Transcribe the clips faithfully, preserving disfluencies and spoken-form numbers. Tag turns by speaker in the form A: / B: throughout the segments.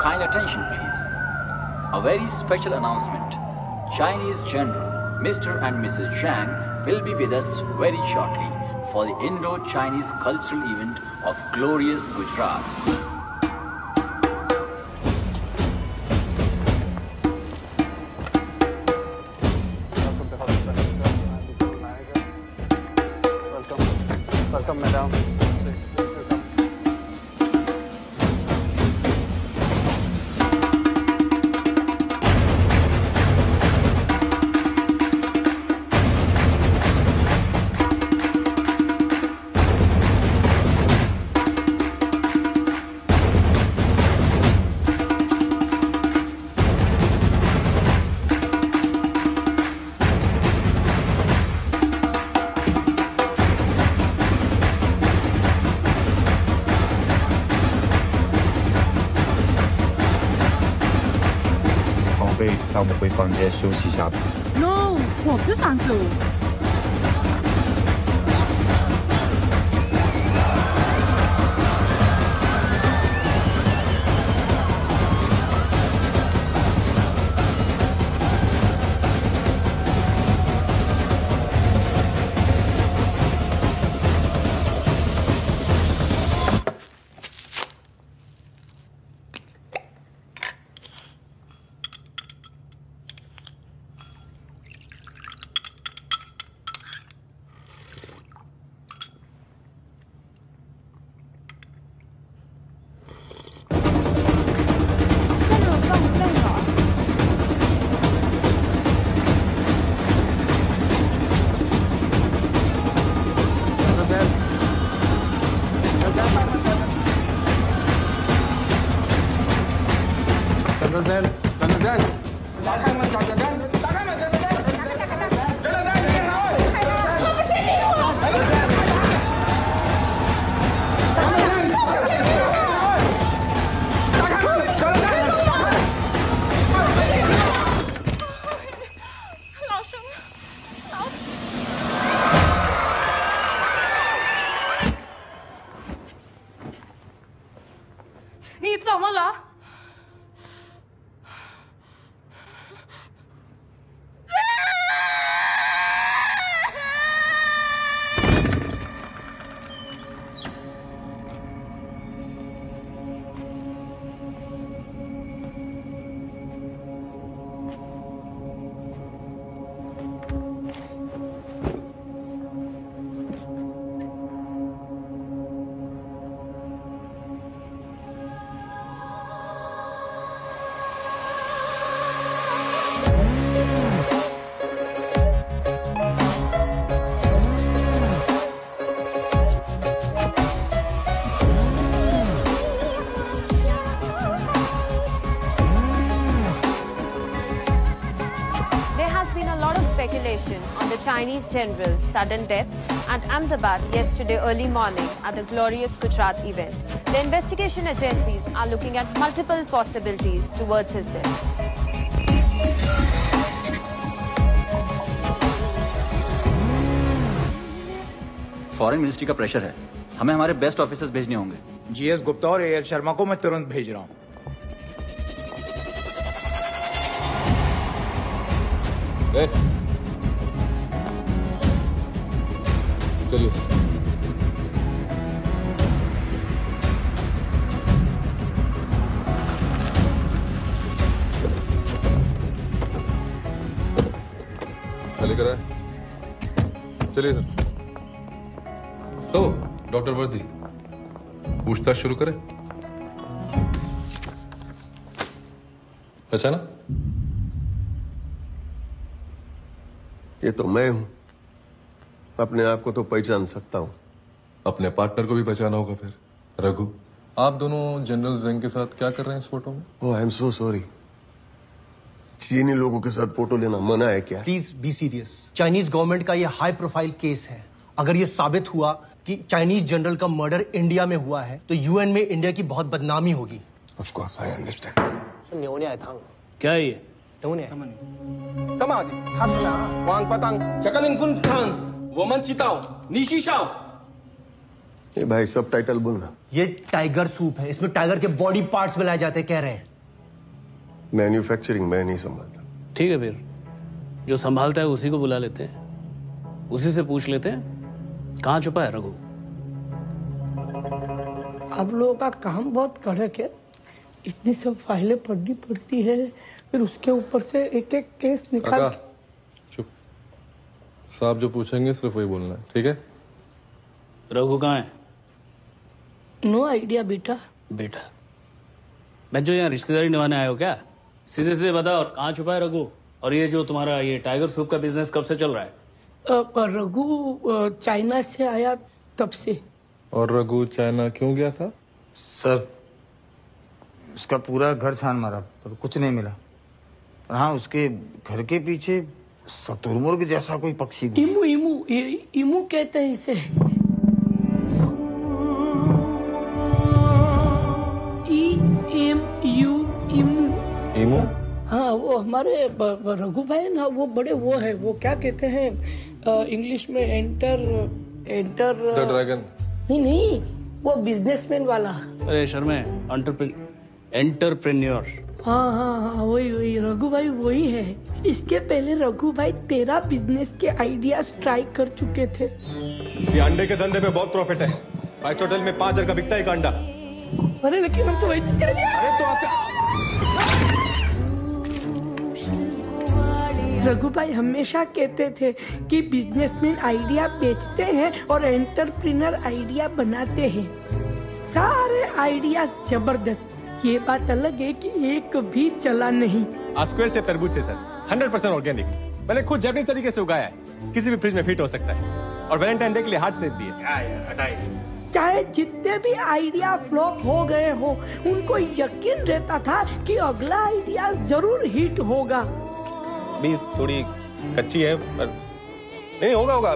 A: kind attention, please. A very special announcement. Chinese General Mister and Missus Zhang will be with us very shortly for the Indo-Chinese cultural event of glorious Gujarat.
B: Welcome, madam.
C: 到我们回房间休息一下吧。
D: No， 我不上手。
E: 你怎么了？
F: On the Chinese general's sudden death at Ahmedabad yesterday early morning at the glorious Gujarat event. The investigation agencies are looking at multiple possibilities towards his death.
A: Foreign ministry का pressure है, हमें हमारे best officers भेजने होंगे।
C: GS Gupta और AL Sharma को मैं तुरंत भेज रहा हूँ।
G: चलिए सर। लेकर आए, चलिए सर। तो डॉक्टर वर्दी पूछताछ शुरू करें। पहचाना?
H: ये तो मैं हूं। अपने आप को तो पहचान सकता हूं।
G: अपने पार्टनर को भी पहचाना होगा फिर। रघु, आप दोनों जनरल जेंग के साथ क्या कर रहे हैं इस फोटो में?
H: Oh, I am so sorry. चीनी लोगों के साथ फोटो लेना मना है क्या?
I: Please be serious. Chinese government का ये हाई प्रोफाइल केस है। अगर ये साबित हुआ कि चाइनीज जनरल का मर्डर इंडिया में हुआ है तो यूएन में इंडिया की बहुत बदनामी होगी।
H: Of course I understand.
I: क्या है ये?
H: ये भाई सब टाइटल बोलना।
I: ये टाइगर सूप है, इसमें टाइगर के बॉडी पार्ट्स मिलाए जाते हैं, कह रहे हैं।
H: मैन्युफैक्चरिंग मैं नहीं संभालता।
B: ठीक है, फिर जो संभालता है उसी को बुला लेते हैं, उसी से पूछ लेते हैं कहाँ छुपा है रघु।
E: आप लोगों का काम बहुत कड़क है, इतनी सब फाइलें पढ़नी पड़ती है, फिर उसके ऊपर से एक एक केस निकाल।
G: चुप, साहब जो पूछेंगे सिर्फ वही बोलना है, ठीक है?
B: रघु कहाँ है?
E: नो आइडिया बेटा।
B: बेटा मैं जो यहाँ रिश्तेदारी निभाने आए हो क्या? सीधे सीधे बताओ कहाँ छुपा है रघु। और ये जो तुम्हारा ये टाइगर सूप का बिजनेस कब से चल रहा है?
E: रघु चाइना से आया तब से।
G: और रघु चाइना क्यों गया था?
C: सर उसका पूरा घर छान मारा पर कुछ नहीं मिला। हाँ, उसके घर के पीछे शतुरमुर्ग जैसा कोई पक्षी।
E: इमू इमू इमू कहते हैं इसे। E M U emu.
G: Emu?
E: हाँ, वो हमारे रघु भाई ना, वो बड़े वो है, वो क्या कहते हैं इंग्लिश में एंटर एंटर
G: द ड्रैगन।
E: नहीं नहीं, वो बिजनेसमैन वाला।
B: अरे शर्मा, एंटरप्रेन्योर।
E: हाँ हाँ हाँ, वही वही रघु भाई वही है। इसके पहले रघु भाई तेरह बिजनेस के आइडियाज ट्राई कर चुके थे।
J: ये अंडे के धंधे में बहुत प्रॉफिट है। फाइव होटल में पाँच हजार का बिकता है एक अंडा।
E: अरे लेकिन हम तो वही चीज करेंगे।
J: अरे तो आपका
E: रघु भाई हमेशा कहते थे कि बिजनेसमैन आइडिया बेचते हैं और एंटरप्रेन्योर आइडिया बनाते हैं। सारे आइडिया जबरदस्त, ये बात अलग है कि एक भी चला नहीं।
J: स्क्वायर से तरबूज से सर, हंड्रेड परसेंट ऑर्गेनिक। मैंने खुद जैपनीज तरीके से उगाया है, किसी भी फ्रिज में फिट हो सकता है। और वैलेंटाइन डे के लिए हार्ट शेप भी है।
E: चाहे जितने भी आइडिया फ्लॉप हो गए हो, उनको यकीन रहता था कि अगला आइडिया जरूर हिट होगा।
J: भी थोड़ी कच्ची है पर नहीं, होगा होगा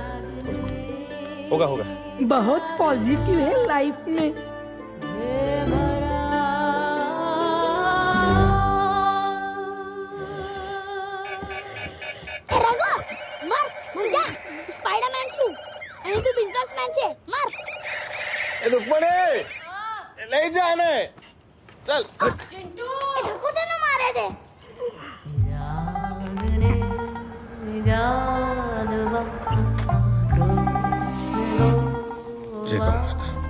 J: होगा होगा।
E: बहुत पॉजिटिव है लाइफ में।
K: रघु मर मर जा, स्पाइडरमैन छू અહીં તું બિઝનેસમેન છે, માર।
J: એ રૂકમણી લઈ જા ને, ચલ।
K: चिंटू એ ઢકુ से न मारे છે।
H: ये कम बात है।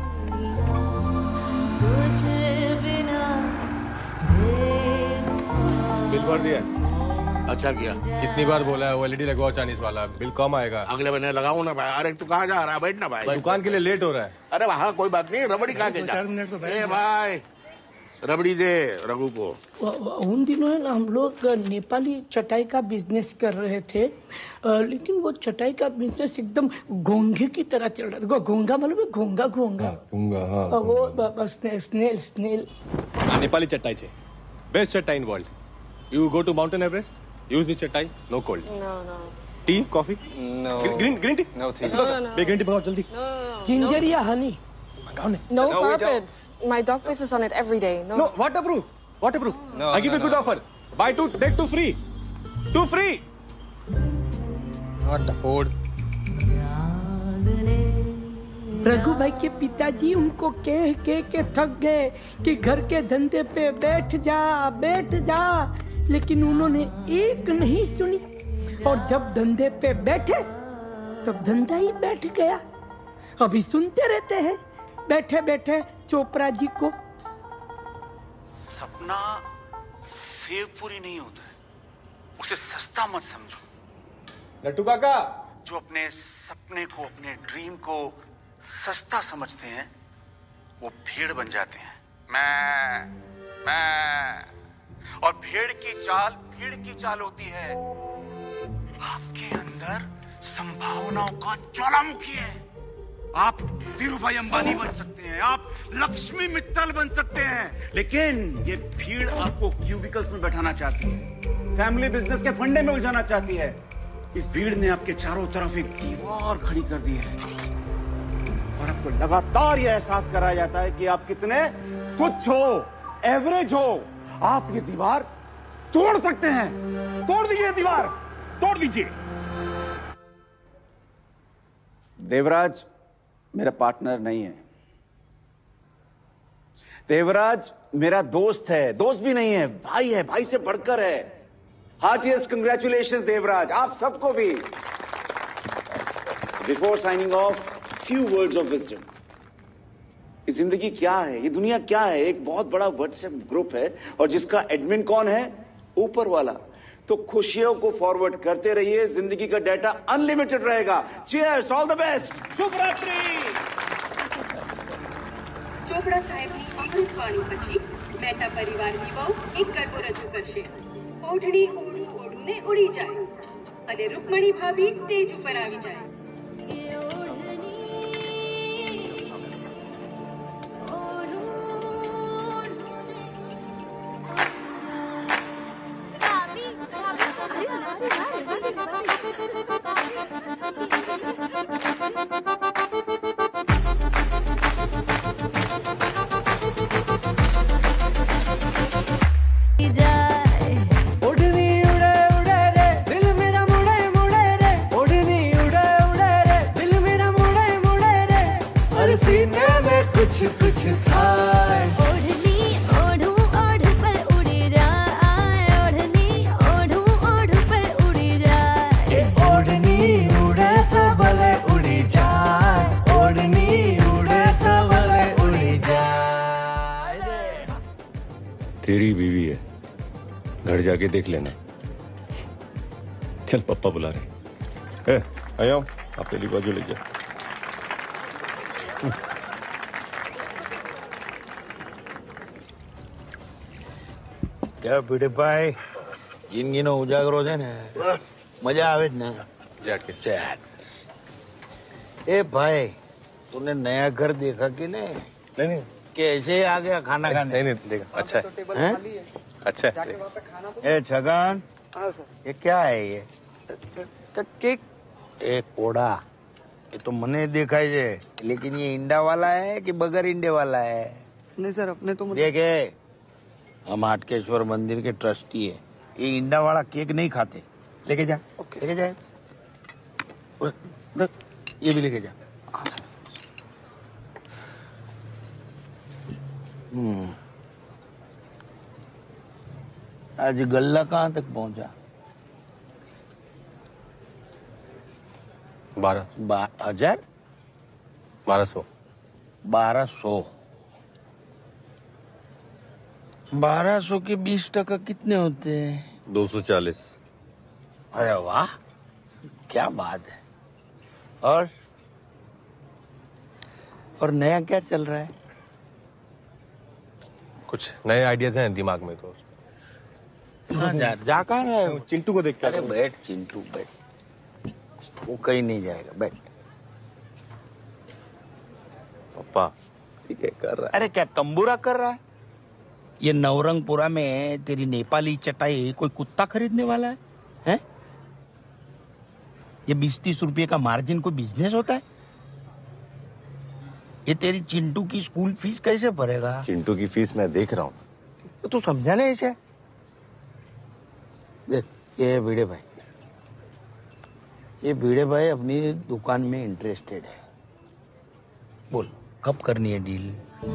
J: बिल भर दिया?
L: अच्छा किया।
J: कितनी बार बोला है वो एलईडी लगवाओ चाइनीज वाला, बिल कम आएगा।
L: अगले महीने लगाऊं ना भाई। अरे तू कहाँ जा रहा है? बैठ ना भाई।
J: दुकान के लिए लेट हो रहा है।
L: अरे वहाँ कोई बात नहीं, रबड़ी खा के जा। ए भाई रबड़ी दे रघु को।
E: उन दिनों है ना, हम लोग नेपाली चटाई का बिजनेस कर रहे थे, लेकिन वो चटाई का बिजनेस एकदम घोंघे की तरह चल रहा था। घोंघा मतलब घोंघा घोंघा
G: घोंघा, हाँ।
E: वो स्नेल स्नेल।
J: नेपाली चटाई छे, best chatai in world. You go to mountain Everest, use this chatai, no cold.
K: No no.
J: Tea coffee?
C: No.
J: Green green tea?
C: No tea.
J: बे ग्रीन टी बनाओ जल्दी।
E: जिंजर या Honey?
M: No carpets. My dog pisses on it every day. No.
J: No, waterproof. Waterproof.
C: No,
J: I give
C: no,
J: you a good
C: no.
J: offer. Buy two, take two free. Two free.
C: Not afford.
E: Raghu भाई के पिताजी उनको कह कह के थक गए कि घर के धंधे पे बैठ जा बैठ जा, लेकिन उन्होंने एक नहीं सुनी। और जब धंधे पे बैठे तब धंधा ही बैठ गया। अभी सुनते रहते हैं बैठे बैठे चोपड़ा जी को।
L: सपना सेव पूरी नहीं होता है, उसे सस्ता मत समझो।
J: लट्टू काका,
L: जो अपने सपने को, अपने ड्रीम को सस्ता समझते हैं वो भेड़ बन जाते हैं। मैं मैं और भेड़ की चाल भेड़ की चाल होती है। आपके अंदर संभावनाओं का ज्वालामुखी है। आप धीरूभाई अंबानी बन सकते हैं, आप लक्ष्मी मित्तल बन सकते हैं, लेकिन ये भीड़ आपको क्यूबिकल्स में बैठाना चाहती है, फैमिली बिजनेस के फंडे में उलझाना चाहती है। इस भीड़ ने आपके चारों तरफ एक दीवार खड़ी कर दी है और आपको लगातार यह एहसास कराया जाता है कि आप कितने तुच्छ हो, एवरेज हो। आप ये दीवार तोड़ सकते हैं। तोड़ दीजिए दीवार, तोड़ दीजिए।
N: देवराज मेरा पार्टनर नहीं है।
L: देवराज मेरा दोस्त है, दोस्त भी नहीं है, भाई है, भाई से बढ़कर है। हार्टिएस्ट कंग्रेचुलेशंस देवराज, आप सबको भी। Before signing off, few words of wisdom. ये जिंदगी क्या है, ये दुनिया क्या है? एक बहुत बड़ा व्हाट्सएप ग्रुप है और जिसका एडमिन कौन है? ऊपर वाला। तो खुशियों को फॉरवर्ड करते रहिए, जिंदगी का डाटा अनलिमिटेड रहेगा। चीयर्स, ऑल द बेस्ट, शुभ रात्रि।
N: ચોપડા સાહેબની અમૃતવાણી પછી મહેતા પરિવારની વહુ એક ગરબો રજૂ કરશે. ઓઢણી ઓઢું ઓઢુને ઉડી જાય અને રૂકમણી ભાભી સ્ટેજ ઉપર આવી જાય.
O: कुछ कुछ था ओढ़नी ओढ़ू ओढ़ पर उड़ी जाए ओढ़नी ओढ़ू ओढ़ पर उड़ी जाए ओढ़नी उड़े तो भले उड़ी जाए ओढ़नी उड़े तो भले उड़ी जाए।
J: तेरी बीवी है, घर जाके देख लेना। चल पप्पा बुला रहे। ए, आया आप पहली बाजू ले जा।
P: क्या पीड़े भाई जिंदगीનો ઉજાગરો છે ને મજા આવે જ ને ए भाई तूने नया घर देखा कि नहीं?
J: नहीं नहीं
P: कि ऐसे ही आ गया खाना खाने?
J: नहीं नहीं देखा, अच्छा है, अच्छा है।
P: ए छगन, ये क्या है ये? केक। एक कोड़ा, ये तो मने दिखाई दे, लेकिन ये इंडा वाला है कि बगैर इंडे वाला है?
M: नहीं सर, अपने तो
P: देखे हम हाटकेश्वर मंदिर के ट्रस्टी है, ये इंडा वाला केक नहीं खाते। लेके जा, लेके जा, ये भी लेके जा। हम्म, आज गल्ला कहाँ तक पहुंचा?
J: बारह
P: बा, हजार
J: बारह सौ
P: बारह सौ बारह सौ के बीस टका कितने होते हैं?
J: दो सौ चालीस।
P: अरे वाह, क्या बात है। और और नया क्या चल रहा है?
J: कुछ नए आइडियाज हैं दिमाग में तो।
P: हाँ, जा, जा कहाँ रहा है?
J: चिंटू को देख के।
P: अरे बैठ चिंटू बैठ, वो कहीं नहीं जाएगा, बैठ।
J: पापा ठीक है कर रहा है।
P: अरे क्या तंबूरा कर रहा है? ये नवरंगपुरा में तेरी नेपाली चटाई कोई कुत्ता खरीदने वाला है? हैं? ये बीस तीस रुपये का मार्जिन कोई बिजनेस होता है? ये तेरी चिंटू की स्कूल फीस कैसे भरेगा?
J: चिंटू की फीस मैं देख रहा हूँ।
P: तो तू समझा नहीं ऐसे? देख ये भिड़े भाई, ये भिड़े भाई अपनी दुकान में इंटरेस्टेड है। बोल कब करनी है डील?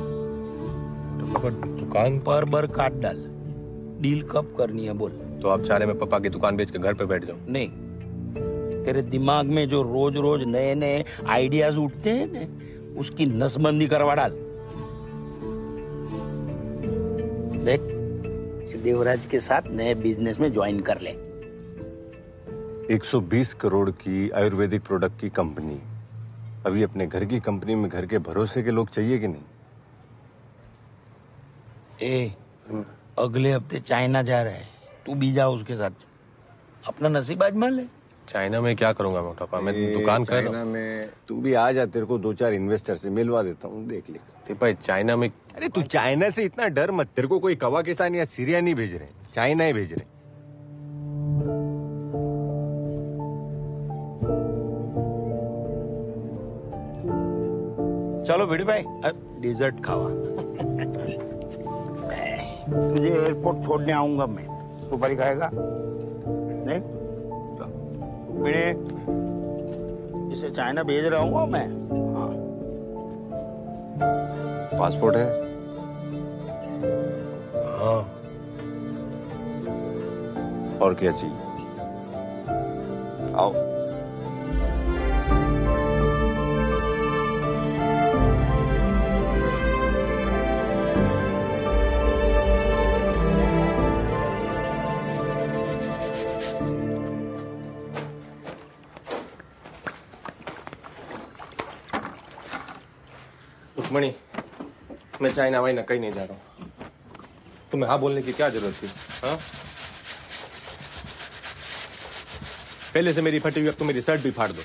J: दुकान
P: पर बर काट डाल, डील कब करनी है बोल।
J: तो आप चाह रहे मैं पापा की दुकान बेच के घर पे बैठ जाऊं?
P: नहीं, तेरे दिमाग में जो रोज रोज नए नए आइडियाज उठते हैं ना, उसकी नसबंदी करवा डाल। देख ये देवराज के साथ नए बिजनेस में ज्वाइन कर ले।
J: एक सौ बीस करोड़ की आयुर्वेदिक प्रोडक्ट की कंपनी, अभी अपने घर की कंपनी में घर के भरोसे के लोग चाहिए कि नहीं?
P: ए, अगले हफ्ते चाइना जा रहा है, तू भी जा उसके साथ, अपना नसीब आजमा ले।
J: चाइना में क्या करूंगा मैं पापा, मैं दुकान कर रहा हूं।
G: में तू भी आ जा, तेरे को दो चार इन्वेस्टर से मिलवा देता हूँ, देख ले।
J: तो भाई चाइना में, अरे तू चाइना से इतना डर मत, तेरे को कोई कवाकिस्तान या सीरिया नहीं भेज रहे, चाइना ही भेज रहे।
P: चलो भिड़ी भाई डिजर्ट खावा। तुझे एयरपोर्ट छोड़ने आऊंगा मैं, सुपारी खाएगा नहीं? भिड़े इसे चाइना भेज रहा हूँ मैं। हाँ।
J: पासपोर्ट है? हाँ।
Q: और क्या चाहिए? आओ।
J: रुक्मणी, मैं चाइना वाइना कहीं नहीं जा रहा हूँ। तुम्हें हाँ बोलने की क्या जरूरत थी? हाँ? पहले से मेरी फटी हुई, अब तो मेरी शर्ट भी फाड़ दो।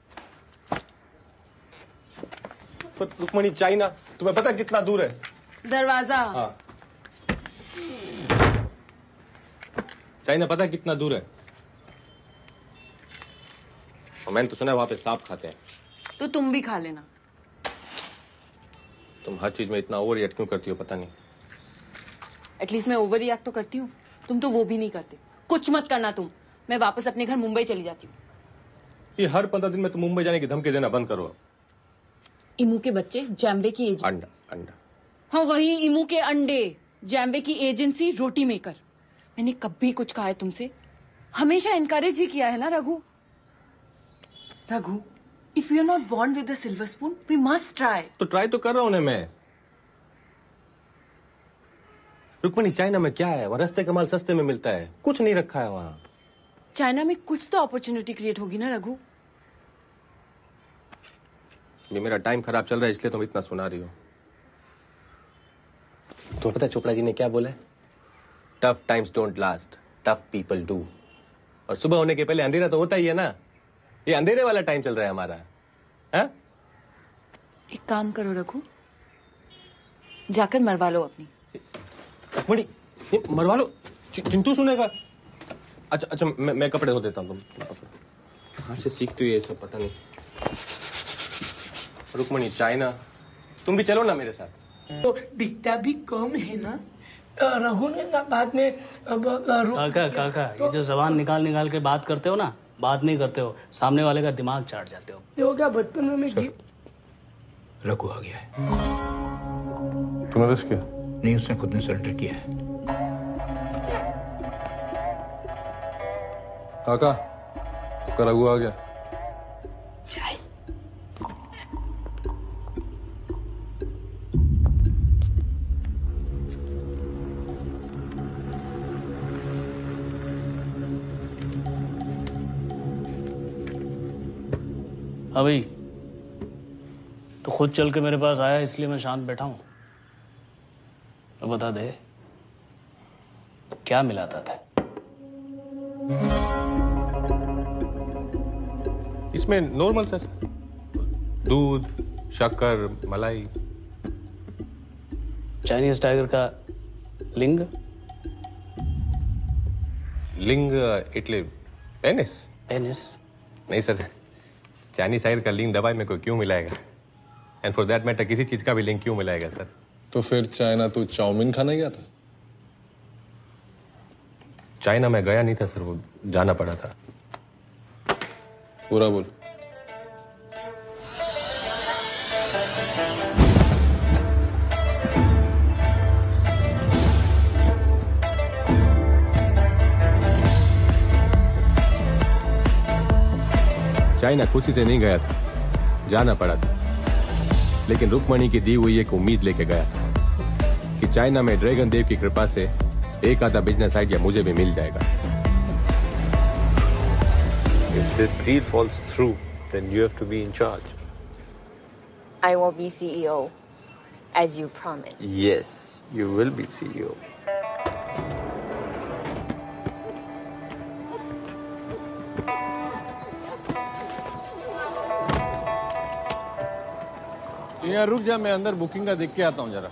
J: पर रुक्मणी, चाइना तुम्हें पता कितना दूर है?
M: दरवाजा।
J: हाँ। चाइना पता कितना दूर है? और मैंने तो सुना है वहां पे सांप खाते हैं।
M: तो तुम भी खा लेना।
J: तुम हर चीज में इतना ओवर रिएक्ट क्यों करती हो, पता नहीं।
M: एटलीस्ट मैं ओवर रिएक्ट तो करती हूँ, तुम तो वो भी नहीं करते। कुछ मत करना तुम, मैं वापस अपने घर मुंबई चली जाती हूँ।
J: ये हर पंद्रह दिन में तुम मुंबई जाने की धमकी देना बंद करो।
M: इमू के बच्चे, जैम्बे की एजेंसी।
J: अंडा अंडा
M: हाँ वही इमू के अंडे, जैम्बे की एजेंसी, रोटी मेकर। मैंने कभी कुछ कहा है तुमसे? हमेशा इनकरेज ही किया है ना Raghu. Raghu, if you are not born with the silver spoon, we must try.
J: तो ट्राई तो कर रहा हूं ना मैं। रुक्मणी, चाइना में क्या है? वहां रस्ते का माल सस्ते में मिलता है, कुछ नहीं रखा है वहां।
M: चाइना में कुछ तो अपॉर्चुनिटी क्रिएट होगी ना रघु।
J: ये मेरा टाइम खराब चल रहा है, इसलिए तुम इतना सुना रही हो। तुम्हें पता है चोपड़ा जी ने क्या बोला है? Tough times don't last, tough people do. और सुबह होने के पहले अंधेरा तो होता ही है ना। ये अंधेरे वाला टाइम चल रहा है हमारा। है?
M: एक काम करो रघु, जाकर मरवा लो अपनी।
J: रुक्मणी, मरवा लो? चिंटू सुनेगा। अच्छा अच्छा, मैं, मैं कपड़े धो देता हूँ। तुम कहाँ से सीखती हो ये सब, पता नहीं। रुक्मणी, चाइना तुम भी चलो ना मेरे साथ।
E: तो दिखता भी कम है ना रघु ने ना। बाद में
B: काका काका ये जो जबान निकाल निकाल के बात करते हो ना, बात नहीं करते हो, सामने वाले का दिमाग चाट जाते हो।
E: होगा बचपन में
L: रघु आ गया है।
G: तुमने अरेस्ट किया?
L: नहीं, उसने खुद ने सरेंडर किया है।
G: काका, आपका रघु आ गया।
B: हाँ भाई, तो खुद चल के मेरे पास आया इसलिए मैं शांत बैठा हूं। तो बता दे, क्या मिलाता था?
J: इसमें नॉर्मल सर, दूध, शक्कर, मलाई।
B: चाइनीज टाइगर का लिंग?
J: लिंग इटली पेनिस।
B: पेनिस
J: नहीं सर, चाइनीज टाइगर का लिंग दवाई में कोई क्यों मिलाएगा? एंड फॉर दैट मैटर किसी चीज का भी लिंक क्यों मिलाएगा सर?
G: तो फिर चाइना तू चाउमीन खाने गया था?
J: चाइना में गया नहीं था सर, वो जाना पड़ा था।
G: पूरा बोल।
J: चाइना खुशी से नहीं गया था, जाना पड़ा था। लेकिन रुक्मणी की दी हुई एक उम्मीद लेके गया था कि चाइना में ड्रैगन देव की कृपा से एक आधा बिजनेस आइडिया मुझे भी मिल जाएगा।
Q: If this deal falls through, then you have to be in charge.
R: I will be C E O, as you promised.
Q: Yes, you will be C E O.
G: यहाँ रुक जा, मैं अंदर बुकिंग का देख के आता हूँ जरा।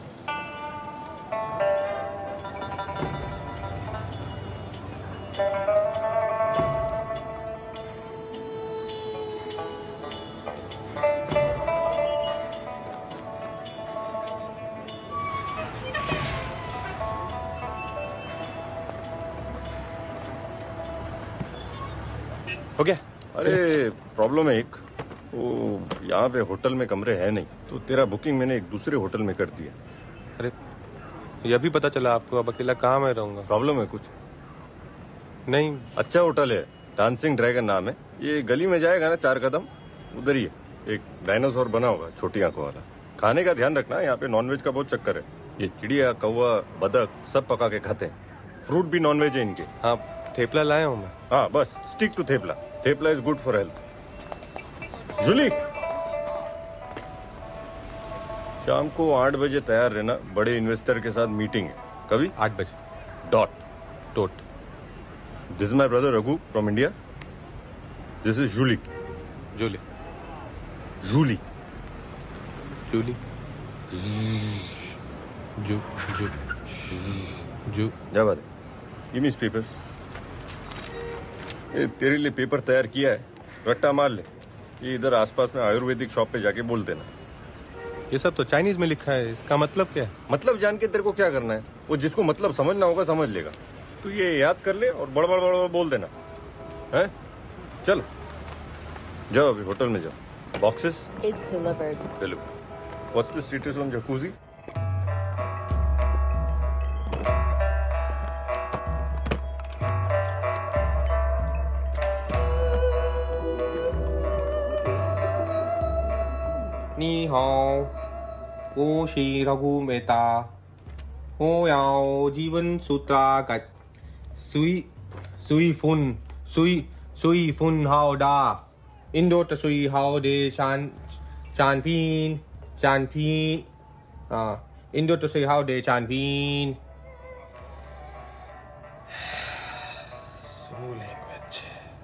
J: हो गया?
S: अरे प्रॉब्लम है एक, वो यहाँ पे होटल में कमरे है नहीं, तो तेरा बुकिंग मैंने एक दूसरे होटल में कर दिया।
J: अरे ये अभी पता चला आपको, अब अकेला कहाँ मैं रहूंगा?
S: प्रॉब्लम है कुछ?
J: नहीं।
S: अच्छा होटल है, डांसिंग ड्रैगन नाम है। ये गली में जाएगा ना चार कदम, उधर ही है। एक डायनासोर बना होगा छोटी आंखों वाला। खाने का ध्यान रखना, यहाँ पे नॉनवेज का बहुत चक्कर है। ये चिड़िया, कौवा, बदक सब पका के खाते हैं। फ्रूट भी नॉनवेज है इनके।
J: हाँ, थेपला लाया हूँ मैं।
S: हाँ बस, stick to thepla. Thepla is good for health. Julie, शाम को आठ बजे तैयार रहना, बड़े इन्वेस्टर के साथ मीटिंग है। कभी?
J: आठ बजे
S: dot
J: dot.
S: This is my brother Raghu from India. This is Julie.
J: Julie
S: Julie
J: Julie जू जू जू
S: क्या बात है? Give me papers. ये तेरे लिए पेपर तैयार किया है, रट्टा मार ले। ये इधर आसपास में आयुर्वेदिक शॉप पे जाके बोल देना।
J: ये सब तो चाइनीज में लिखा है, इसका मतलब क्या है?
S: मतलब जान के तेरे को क्या करना है? वो जिसको मतलब समझना होगा समझ लेगा। तू ये याद कर ले और बड़ बड़ बड़ बोल देना है। चलो जाओ, अभी होटल में जाओ। Boxes
R: It's delivered.
S: Deliver. What's the status on jacuzzi?
J: नी हाओ, वो श्री रघु मेहता, हो याओ जीवन सूत्रा का सुई सुई फुन सुई सुई फुन हाओ डा इंडो तसुई हाओ दे चान चान पीन चान पीन हाँ इंडो तसुई हाओ दे चान पीन। Small language.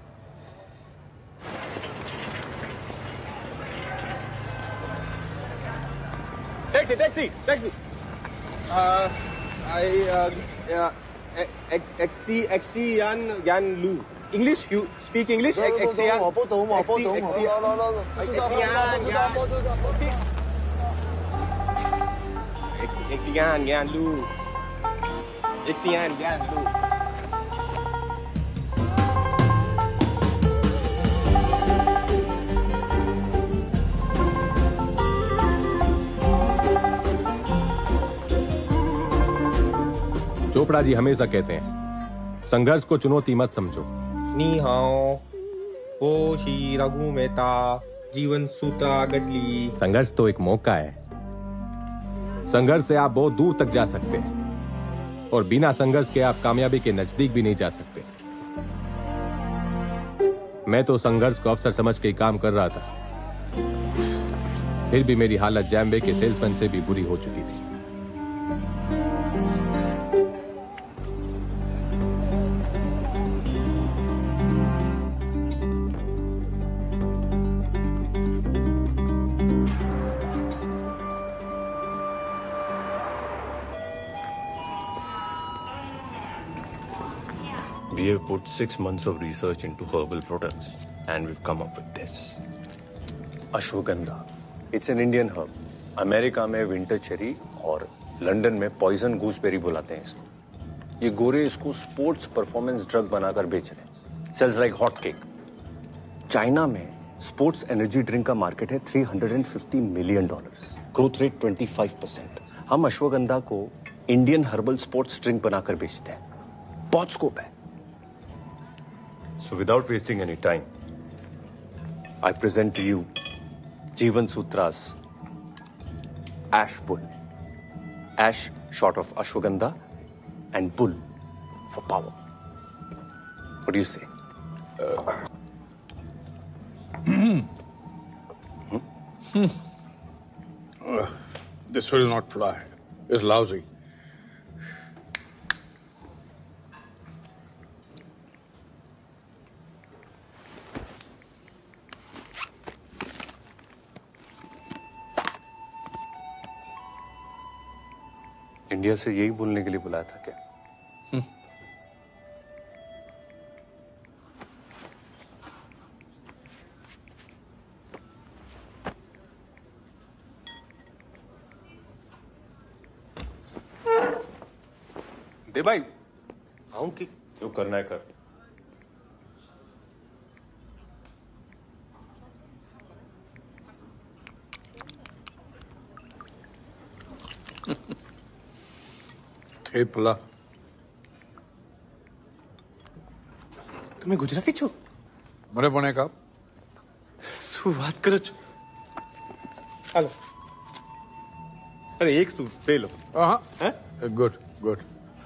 J: Taxi, taxi, taxi. Uh, I uh, uh, Xi Xi Yan Yan Lu. English? You speak English? Xi Yan.
P: 我不懂，我不懂，我不懂，我不知道，不知道，不知道，不知道，不知道。
J: Xi Yan Yan Lu. Xi Yan Yan Lu. Chopra ji हमेशा कहते हैं, संघर्ष को चुनौती मत समझो। नी हाओ, ओ श्री रघु मेहता, जीवन सूत्रा गजली। संघर्ष तो एक मौका है। संघर्ष से आप बहुत दूर तक जा सकते हैं और बिना संघर्ष के आप कामयाबी के नजदीक भी नहीं जा सकते। मैं तो संघर्ष को अवसर समझ के ही काम कर रहा था, फिर भी मेरी हालत जैम्बे के सेल्समैन से भी बुरी हो चुकी थी।
S: We have put six months of research into herbal products and we've come up with this. Ashwagandha. It's an Indian herb. America में विंटर चेरी और लंदन में पॉइजन गूसबेरी बुलाते हैं इसको। ये गोरे इसको स्पोर्ट्स परफॉर्मेंस ड्रग बनाकर बेच रहे हैं। Sales like hot cake. China में स्पोर्ट्स एनर्जी ड्रिंक का मार्केट है तीन सौ पचास मिलियन डॉलर्स। ग्रोथ रेट पच्चीस परसेंट। हम अश्वगंधा को इंडियन हर्बल स्पोर्ट्स ड्रिंक बनाकर बेचते हैं। बहुत स्कोप है। So without wasting any time, I present to you Jeevan Sutra's Ash Bull. Ash short of Ashwagandha and Bull for power. What do you say? Uh,
T: hmm? uh, this will not fly. It's lousy.
S: India से यही बोलने के लिए बुलाया था क्या?
J: दे भाई, आऊं कि
S: जो करना है कर।
T: थेपला।
S: તમે ગુજરાતી છો?
T: મને પણ એક આપ।
S: શું વાત કરો છો? હાલો। અરે એક શું બે લો।
T: हाँ गुड गुड।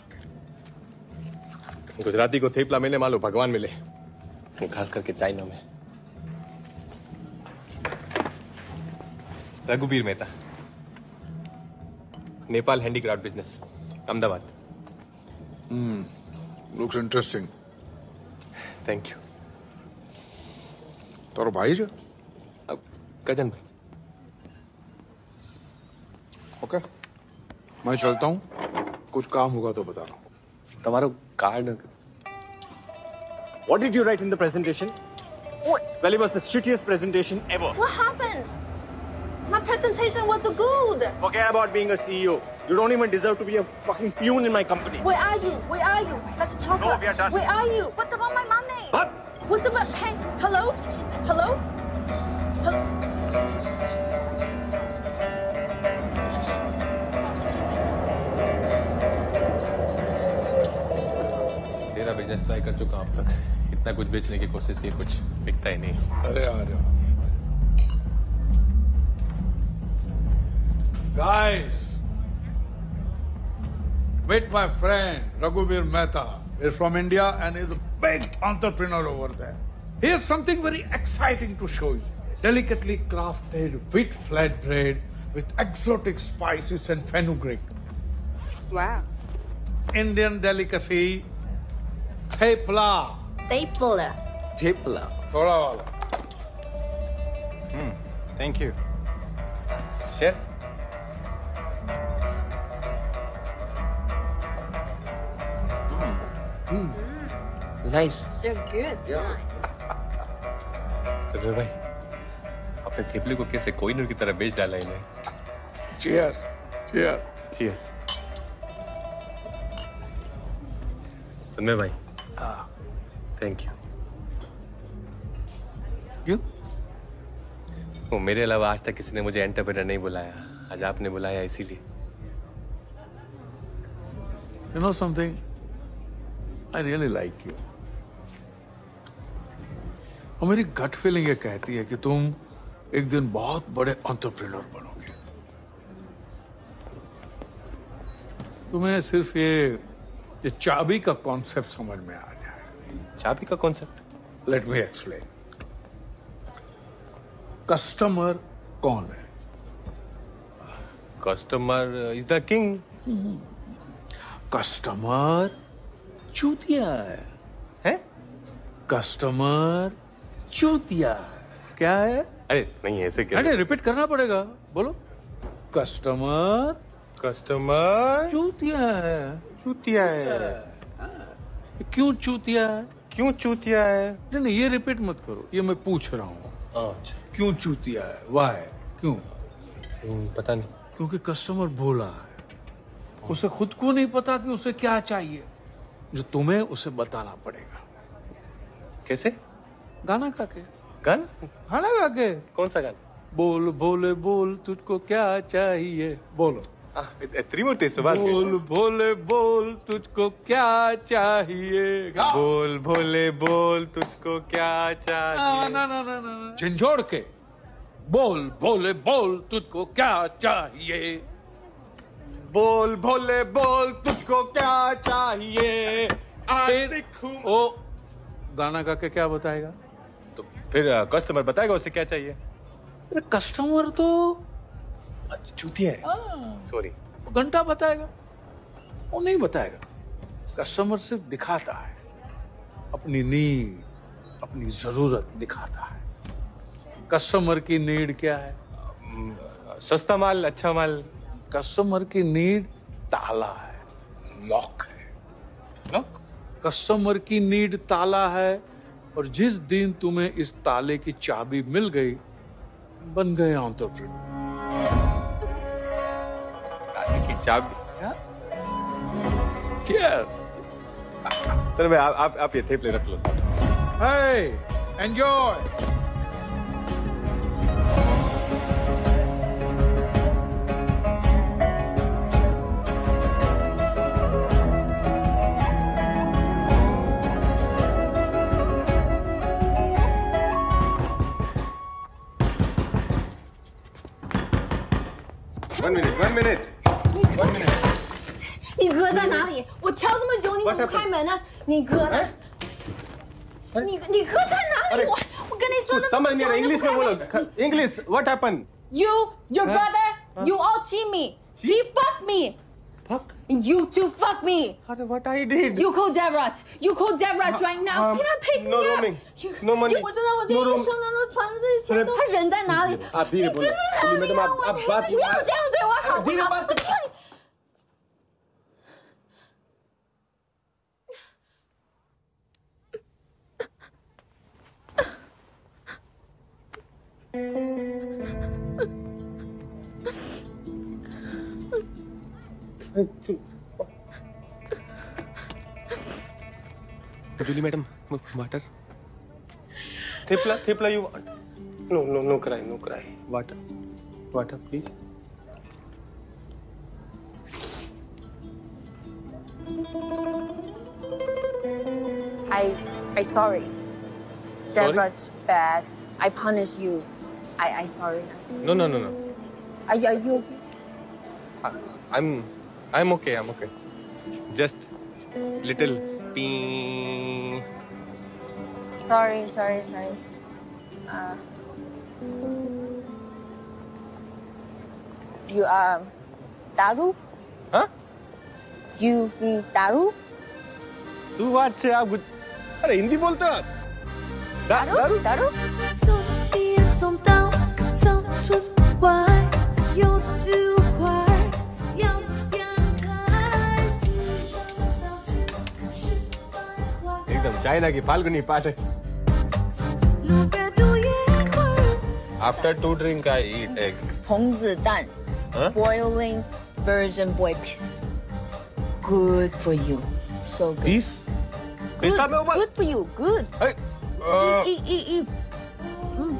S: गुजराती को थेपला मिले मालो भगवान मिले, खास करके चाइना में। रघुवीर Mehta, Nepal handicraft business, Ahmedabad.
T: Hmm, looks interesting.
S: Thank you.
T: तारो भाई जो?
S: अब कजन भाई।
T: ओके, मैं चलता हूँ, कुछ काम होगा तो बता रहा हूँ।
S: तुम्हारा card. What did you write in the presentation? What? Well, it was the shittiest presentation ever.
O: What happened? My presentation was good.
S: Forget about being a C E O. You don't even deserve to be a fucking peon in my company.
O: Where are you? Where are you? Let's talk.
S: No, we are done.
O: Where are you? What about my money?
S: What?
O: What about hey? Hello? Hello? Hello?
J: तेरा business try कर चुका अब तक, इतना कुछ बेचने की कोशिश की, कुछ बिकता ही नहीं।
T: अरे आ जाओ। Guys, meet my friend Raghuveer Mehta. He's from India and is a big entrepreneur over there. Here's something very exciting to show you. Delicately crafted wheat flatbread with exotic spices and fenugreek.
O: Wow.
T: Indian delicacy, thepla.
O: Thepla.
C: Thepla.
T: थोड़ा वाला।
C: Hmm, thank you.
S: Chef.
C: Nice.
O: So good. Nice.
S: तो भाई, अपने थेपले को कैसे कोहिनूर की तरह बेच डाला इन्हें।
T: Cheers. Cheers.
S: Cheers. तन्मय भाई।
T: हाँ।
S: Thank you.
T: क्यों?
S: वो मेरे अलावा आज तक किसी ने मुझे एंटरप्रेन्योर नहीं बुलाया, आज आपने बुलाया इसीलिए।
T: You know something? I really like you. और मेरी गट फीलिंग ये कहती है कि तुम एक दिन बहुत बड़े एंटरप्रेन्योर बनोगे। तुम्हें सिर्फ ये ये चाबी का कॉन्सेप्ट समझ में आ जाए।
S: चाबी का concept?
T: Let me explain. Customer कौन है?
S: Customer is the king.
T: Customer चूतिया है।
S: हैं?
T: कस्टमर चूतिया क्या है?
S: अरे नहीं ऐसे क्या?
T: अरे रिपीट करना पड़ेगा, बोलो। कस्टमर
S: कस्टमर
T: चूतिया है।
S: चूतिया है।
T: क्यों चूतिया है?
S: क्यों चूतिया है?
T: नहीं नहीं ये रिपीट मत करो, ये मैं पूछ रहा हूँ।
S: अच्छा।
T: क्यों चूतिया है? वाई? क्यों?
S: पता नहीं।
T: क्योंकि कस्टमर भोला है, उसे खुद को नहीं पता कि उसे क्या चाहिए, जो तुम्हें उसे बताना पड़ेगा।
S: कैसे?
T: गाना गा के।
S: गाना?
T: गाना गा के।
S: कौन सा गाना?
T: बोल भोले बोल तुझको क्या चाहिए, बोलो।
S: त्रिमूर्ति सुभाष।
T: बोल भोले बोल तुझको क्या चाहिए।
S: बोल भोले बोल तुझको क्या चाहिए।
T: ना ना ना ना झंझोड़ के बोल भोले बोल तुझको क्या चाहिए।
S: बोल भोले बोल तुझको क्या चाहिए।
T: ओ गाना गा के क्या बताएगा?
S: तो फिर कस्टमर बताएगा उसे क्या चाहिए।
T: अरे कस्टमर तो
S: चूतिया है। सॉरी।
T: घंटा बताएगा, वो नहीं बताएगा। कस्टमर सिर्फ दिखाता है, अपनी नीड, अपनी जरूरत दिखाता है। कस्टमर की नीड क्या है?
S: सस्ता माल, अच्छा माल।
T: कस्टमर की नीड ताला है, लॉक है। लॉक? कस्टमर की नीड ताला है, और जिस दिन तुम्हें इस ताले की चाबी मिल गई, बन गए एंटरप्रेन्योर।
S: की चाबी?
T: Cheers.
S: चलो भाई आप आप आप ये थेपले रख लो साथ।
T: Hey, enjoy.
J: One minute, one minute. One minute.
R: 你哥在哪里？我敲这么久，你怎么不开门呢？你哥呢？你你哥在哪里？我我跟你说了这么
J: समझ
R: 久，
J: नहीं रहा
R: 你
J: इंग्लिश
R: 不开
J: में
R: 门。
J: बोलो English what happened
M: You, your
J: Huh?
M: brother,
J: Huh?
M: you all cheat me. He fucked me.
J: Fuck?
M: And you too fuck me.
J: What I did?
M: You call Devraj. You call Devraj right now.
J: um,
M: Can I pick
J: no
M: me up?
J: roaming.
M: You-
J: No money.
M: you- 我知道我这
J: No
M: 一
J: roam-
M: 生当中传的这些钱都，他人在哪里？
J: आप धीरे
M: 你
J: बोलो
M: 真的让
J: police
M: 你
J: madam
M: 让
J: आप
M: 我
J: आप बात
M: 不要这样对我好不
J: धीरे
M: 好？
J: बात
M: 我求你。
J: Julie madam water Thipla Thipla you want no no no cry no cry water water please
R: I I sorry.
J: Sorry?
R: Devraj's bad. I punish you. I I sorry. I sorry.
J: no no no no
R: Are you, are you okay?
J: I, I'm I'm okay I'm okay just little pee
R: Sorry, sorry, sorry. Uh, you are दारू?
J: हाँ?
R: You need दारू?
J: શું વાત છે આપ ગુજ- અરે હિન્દી બોલતો આપ દા- દારૂ
R: दारू?
O: 送一眼送到走出外，有句话要想开，世上到处是百花，
J: एकदम चाइना की फाल्गुनी पाठ है
O: 路边都野花。
J: after two drink I eat egg
R: 童子蛋
J: Huh?
R: boiling virgin boy piss. Good for you. So good.
J: Piss?
R: Good,
J: Piss में उबल
R: good for you. Good.
J: Hey, uh,
R: Eat, eat, eat. Mm.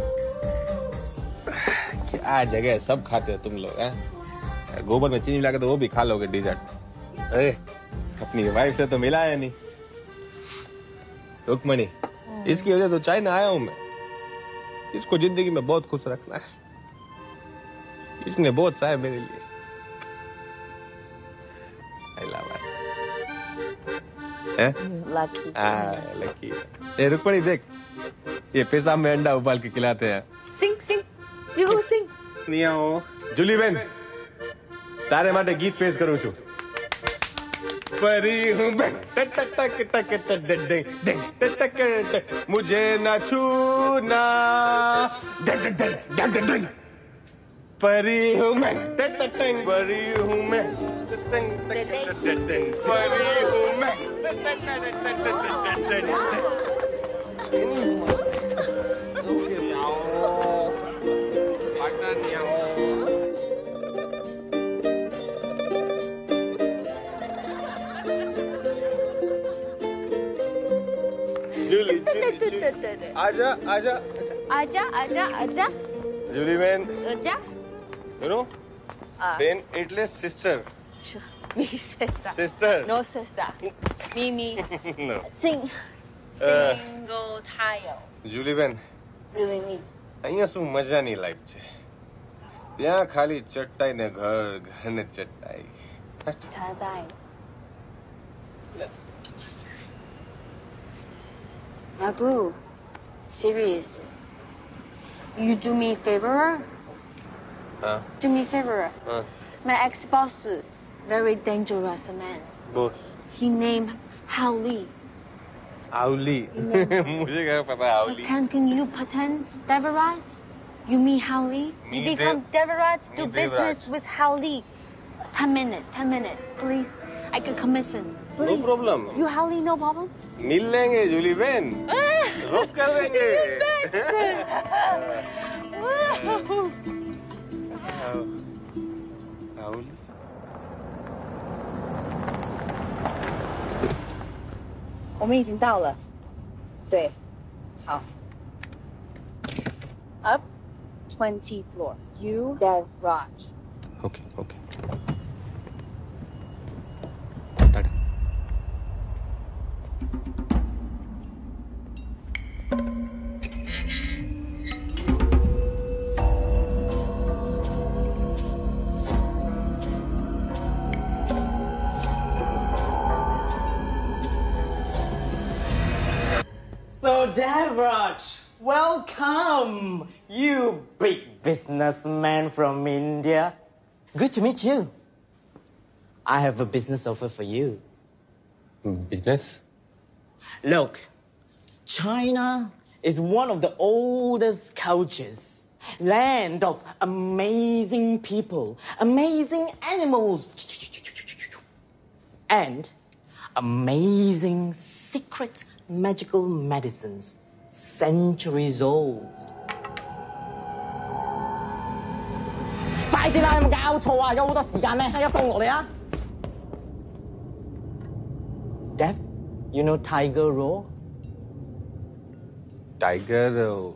J: क्या जगह है, सब खाते हो तुम लोग हैं गोबर में चीनी मिला के तो वो भी खा लोगे डिजर्ट अरे अपनी वाइफ से तो मिला है नहीं रुकमणी इसकी वजह तो चाइना आया हूं मैं इसको जिंदगी में बहुत खुश रखना है इसने बहुत सा है मेरे लिए I love her. हैं?
R: Lucky.
J: हाँ, लकी ये रुकमणी देख ये पेशाब में अंडा उबाल के खिलाते हैं
R: Sing, sing. You go sing.
J: નિયાઓ જુલીબેન તારે માટે ગીત પેશ કરું છું પરી હું બેન ટક ટક ટક ટક ટક ડે ડે ડે ટક ટક મુझे ना छूना डे डे डे डे डे डे परी हूँ मैं टक टक टक परी हूँ मैं टक टक टक टक टक परी हूँ मैं टक टक टक टक टक टक जूली जूली आजा आजा
R: आजा, आजा, आजा.
J: जूली बेन
R: आजा.
J: you know
R: Uh,
J: बेन એટલે sister
R: me sister.
J: Sister.
R: No sister. Me, me.
J: no
R: Sing.
J: Uh,
R: Single tile.
J: Julie બેન
R: Really me.
J: અહીંયા શું મજાની લાઈફ છે ત્યાં ખાલી ચટાઈ ને ઘર ઘર ને ચટાઈ
R: Tadai. Ragu, serious. You do me a favor?
J: હા
R: Do me a favor.
J: હા
R: My ex-boss, very dangerous man.
J: Boss
R: He named Hao Li.
J: આવલી મુझे क्या पता આવલી
R: Can, can you pretend Devraj? You meet Hao Li?
J: Me
R: You become
J: Dev-
R: Devraj, do
J: me
R: business
J: Devraj.
R: with Hao Li. Ten minutes, ten minutes, please. I can commission.
J: No
R: Please.
J: Problem
R: You Hao Li, no problem?
J: मिल लेंगे Julie बेन रोक कर देंगे आवली
R: 我们已经到了。对，好。Up twenty floor. You Devraj.
J: Okay okay
U: Raj, welcome, you big businessman from India. Good to meet you. I have a business offer for you.
S: Business?
U: Look, China is one of the oldest cultures, land of amazing people, amazing animals, and amazing secret magical medicines, centuries old. 快啲啦！有冇搞錯啊？有好多時間咩？一放落嚟啊 ！Dev, you know Tiger Roar?
S: Tiger.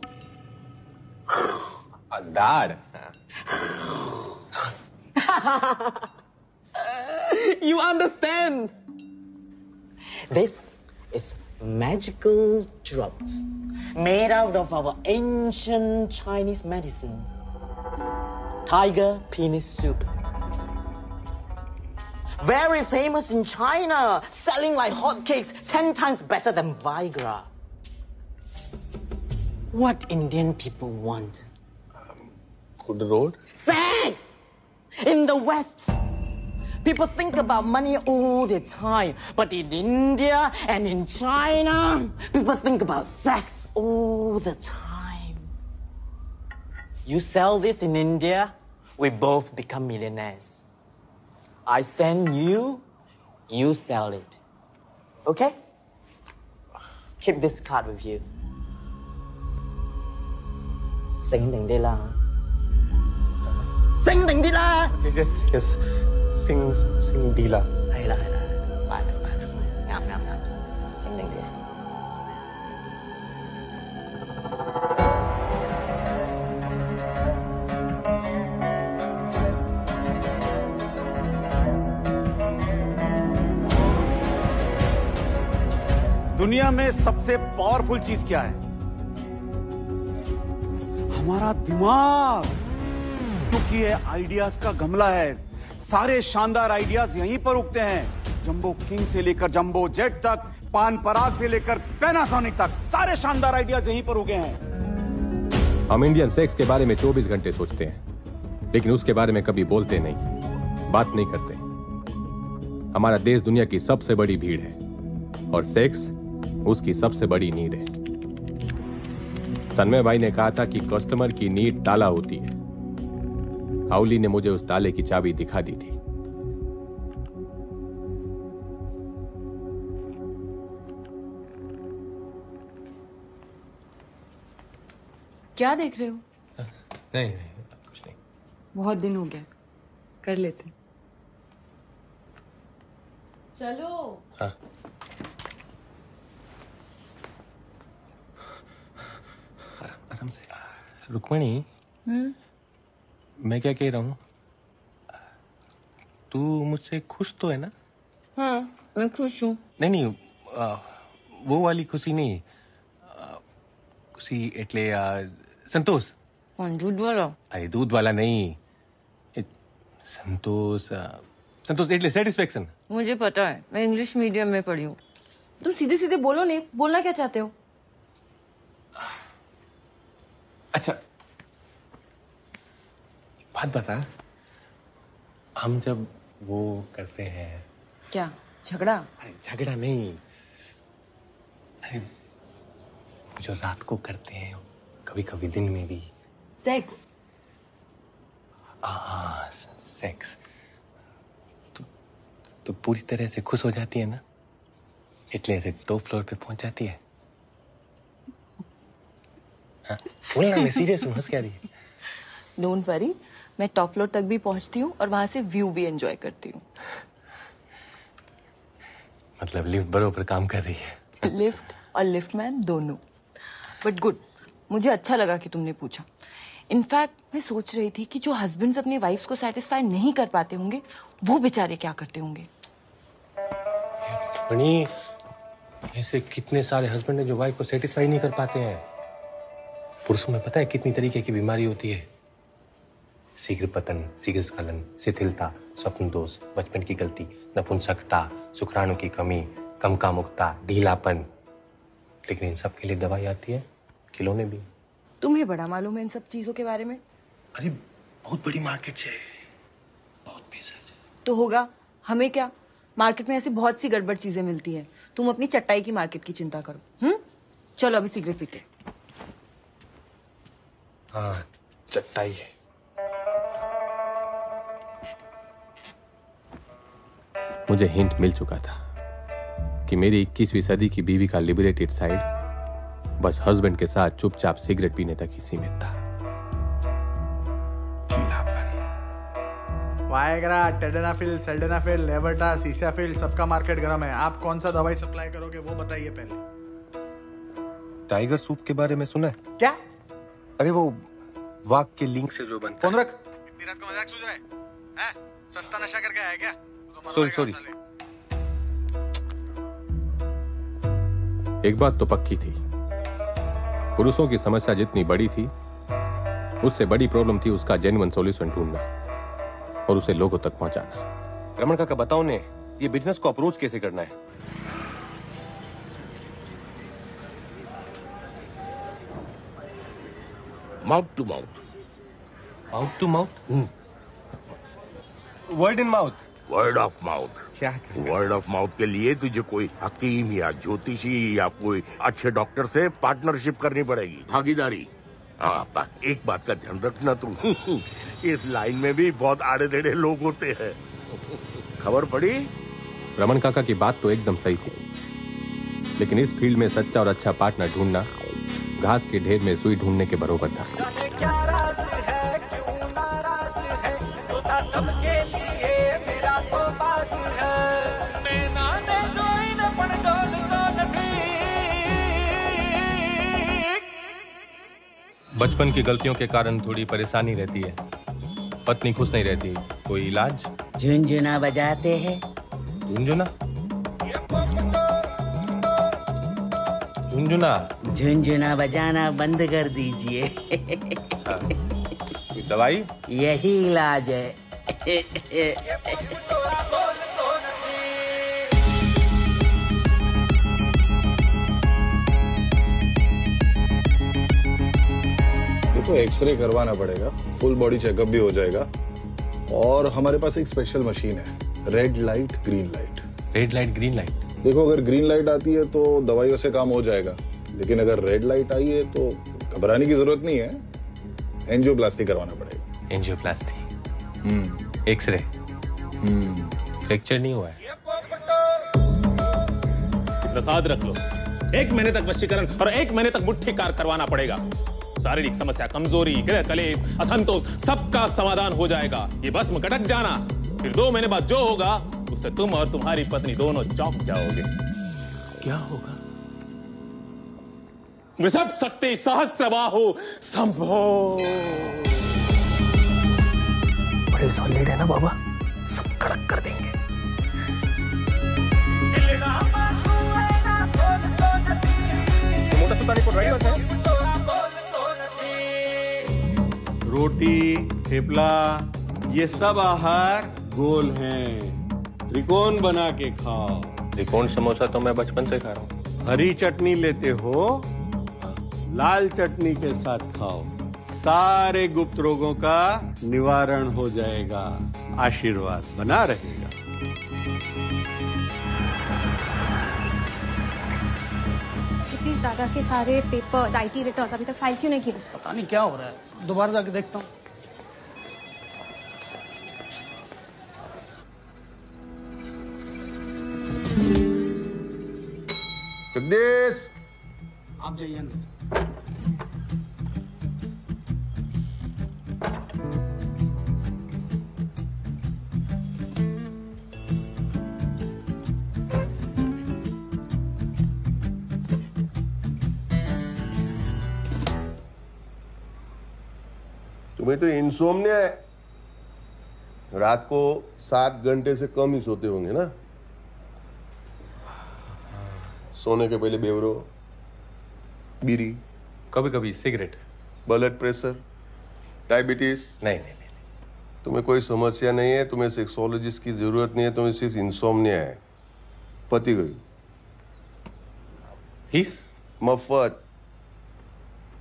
S: Uh, Dad.
U: You understand? This is magical drugs made out of our ancient Chinese medicine. Tiger penis soup. Very famous in China, selling like hotcakes, ten times better than Viagra. What Indian people want?
S: Good road?
U: Sex! In the West, people think about money all the time. But in India and in China, people think about sex all the time. You sell this in India, we both become millionaires. I send you, you sell it. Okay? Keep this card with you. 醒定啲啦，醒定啲啦。
S: Yes, yes. Sing, sing Dila.
U: 係啦係啦，快啦快啦，啱啱啱，醒定啲。
L: दुनिया में सबसे powerful चीज क्या है? हमारा दिमाग, क्योंकि ये आइडियाज का गमला है। सारे शानदार आइडियाज यहीं पर उगते हैं। जंबो किंग से लेकर जंबो जेट तक, पान पराग से लेकर पैनासोनिक तक, सारे शानदार आइडियाज यहीं पर उगे हैं।
J: हम इंडियन सेक्स के बारे में चौबीस घंटे सोचते हैं, लेकिन उसके बारे में कभी बोलते नहीं, बात नहीं करते। हमारा देश दुनिया की सबसे बड़ी भीड़ है और सेक्स उसकी सबसे बड़ी नीड है। तन्मय भाई ने कहा था कि कस्टमर की नीड ताला होती है। हाउली ने मुझे उस ताले की चाबी दिखा दी थी।
M: क्या देख रहे हो?
S: नहीं नहीं कुछ नहीं।
M: बहुत दिन हो गया, कर लेते। चलो।
S: हाँ। आराम से। रुक्मणी,
M: हम्म।
S: मैं क्या कह रहा हूँ, तू मुझसे खुश तो है ना?
M: हाँ, मैं खुश हूँ।
S: नहीं नहीं आ, वो वाली खुशी नहीं, आ, खुशी एटले आ, संतोष।
M: कौन, दूध वाला?
S: अरे दूध वाला नहीं, ए, संतोष आ, संतोष एटले सेटिस्फेक्शन।
M: मुझे पता है, मैं इंग्लिश मीडियम में पढ़ी हूँ। तुम सीधे सीधे बोलो नहीं, बोलना क्या चाहते हो?
S: अच्छा बात बता, हम जब वो करते हैं,
M: क्या झगड़ा?
S: अरे झगड़ा नहीं, अरे वो जो रात को करते हैं, कभी कभी दिन में भी।
M: सेक्स?
S: हाँ सेक्स। तो, तो पूरी तरह से खुश हो जाती है ना, इसलिए ऐसे टॉप फ्लोर पे पहुंच जाती है। हाँ बोलना, मैं सीरियस हूँ, हंस क्या रही है?
M: डोंट वरी, मैं टॉप फ्लोर तक भी पहुंचती हूँ और वहां से व्यू भी एंजॉय करती हूँ।
S: मतलब लिफ्ट बरोबर काम कर रही है।
M: लिफ्ट और लिफ्टमैन दोनों। बट गुड, मुझे अच्छा लगा कि तुमने पूछा। इनफैक्ट मैं सोच रही थी कि जो हस्बैंड्स अपनी वाइफ्स को सेटिस्फाई नहीं कर पाते होंगे, वो बेचारे क्या करते होंगे।
S: बनी, ऐसे कितने सारे हस्बैंड हैं जो वाइफ को सेटिस्फाई नहीं कर पाते हैं। पुरुषों में पता है कितनी तरीके की बीमारी होती है? शीघ्र पतन, शीघ्र स्खलन, शिथिलता, स्वप्न दोष, बचपन की गलती, नपुंसकता, शुक्राणु की कमी, कम कामुकता, ढीलापन। लेकिन इन सब के लिए दवाई आती है खिलौने भी।
M: तुम्हें बड़ा मालूम है इन सब चीजों के बारे में।
S: अरे बहुत बड़ी मार्केट है, बहुत पैसा है।
M: तो होगा, हमें क्या, मार्केट में ऐसी बहुत सी गड़बड़ चीजें मिलती हैं। तुम अपनी चटाई की मार्केट की चिंता करो। हम्म, चलो अभी सिगरेट पीते।
S: हाँ, चटाई है।
J: मुझे हिंट मिल चुका था कि मेरी इक्कीसवीं सदी की बीवी का लिबरेटेड साइड बस हस्बैंड के साथ चुपचाप सिगरेट पीने तक ही सीमित था।
D: वायग्रा, टेडेनाफिल, सेल्डेनाफिल, लेवर्टा, सीसाफिल, सबका मार्केट गरम है। आप कौन सा दवाई सप्लाई करोगे वो बताइए पहले।
S: टाइगर सूप के बारे में सुना है
D: क्या?
S: अरे वो वाघ के लिंक से जो बनता
D: फोन रख। इतनी रात को मजाक सूझ रहा है? हैं? सस्ता नशा करके आया क्या?
S: Sorry sorry.
J: एक बात तो पक्की थी, पुरुषों की समस्या जितनी बड़ी थी उससे बड़ी प्रॉब्लम थी उसका जेन्युइन सॉल्यूशन ढूंढना और उसे लोगों तक पहुंचाना।
S: रमन काका बताओ ने ये बिजनेस को अप्रोच कैसे करना है?
V: Mouth to mouth.
S: Mouth to mouth? Word in mouth.
V: Word of mouth.
S: क्या?
V: वर्ड ऑफ माउथ के लिए तुझे कोई हकीम या ज्योतिषी या कोई अच्छे डॉक्टर से पार्टनरशिप करनी पड़ेगी, भागीदारी। हाँ, पर एक बात का ध्यान रखना तू, इस लाइन में भी बहुत आड़े टेढ़े लोग होते हैं। खबर पड़ी?
J: रमन काका की बात तो एकदम सही थी, लेकिन इस फील्ड में सच्चा और अच्छा पार्टनर ढूंढना घास के ढेर में सुई ढूंढने के बराबर था। बचपन की गलतियों के कारण थोड़ी परेशानी रहती है, पत्नी खुश नहीं रहती, कोई इलाज?
U: झुनझुना बजाते हैं।
J: झुनझुना? झुनझुना
U: झुनझुना बजाना बंद कर दीजिए।
J: अच्छा, दवाई?
U: यही इलाज है।
W: तो एक्सरे करवाना पड़ेगा, फुल बॉडी चेकअप भी हो जाएगा और हमारे पास एक स्पेशल मशीन है, red light green light.
J: Red light green light?
W: देखो, अगर ग्रीन लाइट आती है तो दवाइयों से काम हो जाएगा, लेकिन अगर रेड लाइट आई है तो घबराने की जरूरत नहीं है, एंजियोप्लास्टी करवाना पड़ेगा।
J: एंजियोप्लास्टी?
W: हम्म।
J: एक्सरे?
W: हम्म।
J: फ्रैक्चर नहीं हुआ है?
X: प्रसाद रख लो, एक महीने तक वशीकरण और एक महीने तक मुट्ठी कार करवाना पड़ेगा। शारीरिक समस्या, कमजोरी, गृह कलेश, असंतोष, सबका समाधान हो जाएगा। ये भस्म कटक जाना, फिर दो महीने बाद जो होगा उससे तुम और तुम्हारी पत्नी दोनों चौंक जाओगे।
I: क्या होगा?
X: वृषभ शक्ति सहस्त्रबाहु संभो।
I: बड़े सॉलिड है ना बाबा, सब कड़क कर देंगे।
J: मोटा सुतानी को राइट है।
Y: रोटी, थेपला, ये सब आहार गोल हैं, त्रिकोण बना के खाओ।
J: त्रिकोण समोसा तो मैं बचपन से खा रहा हूँ।
Y: हरी चटनी लेते हो, लाल चटनी के साथ खाओ, सारे गुप्त रोगों का निवारण हो जाएगा, आशीर्वाद बना रहेगा।
R: प्लीज दादा के सारे पेपर्स, आईटी रिटर्न अभी तक फाइल क्यों नहीं की?
I: पता नहीं क्या हो रहा है, दोबारा जाके देखता हूँ।
W: जगदीश,
I: आप जाइए अंदर।
H: तुम्हें तो इंसोम्निया है, रात को सात घंटे से कम ही सोते होंगे ना? सोने के पहले बेवरो, बीड़ी,
J: कभी कभी सिगरेट।
H: Blood pressure, diabetes?
J: नहीं नहीं नहीं।
H: तुम्हें कोई समस्या नहीं है, तुम्हें सेक्सोलॉजिस्ट की जरूरत नहीं है, तुम्हें सिर्फ इंसोम्निया है। पति गई
J: फीस
H: मफत,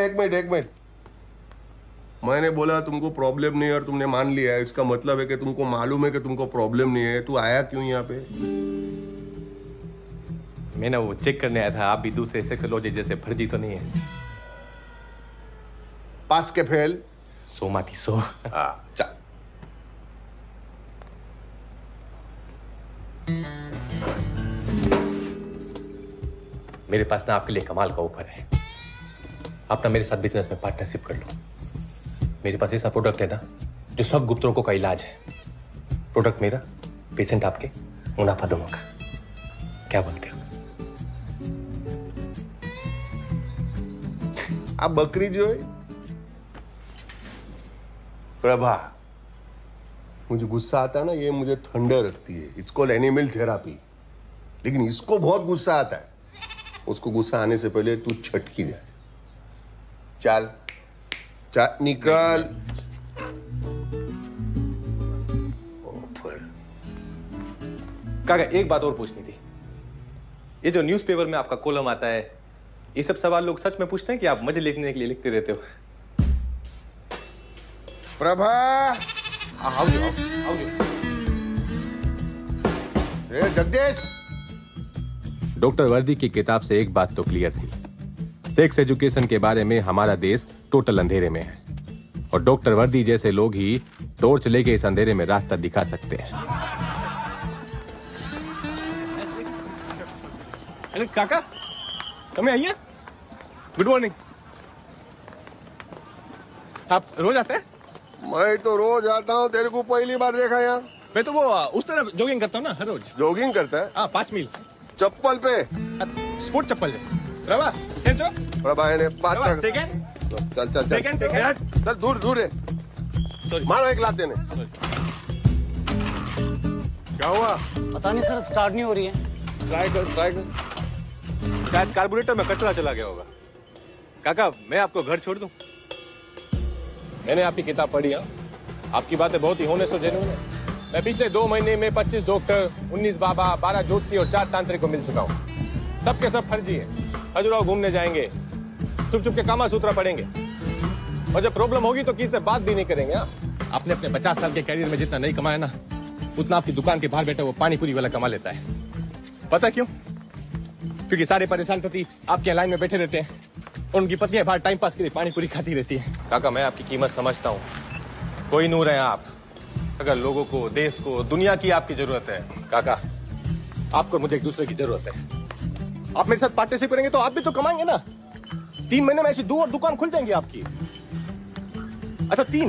H: एक मिनट एक मिनट मैंने बोला तुमको प्रॉब्लम नहीं है और तुमने मान लिया है, इसका मतलब है कि तुमको मालूम है कि तुमको प्रॉब्लम नहीं है। तू आया क्यों यहाँ पे?
J: मैं ना वो चेक करने आया था, आप भी दूसरे सेक्सोलॉजी जैसे फर्जी तो नहीं है।
H: पास के फेल
J: सो माती सो।
H: हाँ चल।
J: मेरे पास ना आपके लिए कमाल का ऑफर है। आप ना मेरे साथ बिजनेस में पार्टनरशिप कर लो। मेरे पास ऐसा प्रोडक्ट है ना जो सब गुप्त रोगों का इलाज है। प्रोडक्ट मेरा, पेशेंट आपके, मुनाफा दोनों का। क्या बोलते हो?
H: आप बकरी जो है प्रभा, मुझे गुस्सा आता है ना, ये मुझे ठंडा रखती है। It's called animal therapy. लेकिन इसको बहुत गुस्सा आता है। उसको गुस्सा आने से पहले तू छटकी जा। चल चल निकल।
J: काका एक बात और पूछनी थी। ये जो न्यूज़पेपर में आपका कॉलम आता है, ये सब सवाल लोग सच में पूछते हैं कि आप मजे लिखने के लिए लिखते रहते हो?
H: प्रभा
J: आओ जो आओ जो।
H: ए जगदीश,
J: डॉक्टर वर्दी की किताब से एक बात तो क्लियर थी, सेक्स एजुकेशन के बारे में हमारा देश टोटल अंधेरे में है और डॉक्टर वर्दी जैसे लोग ही टॉर्च लेके इस अंधेरे में रास्ता दिखा सकते हैं।
I: अरे काका, તમે અહીંયા? Good morning. आप रोज आते हैं?
H: मैं तो रोज आता हूँ, तेरे को पहली बार देखा यहाँ।
I: मैं तो वो उस तरफ जॉगिंग करता हूँ ना हर रोज।
H: जॉगिंग करता है?
I: हाँ, पांच मील।
H: चप्पल पे?
I: स्पोर्ट चप्पल है। प्रभा, खेचो।
H: प्रभा है ने बात कर।
I: सेकंड।
H: चल चल चल।
I: Second second.
H: चल दूर दूर है। मारो एक लात देने। क्या हुआ?
A: पता नहीं सर, स्टार्ट नहीं हो रही है।
H: ट्राई कर ट्राई कर।
J: शायद कार्बोरेटर में कचरा चला गया होगा। काका, मैं आपको घर छोड़ दूं? मैंने आपकी किताब पढ़ी है, आपकी बातें बहुत ही होने से जेन्युइन है। मैं पिछले दो महीने में पच्चीस डॉक्टर, उन्नीस बाबा, बारह ज्योतिषी और चार तांत्रिक को मिल चुका हूँ। सबके सब फर्जी है। खजुराहो घूमने जाएंगे, चुप चुप के कामा सूत्रा पढ़ेंगे और जब प्रॉब्लम होगी तो किसी से बात भी नहीं करेंगे। आपने अपने पचास साल के कैरियर में जितना नहीं कमाया ना, उतना आपकी दुकान के बाहर बैठा वो पानी पूरी वाला कमा लेता है। पता क्यों? क्योंकि सारे परेशान पति आपके लाइन में बैठे रहते हैं और उनकी पत्नियां बाहर टाइम पास के लिए पानी पूरी खाती रहती है। काका, मैं आपकी कीमत समझता हूँ, कोई नूर है आप। अगर लोगों को, देश को, दुनिया की आपकी जरूरत है काका, आपको मुझे एक दूसरे की जरूरत है। आप मेरे साथ पार्टनरशिप करेंगे तो आप भी तो कमाएंगे ना। तीन महीने में ऐसी दो और दुकान खुल जाएंगी आपकी। अच्छा तीन।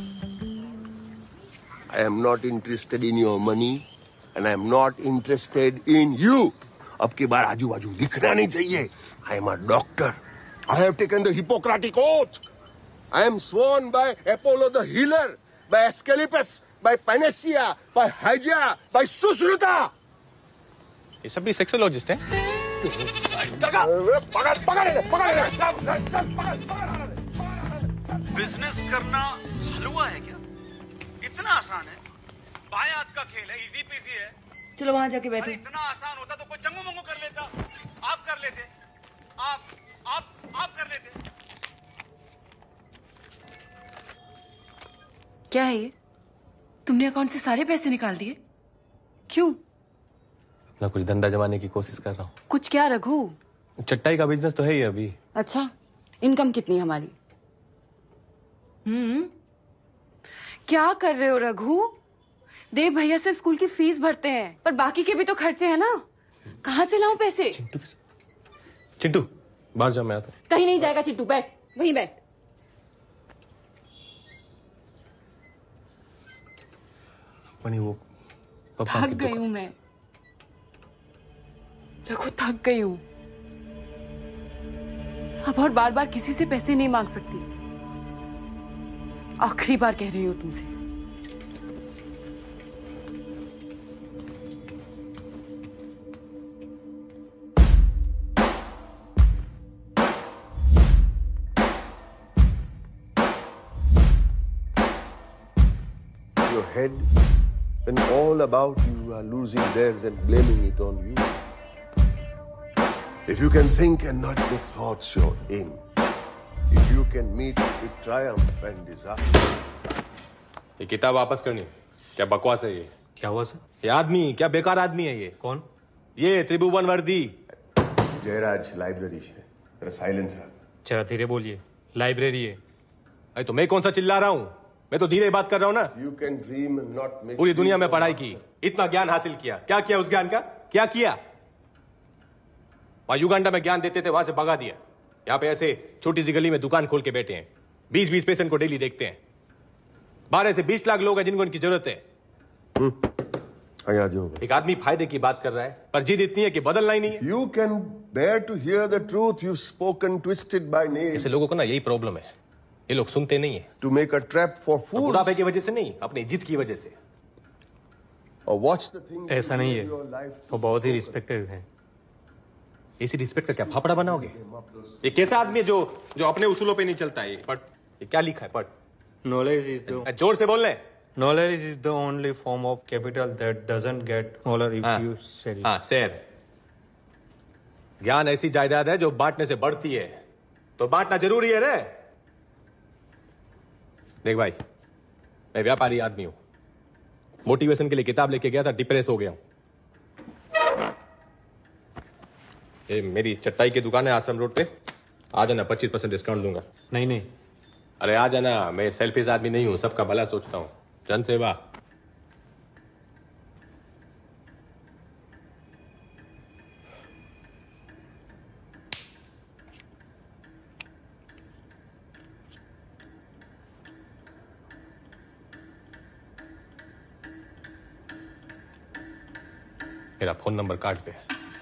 H: I am not interested in your money and I am not interested in you. अब की बार आजू बाजू दिखना नहीं चाहिए। I am a doctor. I have taken the Hippocratic oath. I am sworn by Apollo the healer, by Asclepius, by Panacea, by Hygia, by Susruta.
J: ये सब भी सेक्सोलॉजिस्ट हैं?
H: पकड़ पकड़ पकड़।
L: बिजनेस करना हलवा है क्या? इतना आसान है? बाएं हाथ का खेल है, इजी पीजी है।
M: चलो वहां जाके बैठो।
L: इतना आसान होता तो कोई जंगू मंगू कर लेता। आप कर लेते। आप आप आप कर लेते।
M: क्या है ये? तुमने अकाउंट से सारे पैसे निकाल दिए? क्यों?
J: मैं कुछ धंधा जमाने की कोशिश कर रहा हूँ।
M: कुछ क्या रघु?
J: चट्टाई का बिजनेस तो है ही अभी।
M: अच्छा, इनकम कितनी हमारी? हम्म, क्या कर रहे हो रघु? देव भैया सिर्फ स्कूल की फीस भरते हैं, पर बाकी के भी तो खर्चे हैं ना। कहाँ से लाऊं पैसे?
J: चिंटू चिंटू बाहर जाओ, मैं आता हूँ।
M: कहीं नहीं जाएगा चिंटू, बैठ वहीं बैठ।
J: मणि वो
M: थक गई हूं मैं रघु, थक गई हूं। अब और बार बार किसी से पैसे नहीं मांग सकती। आखिरी बार कह रही हूं तुमसे।
H: Your head, when all about you are losing theirs and blaming it on you. If you can think and not make thoughts your aim, if you can meet with triumph and disaster.
J: ये किताब वापस करनी है। क्या बकवास है ये? क्या हुआ सर? ये आदमी क्या बेकार आदमी है ये? कौन? ये त्रिभुवन वर्दी।
H: जयराज लाइब्रेरी है। मेरा साइलेंस है।
J: जरा धीरे बोलिए। लाइब्रेरी है। अरे तो मैं कौन सा चिल्ला रहा हूँ? मैं तो धीरे बात कर रहा हूँ ना।
H: You can dream and not make.
J: पूरी दुनिया में पढ़ाई की, इतना ज्ञान हासिल किया। क्या किया उस ज्ञान का? क्या किया? वहां युगांडा में ज्ञान देते थे, वहां से भगा दिया। यहाँ पे ऐसे छोटी सी गली में दुकान खोल के बैठे हैं। बीस बीस पेशेंट को डेली देखते हैं। बारह से बीस लाख लोग हैं जिनको इनकी जरूरत है। एक आदमी फायदे की बात कर रहा है, पर जिद इतनी है कि बदलना ही नहीं है।
H: You can bear to hear the truth. You've spoken twisted by names.
J: ऐसे लोगों को ना यही प्रॉब्लम है, ये लोग सुनते नहीं है।
H: To make a trap for fools.
J: बुढ़ापे की वजह से नहीं, अपनी जिद की वजह से।
H: Or watch the things.
A: ऐसा नहीं है, वो बहुत ही रिस्पेक्टेड है।
J: इसी रिस्पेक्ट का क्या फाफड़ा बनाओगे? ये कैसा आदमी है जो जो अपने उसूलों पे नहीं चलता है? पढ़, ये क्या लिखा है? पढ़।
A: Knowledge is the
J: जोर से बोल रहे।
A: knowledge is the only form of capital that doesn't get smaller if
J: हाँ,
A: you sell it.
J: हाँ, शेर। ज्ञान ऐसी जायदाद है जो बांटने से बढ़ती है, तो बांटना जरूरी है रे। देख भाई, मैं व्यापारी आदमी हूं। मोटिवेशन के लिए किताब लेके गया था, डिप्रेस हो गया हूं। ये मेरी चट्टाई की दुकान है आश्रम रोड पे। आ जाना, पच्चीस परसेंट डिस्काउंट दूंगा।
A: नहीं नहीं,
J: अरे आ जाना, मैं सेल्फिश आदमी नहीं हूं, सबका भला सोचता हूं। जन सेवा। मेरा फोन नंबर काट दे।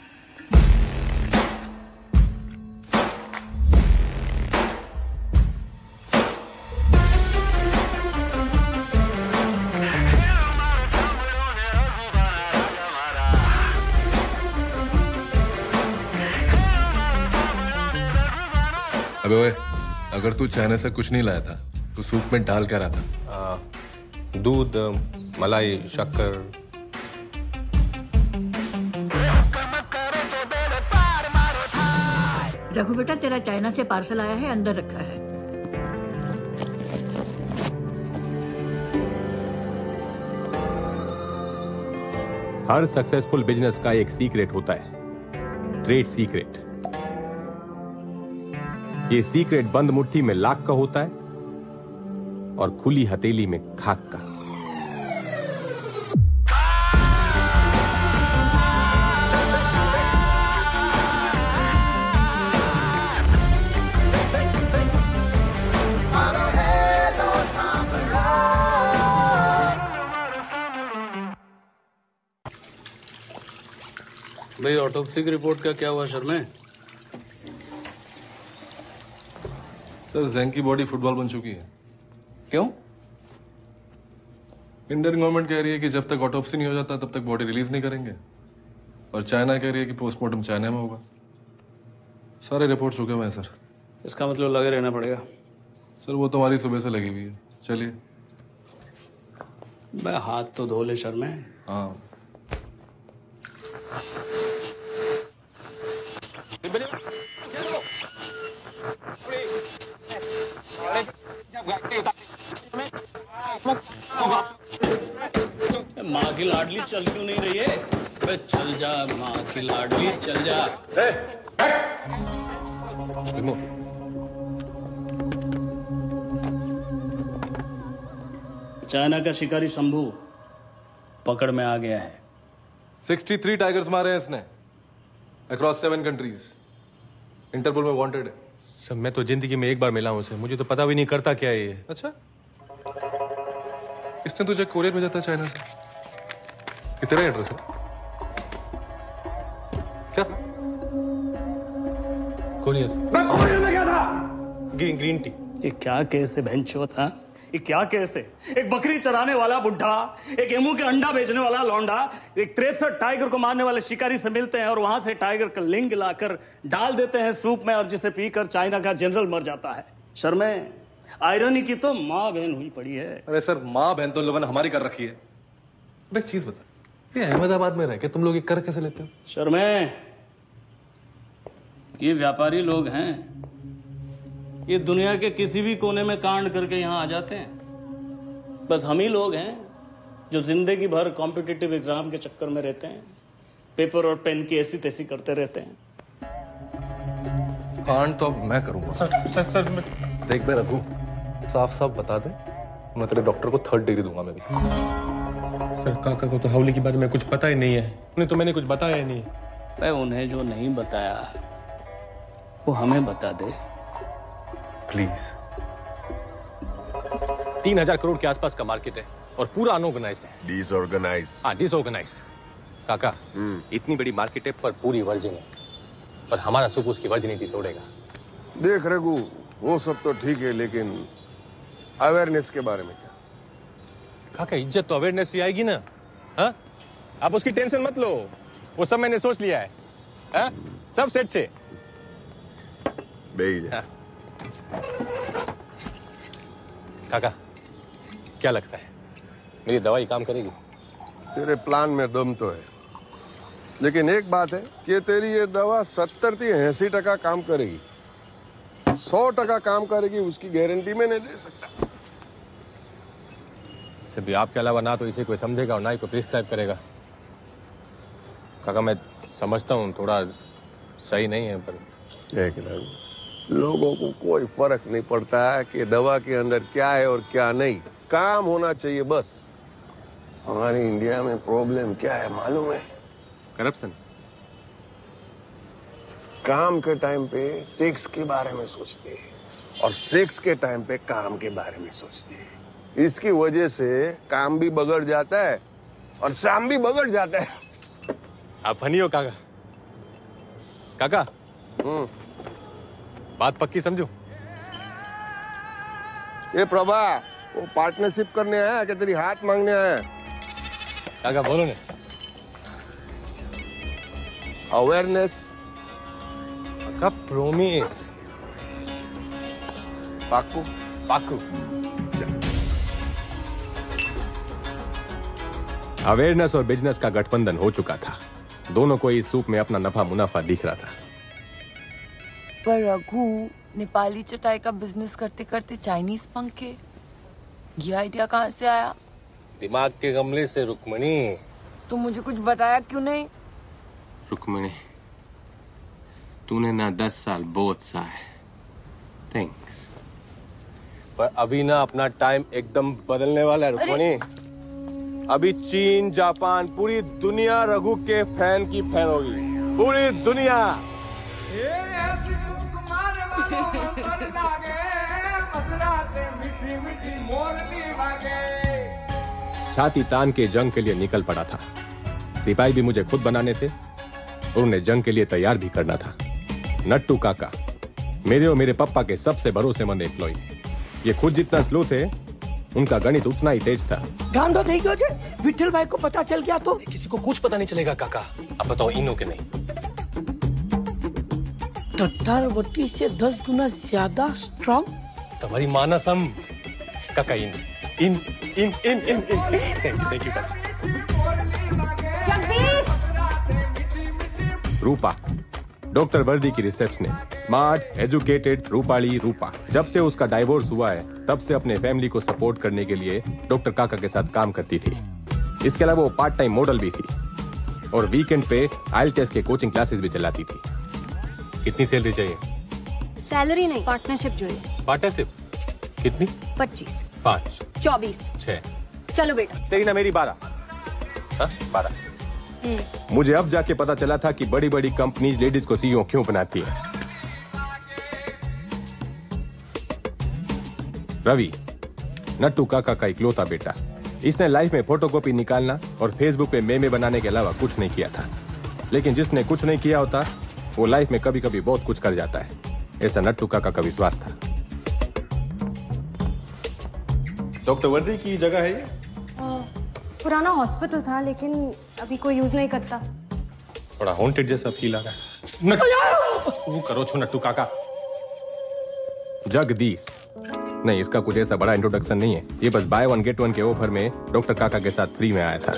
G: अबे ओए, अगर तू चाइना से कुछ नहीं लाया था तो सूप में डाल क्या रहा था?
J: दूध, मलाई, शक्कर।
B: रघु बेटा, तेरा चाइना से पार्सल आया है, अंदर रखा है।
J: हर सक्सेसफुल बिजनेस का एक सीक्रेट होता है, ट्रेड सीक्रेट। ये सीक्रेट बंद मुट्ठी में लाख का होता है और खुली हथेली में खाक का।
E: भाई, ऑटोप्सी की रिपोर्ट का क्या हुआ शर्मे?
G: सर, जैंग की बॉडी फुटबॉल बन चुकी है।
E: क्यों?
G: इंडियन गवर्नमेंट कह रही है कि जब तक ऑटोप्सी नहीं हो जाता तब तक बॉडी रिलीज नहीं करेंगे, और चाइना कह रही है कि पोस्टमार्टम चाइना में होगा। सारे रिपोर्ट चुके हुए हैं सर।
E: इसका मतलब लगे रहना पड़ेगा।
G: सर, वो तुम्हारी सुबह से लगी हुई है। चलिए।
E: मैं हाथ तो धो ले शर्मे।
G: हाँ।
E: माँ की लाडली चल क्यों नहीं रही है? बे चल जा, माँ की लाडली चल जा। चाइना का शिकारी शंभू पकड़ में आ गया है।
G: तिरेसठ टाइगर्स मारे हैं इसने, अक्रॉस सेवन कंट्रीज। इंटरपोल में वांटेड है।
J: सर, मैं तो जिंदगी में एक बार मिला हूं उसे, मुझे तो पता भी नहीं करता क्या है ये।
G: अच्छा, इसने तुझे कोरियर भेजा था चाइना से? ये तेरा एड्रेस है क्या?
J: कोरियर?
E: मैं कोरियर में गया था।
J: Green green tea.
E: ये क्या केस है भैंचोद? हाँ, ये क्या केस है? एक बकरी चराने वाला बुढ़ा, एक एमू के अंडा बेचने वाला लौंडा, एक तिरसठ टाइगर को मारने वाले शिकारी से मिलते हैं और वहां से टाइगर का लिंग लाकर डाल देते हैं सूप में, और जिसे पीकर चाइना का जनरल मर जाता है। शर्मे, आयरनी की तो माँ बहन हुई पड़ी है।
G: अरे सर, माँ बहन तो लोगों ने हमारी कर रखी है। अब एक चीज बता, ये अहमदाबाद में रह के तुम लोग ये कर कैसे लेते हो?
E: शर्मे, ये व्यापारी लोग हैं, ये दुनिया के किसी भी कोने में कांड करके यहाँ आ जाते हैं। बस हम ही लोग हैं जो जिंदगी भर कॉम्पिटिटिव एग्जाम के चक्कर में रहते हैं, पेपर और पेन की ऐसी तैसी करते रहते हैं।
G: कांड तो अब मैं करूंगा। सर सर सर मैं देख मैं रघु, साफ साफ बता दे, मैं तेरे डॉक्टर को थर्ड डिग्री दूंगा। मैं भी
J: सर काका को तो हावली के बारे में कुछ पता ही नहीं है, उन्हें तो मैंने कुछ बताया ही नहीं।
E: मैं उन्हें जो नहीं बताया वो हमें बता दे
G: प्लीज।
J: तीन हजार करोड़ के आसपास का मार्केट है और पूरा अनऑर्गेनाइज्ड है।
V: डिसऑर्गेनाइज्ड।
J: हाँ डिसऑर्गेनाइज्ड। काका इतनी बड़ी मार्केट है पर पूरी वर्जिन है, और हमारा सुख उसकी वर्जिनिटी तोड़ेगा।
H: देख रघु, वो सब तो ठीक है, लेकिन अवेयरनेस के बारे में क्या?
J: काका इज्जत तो अवेयरनेस से आएगी ना। हाँ आप उसकी टेंशन मत लो, वो सब मैंने सोच लिया है। हाँ सब सेट छे।
H: हाँ।
J: काका क्या लगता है मेरी दवाई काम करेगी?
H: तेरे प्लान में दम तो है, लेकिन एक बात है कि तेरी ये दवा सत्तर से अस्सी टका काम करेगी, सौ टका काम करेगी उसकी गारंटी में नहीं दे सकता।
J: सिर्फ आपके अलावा ना तो इसे कोई समझेगा और ना ही कोई प्रिस्क्राइब करेगा। काका मैं समझता हूँ थोड़ा सही नहीं है, पर
H: देख लोगों को कोई फर्क नहीं पड़ता है कि दवा के अंदर क्या है और क्या नहीं, काम होना चाहिए बस। हमारे इंडिया में प्रॉब्लम क्या है मालूम है?
J: करप्शन।
H: काम के टाइम पे सेक्स के बारे में सोचते हैं और सेक्स के टाइम पे काम के बारे में सोचते हैं। इसकी वजह से काम भी बगड़ जाता है और शाम भी बगड़ जाता है।
J: आप फनी हो काका। काका
H: हम्म
J: बात पक्की समझो।
H: ये प्रभा वो पार्टनरशिप करने आया कि तेरी हाथ मांगने आया?
J: काका बोलो ना।
H: अवेयरनेस
J: का प्रोमिस।
H: पाकू
J: पाकू। अवेयरनेस और बिजनेस का गठबंधन हो चुका था, दोनों को इस सूप में अपना नफा मुनाफा दिख रहा था।
M: पर रघु, नेपाली चटाई का बिजनेस करते करते चाइनीज पंखे, ये आइडिया कहाँ से आया?
J: दिमाग के गमले से रुक्मणी।
M: तुम मुझे कुछ बताया क्यों नहीं?
J: रुक्मणी तूने ना दस साल बहुत सा है। थैंक्स। पर अभी ना अपना टाइम एकदम बदलने वाला है रुक्मणी। अभी चीन, जापान, पूरी दुनिया रघु के फैन की फैन होगी, पूरी दुनिया। छाती तान के जंग के लिए निकल पड़ा था। सिपाही भी मुझे खुद बनाने थे और उन्हें जंग के लिए तैयार भी करना था। नट्टू काका मेरे और मेरे पापा के सबसे भरोसेमंद एम्प्लॉई। ये खुद जितना स्लो थे, उनका गणित उतना ही तेज था।
U: गांडो नहीं गयो जे विठल भाई को पता चल गया तो?
J: किसी को कुछ पता नहीं चलेगा काका। अब बताओ इनो के नहीं?
U: टट्टार वट्टी से दस गुना ज्यादा स्ट्रॉन्ग।
J: तुम्हारी मानसम काका। इन इन इन इन इन इन थैंक यू काका। रूपा डॉक्टर वर्दी की receptionist, smart, educated, Rupali Rupa. जब से उसका डाइवोर्स हुआ है तब से अपने फैमिली को सपोर्ट करने के लिए डॉक्टर काका के साथ काम करती थी। इसके अलावा वो पार्ट टाइम मॉडल भी थी और वीकेंड पे आईएलटीएस के कोचिंग क्लासेस भी चलाती थी। कितनी सैलरी चाहिए?
R: सैलरी नहीं, पार्टनरशिप चाहिए।
J: पार्टनरशिप कितनी?
R: पच्चीस।
J: पाँच।
R: चौबीस।
J: छह।
R: चलो बेटा।
J: तेरी ना मेरी बारह। हाँ बारह। मुझे अब जाके पता चला था कि बड़ी बड़ी कंपनीज लेडीज को सीईओ क्यों बनाती है। रवि नट्टू काका का इकलौता बेटा, इसने लाइफ में फोटोकॉपी निकालना और फेसबुक पे मेमे बनाने के अलावा कुछ नहीं किया था। लेकिन जिसने कुछ नहीं किया होता वो लाइफ में कभी कभी बहुत कुछ कर जाता है, ऐसा नट्टू काका का विश्वास था।
G: डॉक्टर वर्दी की जगह है ये?
R: पुराना हॉस्पिटल था लेकिन अभी कोई यूज नहीं करता।
J: थोड़ा हॉन्टेड जैसा फील आ रहा है। नट्टू वो करो छो नट्टू काका। जगदीश नहीं, इसका कुछ ऐसा बड़ा इंट्रोडक्शन नहीं है। ये बस बाय वन गेट वन के ऑफर में डॉक्टर काका के साथ फ्री में आया था।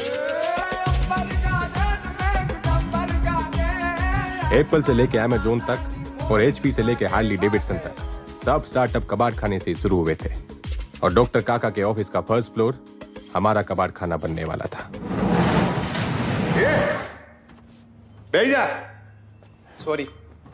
J: एप्पल से लेके अमेज़न तक और एचपी से लेके हार्ली डेविडसन तक सब स्टार्टअप कबाड़ खाने से शुरू हुए थे और डॉक्टर काका के ऑफिस का फर्स्ट फ्लोर हमारा कबाड़ खाना बनने वाला था।
S: भेजा
J: सॉरी।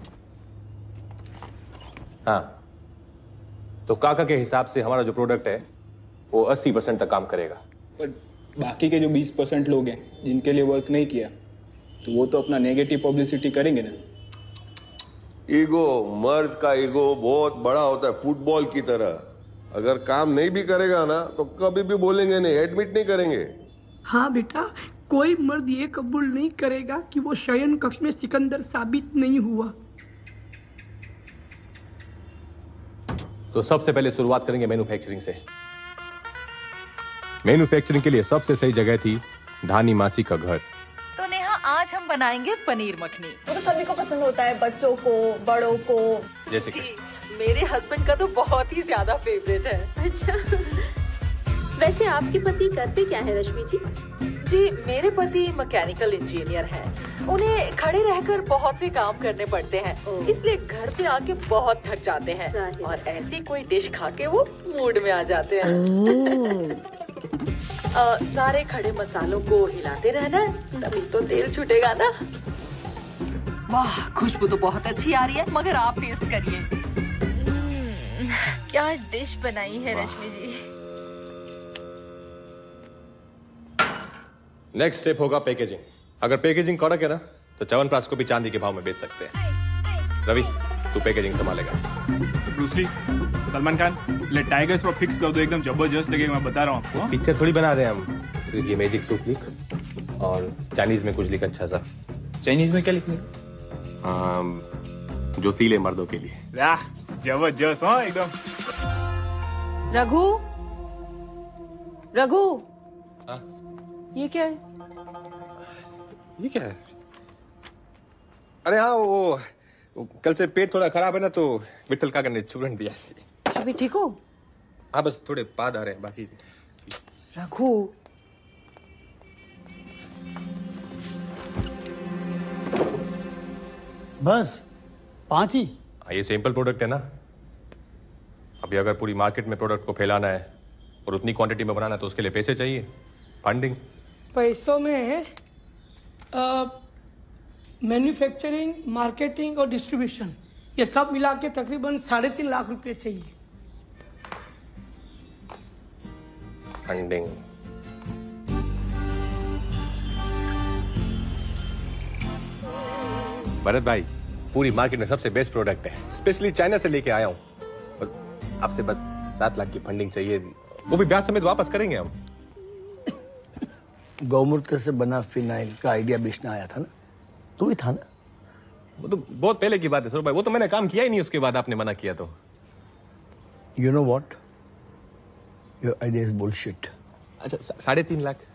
J: हाँ, तो काका के हिसाब से हमारा जो प्रोडक्ट है वो अस्सी परसेंट तक काम करेगा।
F: पर बाकी के जो बीस परसेंट लोग हैं जिनके लिए वर्क नहीं किया, तो वो तो अपना नेगेटिव पब्लिसिटी करेंगे ना।
H: ईगो, मर्द का ईगो बहुत बड़ा होता है, फुटबॉल की तरह। अगर काम नहीं भी करेगा ना तो कभी भी बोलेंगे नहीं, एडमिट नहीं करेंगे।
K: हाँ बेटा, कोई मर्द ये कबूल नहीं करेगा कि वो शयन कक्ष में सिकंदर साबित नहीं हुआ।
J: तो सबसे पहले शुरुआत करेंगे मैन्युफैक्चरिंग से। मैन्युफैक्चरिंग के लिए सबसे सही जगह थी धानी मासी का घर।
N: तो नेहा, आज हम बनाएंगे पनीर मखनी। वो तो सभी को पसंद होता है, बच्चों को, बड़ों को।
J: जैसे
N: जी, मेरे हस्बैंड का तो बहुत ही ज्यादा फेवरेट है।
P: अच्छा, वैसे आपके पति करते क्या है रश्मि जी?
N: जी, मेरे पति मैकेनिकल इंजीनियर हैं। उन्हें खड़े रहकर बहुत से काम करने पड़ते हैं, इसलिए घर पे आके बहुत थक जाते हैं और ऐसी कोई डिश खा के वो मूड में आ जाते हैं। आ, सारे खड़े मसालों को हिलाते रहना, तभी तो तेल छूटेगा ना। वाह, खुशबू तो बहुत अच्छी आ रही है, मगर आप टेस्ट करिए।
P: क्या डिश बनाई है रश्मि जी।
J: नेक्स्ट स्टेप होगा पैकेजिंग। अगर पैकेजिंग कड़क है ना तो च्यवनप्राश को भी चांदी के भाव में बेच सकते हैं। रवि, तू पैकेजिंग संभालेगा।
X: ब्रूस ली, सलमान खान, ले टाइगर्स पर फिक्स कर दो, एकदम जबरदस्त लगेगा, मैं बता रहा हूँ आपको।
J: पिक्चर थोड़ी बना रहे हैं हम, सिर्फ ये मैजिक सूप लिख और चाइनीज में कुछ लिख अच्छा सा।
X: चाइनीज में क्या लिखने?
J: जो सीले मर्दों के लिए।
X: जबरदस्त, हाँ एकदम।
M: रघु, रघु, ये क्या है?
J: ये क्या है? अरे हाँ, वो, वो कल से पेट थोड़ा खराब है ना, तो विठल काका ने चूरन दिया ऐसे।
M: अभी ठीक हो?
J: हाँ, बस थोड़े पाद आ रहे हैं, बाकी।
M: रघु,
I: बस पांच ही?
J: हाँ, ये सिंपल प्रोडक्ट है ना। अभी अगर पूरी मार्केट में प्रोडक्ट को फैलाना है और उतनी क्वांटिटी में बनाना है तो उसके लिए पैसे चाहिए, फंडिंग।
K: पैसों में मैन्युफैक्चरिंग, मार्केटिंग और डिस्ट्रीब्यूशन, ये सब मिला के तकरीबन साढ़े तीन लाख रुपए चाहिए।
J: फंडिंग। भरत भाई, पूरी मार्केट में सबसे बेस्ट प्रोडक्ट है, स्पेशली चाइना से लेके आया हूँ। आपसे बस सात लाख की फंडिंग चाहिए, वो भी ब्याज समेत वापस करेंगे हम।
I: गौमूत्र से बना फिनाइल का आइडिया बेचना आया था ना, तू ही था ना?
J: वो तो बहुत पहले की बात है सौरभ भाई, वो तो मैंने काम किया ही नहीं, उसके बाद आपने मना किया तो।
I: You know what, your idea is bullshit.
J: अच्छा, साढ़े तीन लाख।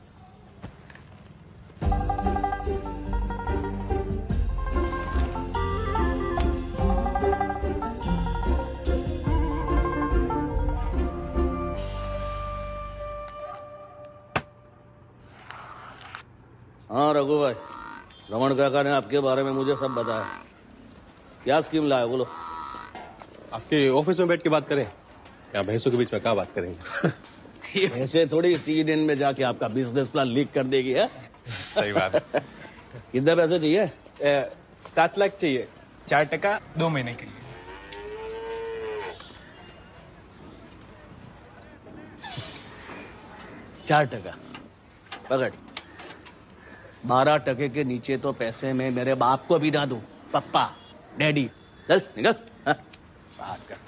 Q: हाँ रघु भाई, रमन काका ने आपके बारे में मुझे सब बताया। क्या स्कीम लाया बोलो?
J: आपके ऑफिस में बैठ के बात करें या भैंसों के बीच में क्या बात करेंगे?
Q: ऐसे थोड़ी सीएनएन में जाके आपका बिजनेस प्लान लीक कर देगी है?
J: सही बात।
Q: कितने पैसे चाहिए?
F: सात लाख चाहिए, चार टका दो महीने के लिए।
Q: चार टका पकड़। बारह टके के नीचे तो पैसे में मेरे बाप को भी ना दूं। पप्पा, डैडी, चल निकल। हाँ? बात कर।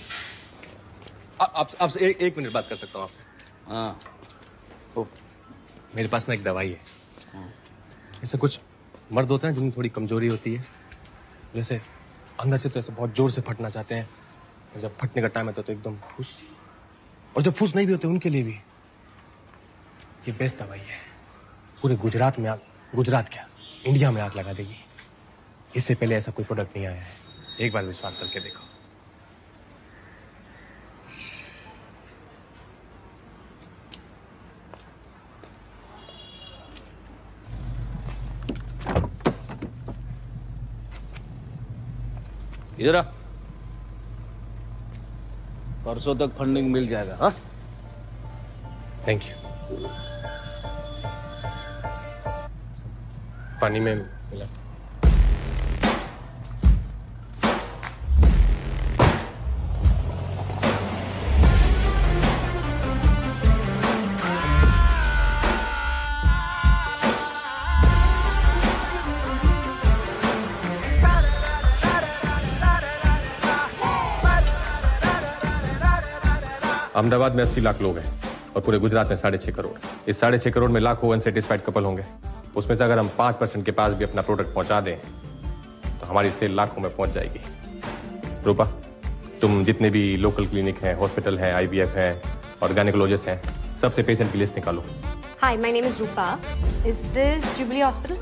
J: आप आपसे एक, एक मिनट बात कर सकता हूँ आपसे?
Q: हाँ।
J: ओ, मेरे पास ना एक दवाई है। ऐसे कुछ मर्द होते हैं जिनमें थोड़ी कमजोरी होती है, जैसे अंदर से तो ऐसे बहुत जोर से फटना चाहते हैं, और जब फटने का टाइम आता है तो एकदम फूस, और जब फूस नहीं भी होते उनके लिए भी ये बेस्ट दवाई है। पूरे गुजरात में आग, गुजरात क्या इंडिया में आग लगा देगी। इससे पहले ऐसा कोई प्रोडक्ट नहीं आया है, एक बार विश्वास करके देखो।
Q: इधर आ। परसों तक फंडिंग मिल जाएगा। हाँ,
J: थैंक यू। पानी में मिला। अहमदाबाद में अस्सी लाख लोग हैं और पूरे गुजरात में साढ़े छह करोड़। इस साढ़े छह करोड़ में लाखों अनसेटिस्फाइड कपल होंगे। उसमें से अगर हम पांच परसेंट के पास भी अपना प्रोडक्ट पहुंचा दें तो हमारी सेल लाखों में पहुंच जाएगी। रूपा, तुम जितने भी लोकल क्लिनिक हैं, हॉस्पिटल हैं, आईवीएफ हैं और गायनेकोलॉजिस्ट हैं, सबसे पेशेंट की लिस्ट निकालो।
C: Hi, my name is Rupa. Is this Jubilee Hospital?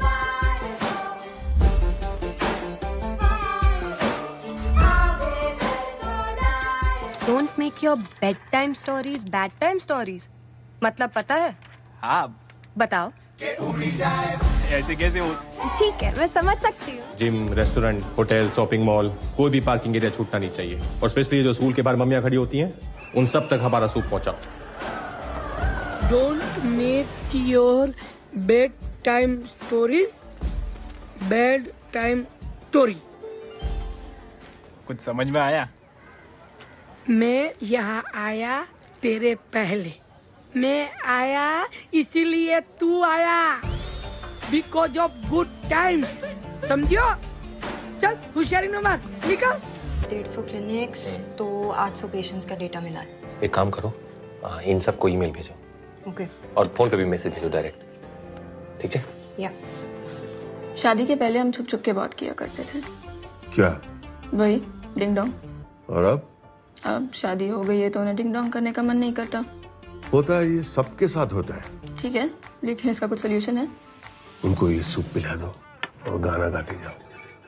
C: Don't make your bedtime stories bedtime stories. मतलब पता है?
F: हाँ।
C: बताओ।
F: ऐसे कैसे हो?
C: ठीक है, मैं समझ सकती हूँ।
J: Gym, restaurant, hotel, shopping mall, कोई भी पार्किंग एरिया छूटना नहीं चाहिए। और स्पेशली जो स्कूल के बाहर मम्मियाँ खड़ी होती हैं, उन सब तक हमारा सूप पहुंचाओ।
K: Don't make your bedtime stories bedtime story.
F: कुछ समझ में आया?
K: मैं यहाँ आया तेरे पहले। मैं आया इसीलिए तू आया। Because of good times. समझो? चल होशियारी न मार, निकल।
C: डेढ़ सौ क्लिनिक्स तो आठ सौ पेशेंट्स का डेटा मिला है।
J: एक काम करो, आ, इन सबको ईमेल भेजो।
C: ओके।
J: और फोन पे भी मैसेज भेजो डायरेक्ट। ठीक है?
C: या।
M: शादी के पहले हम छुप छुप के बात किया करते थे।
V: क्या?
M: वही डिंग डोंग।
V: और अब?
M: अब शादी हो गई है तो उन्हें डिंग डोंग करने का मन नहीं करता।
V: होता है, ये सबके साथ होता है।
M: ठीक है, लेकिन इसका कुछ सोल्यूशन है?
V: उनको ये सूप पिला दो और गाना गाते जाओ।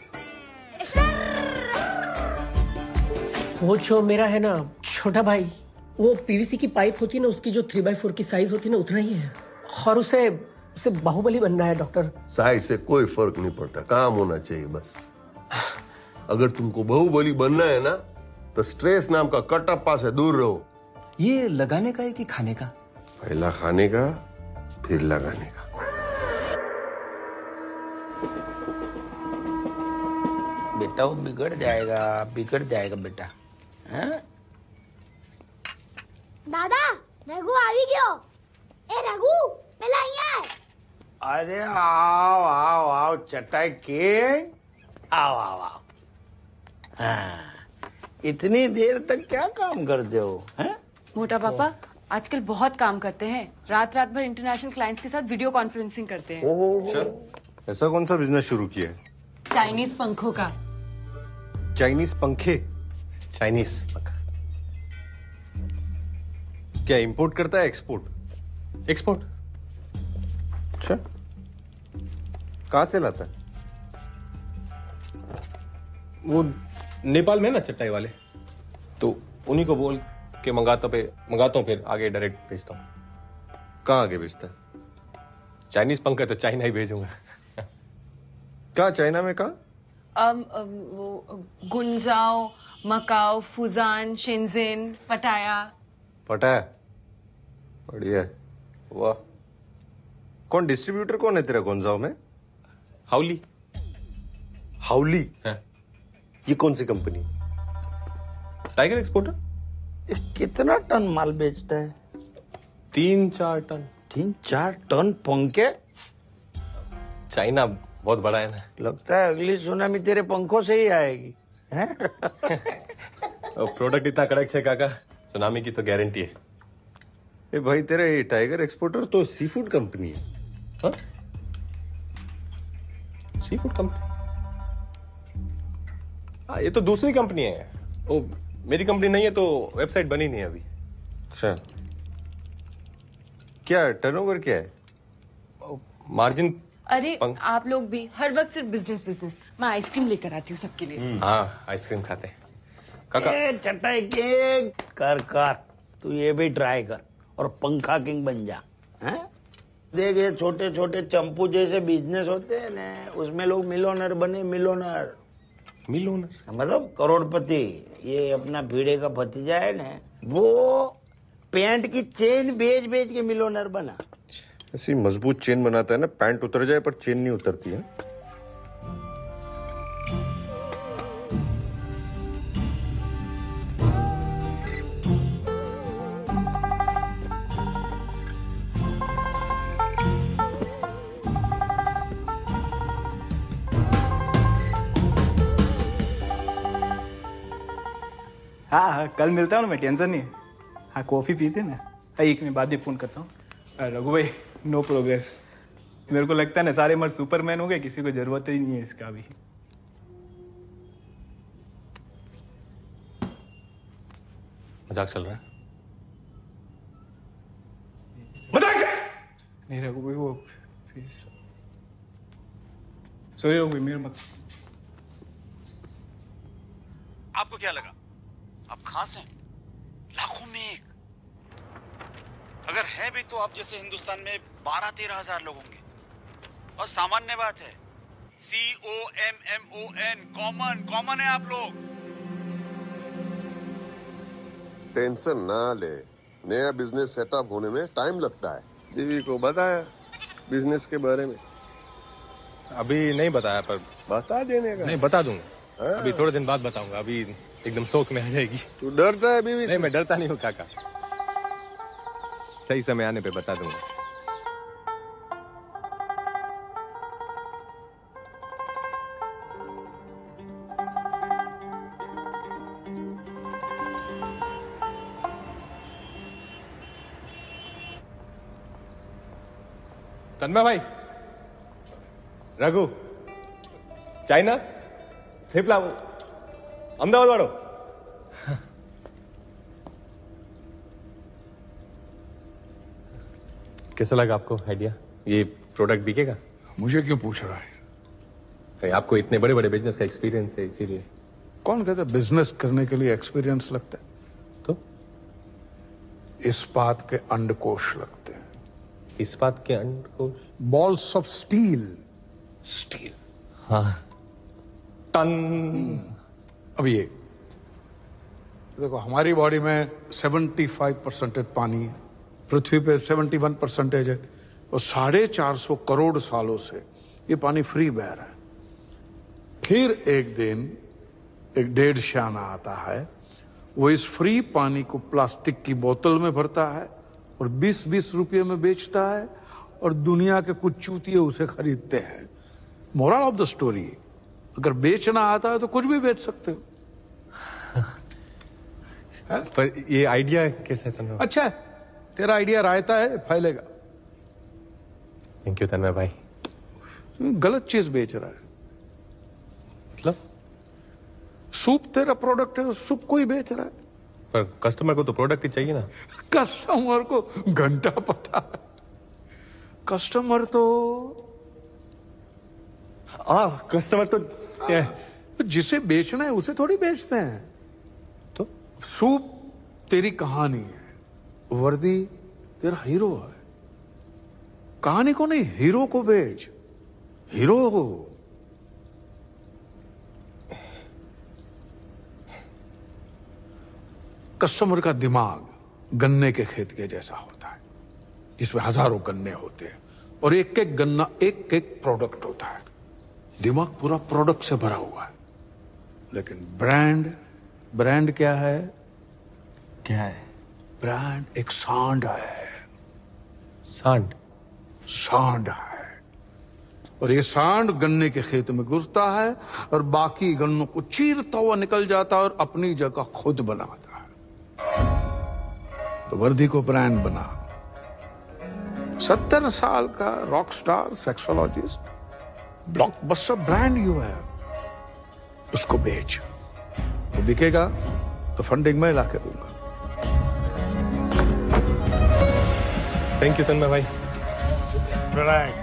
K: वो जो मेरा है ना छोटा भाई, वो पीवीसी की पाइप होती है ना, उसकी जो थ्री बाई फोर की साइज होती है ना, उतना ही है। और उसे उसे बाहुबली बनना है डॉक्टर।
V: साइज से कोई फर्क नहीं पड़ता, काम होना चाहिए बस। अगर तुमको बाहुबली बनना है ना तो स्ट्रेस नाम का कटप्पा से दूर रहो।
D: ये लगाने का है कि खाने का?
V: पहला खाने का, फिर लगाने का।
O: बेटा वो बिगड़ जाएगा, बिगड़ जाएगा बेटा। हैं?
T: दादा, रघु આવી ગયો। ए रघु, પેલા અહીંયા है।
O: अरे आओ आओ आओ चटाई के आओ आओ आओ। हाँ, इतनी देर तक क्या काम करते हो? हैं?
M: मोटा पापा आजकल बहुत काम करते हैं। रात रात भर इंटरनेशनल क्लाइंट्स के साथ वीडियो कॉन्फ्रेंसिंग करते हैं।
S: अच्छा, ऐसा कौन सा बिजनेस शुरू किया है?
M: चाइनीज पंखों का।
S: चाइनीज पंखे?
J: चाइनीज पंखा
S: क्या इंपोर्ट करता है एक्सपोर्ट?
J: एक्सपोर्ट।
S: अच्छा, कहां से लाता है?
J: वो नेपाल में ना चटाई वाले, तो उन्हीं को बोल के मंगाता पे मंगाता हूँ, फिर आगे डायरेक्ट भेजता हूँ।
S: कहाँ आगे भेजता है?
J: चाइनीज पंखा तो चाइना ही भेजूंगा।
S: कहाँ चाइना में? कहाँ?
M: um, um, वो गुंजाओ, मकाओ, फुजान, शेंजेन, पटाया।
S: पटाया? बढ़िया है। वाह। कौन डिस्ट्रीब्यूटर कौन है तेरा गुंजाओ में?
J: हाउली।
S: हाउली? हाँ। ये कौन सी कंपनी?
J: Tiger exporter.
O: कितना टन माल बेचता है?
J: तीन चार टन।
O: तीन चार टन पंखे?
J: चाइना बहुत बड़ा है ना।
O: लगता है अगली सुनामी तेरे पंखों से ही आएगी। हैं?
J: प्रोडक्ट इतना कड़क है काका, सुनामी की तो गारंटी है।
S: ए भाई, तेरा ये टाइगर एक्सपोर्टर तो सी फूड कंपनी है।
J: हाँ? Seafood company? हाँ, ये तो दूसरी कंपनी है। ओ, मेरी कंपनी नहीं है तो वेबसाइट बनी नहीं है अभी।
S: अच्छा, क्या टर्नओवर क्या है?
J: मार्जिन।
M: अरे आप लोग भी हर वक्त सिर्फ बिजनेस बिजनेस। मैं आइसक्रीम लेकर आती हूँ सबके लिए।
J: हाँ, आइसक्रीम खाते हैं काका।
O: ए, चटाई के कर कर तू ये भी ट्राई कर और पंखा किंग बन जा। हैं? देख, ये छोटे छोटे चंपू जैसे बिजनेस होते हैं ना, उसमें लोग मिलोनर बने, मिलोनर।
J: मिल ओनर
O: मतलब करोड़पति। ये अपना भीड़े का भतीजा है ना, वो पैंट की चेन बेच बेच के मिलोनर बना।
S: ऐसी मजबूत चेन बनाता है ना, पैंट उतर जाए पर चेन नहीं उतरती है।
F: हाँ हाँ कल मिलता हूँ मैं, टेंशन नहीं। हाँ कॉफी पीते ना। हाँ एक मिनट बाद ही फोन करता हूँ। रघु भाई नो प्रोग्रेस। मेरे को लगता है ना सारे मर्द सुपरमैन हो गए, किसी को जरूरत ही नहीं है इसका भी।
J: मजाक चल रहा है?
F: मजाक नहीं रघु भाई, वो सॉरी रघु भाई, मेरे मत।
A: आपको क्या लगा आप खास हैं? लाखों में एक। अगर है भी तो आप जैसे हिंदुस्तान में बारह तेरह हजार लोग होंगे। और सामान्य बात है, C O M M O N, common common है आप लोग।
H: टेंशन ना ले, नया बिजनेस सेटअप होने में टाइम लगता है। बीवी को बताया बिजनेस के बारे में?
J: अभी नहीं बताया, पर
H: बता देने का।
J: नहीं बता दूंगा। अभी थोड़े दिन बाद बताऊंगा, अभी एकदम शौक में आ जाएगी।
H: तू डरता है बीवी से?
J: नहीं मैं डरता नहीं हूँ काका, सही समय आने पे बता दूंगा। तन्मय भाई, रघु, चाइना थेपला अहमदाबाद वालों। कैसा लगा आपको आइडिया? ये प्रोडक्ट बिकेगा?
B: मुझे क्यों पूछ रहा है?
J: कहीं आपको इतने बड़े बड़े बिजनेस का एक्सपीरियंस है इसीलिए।
B: कौन कहता है बिजनेस करने के लिए एक्सपीरियंस लगता है?
J: तो
B: इस्पात के अंडकोश लगते हैं।
J: इस्पात के अंडकोश?
B: Balls of steel. स्टील।
J: हाँ टन।
B: अब ये देखो, हमारी बॉडी में पचहत्तर परसेंटेज पानी है, पृथ्वी पे इकहत्तर परसेंटेज है, और साढ़े चार सौ करोड़ सालों से ये पानी फ्री बह रहा है। फिर एक दिन एक डेढ़ शाना आता है, वो इस फ्री पानी को प्लास्टिक की बोतल में भरता है और बीस बीस रुपये में बेचता है, और दुनिया के कुछ चूतिए उसे खरीदते हैं। मोरल ऑफ द स्टोरी, अगर बेचना आता है तो कुछ भी बेच सकते हो।
J: पर ये आइडिया कैसे तन्मय?
B: अच्छा है, तेरा आइडिया रायता है, फैलेगा।
J: थैंक यू तन्मय भाई।
B: गलत चीज बेच रहा है।
J: मतलब
B: सूप तेरा प्रोडक्ट है, सूप कोई बेच रहा है।
J: पर कस्टमर को तो प्रोडक्ट ही चाहिए ना।
B: कस्टमर को घंटा पता है। कस्टमर तो
J: आ, कस्टमर तो क्या है?
B: जिसे बेचना है उसे थोड़ी बेचते हैं।
J: तो
B: सूप तेरी कहानी है, वर्दी तेरा हीरो है। कहानी को नहीं, हीरो को बेच। हीरो हो। कस्टमर का दिमाग गन्ने के खेत के जैसा होता है, जिसमें हजारों गन्ने होते हैं और एक एक गन्ना एक एक प्रोडक्ट होता है। दिमाग पूरा प्रोडक्ट से भरा हुआ है। लेकिन ब्रांड, ब्रांड क्या है?
J: क्या है?
B: ब्रांड एक सांड है।
J: सांड?
B: सांड है। और ये सांड गन्ने के खेत में घुसता है और बाकी गन्नों को चीरता हुआ निकल जाता है और अपनी जगह खुद बनाता है। तो वर्दी को ब्रांड बना। सत्तर साल का rock star sexologist, blockbuster brand you है, उसको बेच। वो बिकेगा तो फंडिंग मैं लाके दूंगा।
J: थैंक यू तन्मय भाई।
B: राइट।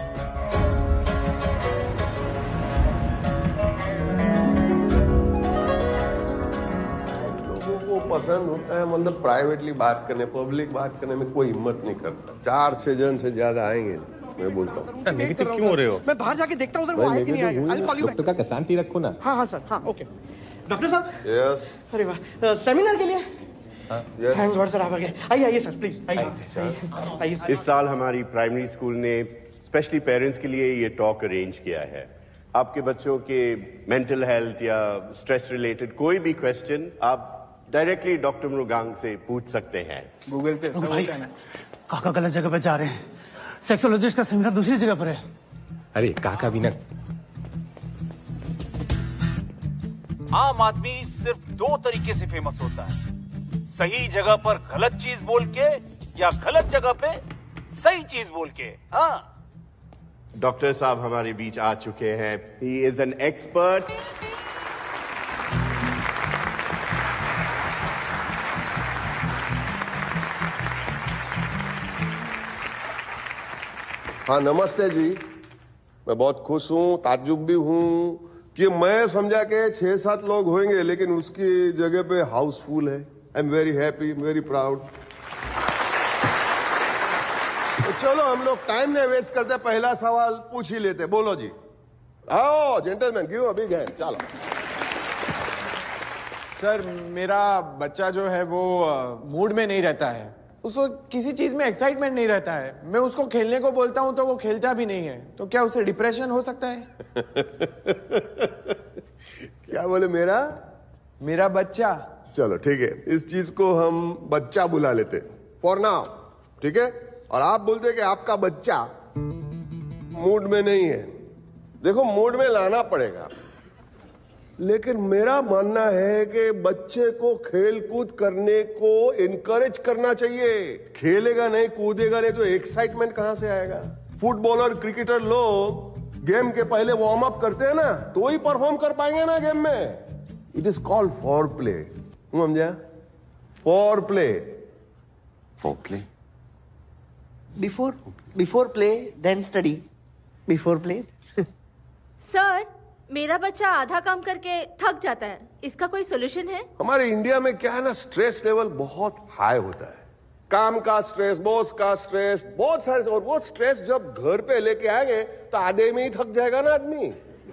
H: लोगों को पसंद होता है, मतलब प्राइवेटली बात करने, पब्लिक बात करने में कोई हिम्मत नहीं करता। चार छह जन से ज्यादा आएंगे नहीं। मैं बोलता हूँ।
J: नेगेटिव क्यों हो रहे हो?
K: मैं बाहर जाके देखता हूँ सर, वो आए कि नहीं आएगा। I'll call you back.
J: Doctor का शांति रखो ना।
K: हाँ हाँ सर, हाँ ओके। डॉक्टर साहब।
H: यस।
K: अरे वाह, सेमिनार के लिए? थैंक गॉड सर, आप आ गए। आइए आइए सर, प्लीज आइए आइए।
V: इस साल हमारी प्राइमरी स्कूल ने स्पेशली पेरेंट्स के लिए ये टॉक अरेंज किया है। आपके बच्चों के मेंटल हेल्थ या स्ट्रेस रिलेटेड कोई भी क्वेश्चन आप डायरेक्टली डॉक्टर मृगांक से पूछ सकते हैं।
F: गूगल पे सब
I: भाई,
F: होता है ना।
I: काका गलत जगह पे जा रहे हैं। सेक्सोलॉजिस्ट का सेमिनार दूसरी जगह पर है।
J: अरे काका भी ना।
A: आम आदमी सिर्फ दो तरीके से फेमस होता है, सही जगह पर गलत चीज बोल के या गलत जगह पे सही चीज बोल के। हाँ,
V: डॉक्टर साहब हमारे बीच आ चुके हैं। He is an expert.
H: हाँ नमस्ते जी। मैं बहुत खुश हूँ, ताज्जुब भी हूँ कि मैं समझा के छह सात लोग होंगे, लेकिन उसकी जगह पे हाउसफुल है। I am very happy, very proud. तो चलो हम लोग टाइम नहीं वेस्ट करते, पहला सवाल पूछ ही लेते। बोलो जी। आओ gentleman, give a big hand. चलो
E: सर, मेरा बच्चा जो है वो मूड में नहीं रहता है, उसको किसी चीज में एक्साइटमेंट नहीं रहता है। मैं उसको खेलने को बोलता हूं तो वो खेलता भी नहीं है। तो क्या उसे डिप्रेशन हो सकता है?
H: क्या बोले? मेरा
E: मेरा बच्चा।
H: चलो ठीक है, इस चीज को हम बच्चा बुला लेते फॉर नाउ, ठीक है। और आप बोलते कि आपका बच्चा मूड में नहीं है। देखो, मूड में लाना पड़ेगा, लेकिन मेरा मानना है कि बच्चे को खेल कूद करने को इनकरेज करना चाहिए। खेलेगा नहीं, कूदेगा नहीं तो एक्साइटमेंट कहां से आएगा? फुटबॉलर, क्रिकेटर लोग गेम के पहले वार्म अप करते हैं ना, तो ही परफॉर्म कर पाएंगे ना गेम में। It is called for play. समझा? For play.
O: For play. Before before play then study. Before play.
P: Sir, मेरा बच्चा आधा काम करके थक जाता है, इसका कोई सोल्यूशन है?
H: हमारे इंडिया में क्या है ना, स्ट्रेस लेवल बहुत हाई होता है। काम का स्ट्रेस, बॉस का स्ट्रेस, बहुत सारे। और वो स्ट्रेस जब घर पे लेके आएंगे तो आधे में ही थक जाएगा ना आदमी।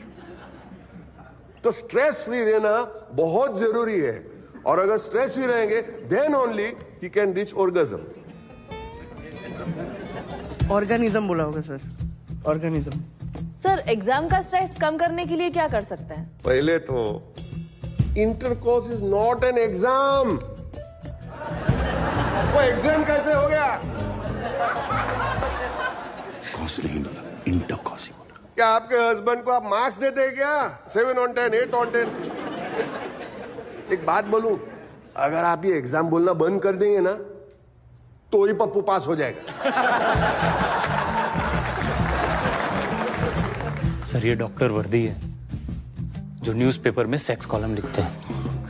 H: तो स्ट्रेस फ्री रहना बहुत जरूरी है, और अगर स्ट्रेस फ्री रहेंगे then only he can reach orgasm.
K: Organism बोला होगा सर, ऑर्गेनिज्म।
N: सर, एग्जाम का स्ट्रेस कम करने के लिए क्या कर सकते हैं?
H: पहले तो intercourse is not an exam. वो एग्जाम कैसे हो गया?
V: कॉस नहीं बोला, इंटरकॉस ही बोला।
H: क्या आपके हस्बैंड को आप मार्क्स देते हैं क्या? Seven on ten, eight on ten. एक बात बोलूं, अगर आप ये एग्जाम बोलना बंद कर देंगे ना, तो ही पप्पू पास हो जाएगा।
Q: सर, ये डॉक्टर वर्दी है जो न्यूज़पेपर में सेक्स कॉलम लिखते हैं।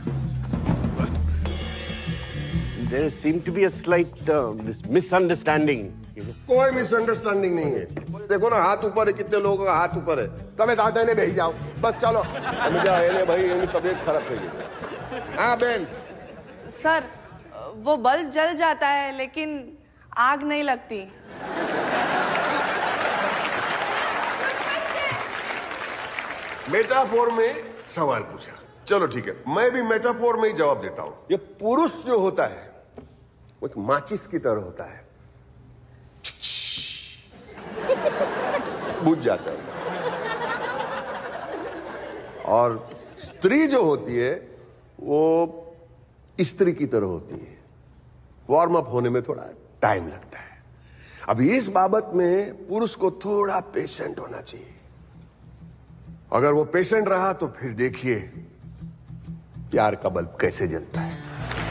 V: There seemed to be a slight uh, this misunderstanding.
H: कोई मिसअंडरस्टैंडिंग नहीं है। देखो ना, हाथ ऊपर है, कितने लोगों का हाथ ऊपर है। तमें दादा ने भेज जाओ, बस चलो। जाए भाई, तबीयत खराब हो गई। हाँ बहन।
L: सर, वो बल्ब जल जाता है लेकिन आग नहीं लगती।
H: मेटाफोर में सवाल पूछा, चलो ठीक है, मैं भी मेटाफोर में ही जवाब देता हूं। ये पुरुष जो होता है वो एक माचिस की तरह होता है, बुझ जाता है। और स्त्री जो होती है वो स्त्री की तरह होती है, वार्म अप होने में थोड़ा टाइम लगता है। अब इस बाबत में पुरुष को थोड़ा पेशेंट होना चाहिए। अगर वो पेशेंट रहा तो फिर देखिए प्यार का बल्ब कैसे जलता है।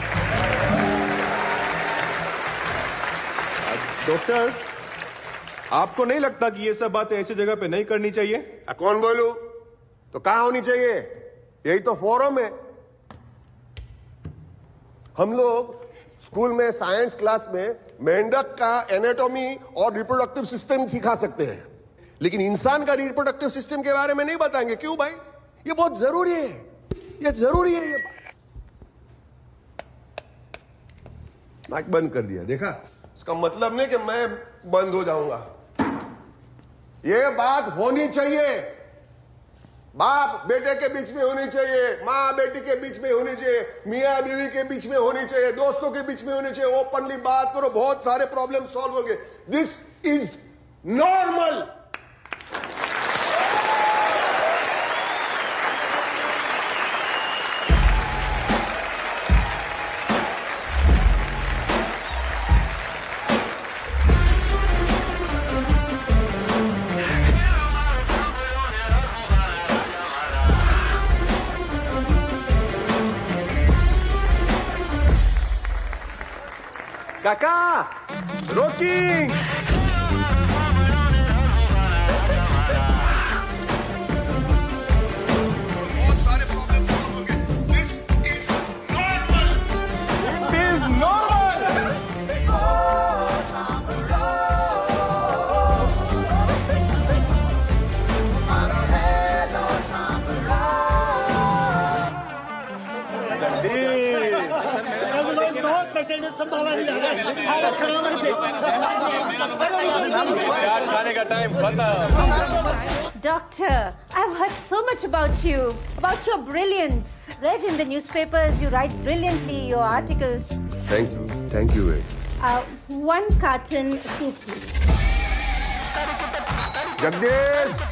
E: डॉक्टर, आपको नहीं लगता कि ये सब बातें ऐसी जगह पे नहीं करनी चाहिए?
H: आ, कौन बोलू? तो कहां होनी चाहिए? यही तो फोरम है। हम लोग स्कूल में साइंस क्लास में मेंढक का एनाटॉमी और रिप्रोडक्टिव सिस्टम सिखा सकते हैं, लेकिन इंसान का रिप्रोडक्टिव सिस्टम के बारे में नहीं बताएंगे। क्यों भाई? ये बहुत जरूरी है, ये जरूरी है। ये माइक बंद कर दिया, देखा? इसका मतलब नहीं कि मैं बंद हो जाऊंगा। ये बात होनी चाहिए, बाप बेटे के बीच में होनी चाहिए, माँ बेटी के बीच में होनी चाहिए, मियाँ बीवी के बीच में होनी चाहिए, दोस्तों के बीच में होनी चाहिए। ओपनली बात करो, बहुत सारे प्रॉब्लम सॉल्व होंगे। This is normal.
G: काका, रोकिंग।
H: बहुत सारे प्रॉब्लम सॉल्व होंगे। This is normal.
G: It is normal.
O: बहुत मर्सिडीज संभाला नहीं जा रहा, हालत खराब है।
S: चाट खाने का टाइम खत्म।
P: Doctor, I've heard so much about you, about your brilliance. Read in the newspapers, you write brilliantly, your articles.
H: Thank you, thank you very.
P: Uh, one carton soup, please.
H: Jagdish,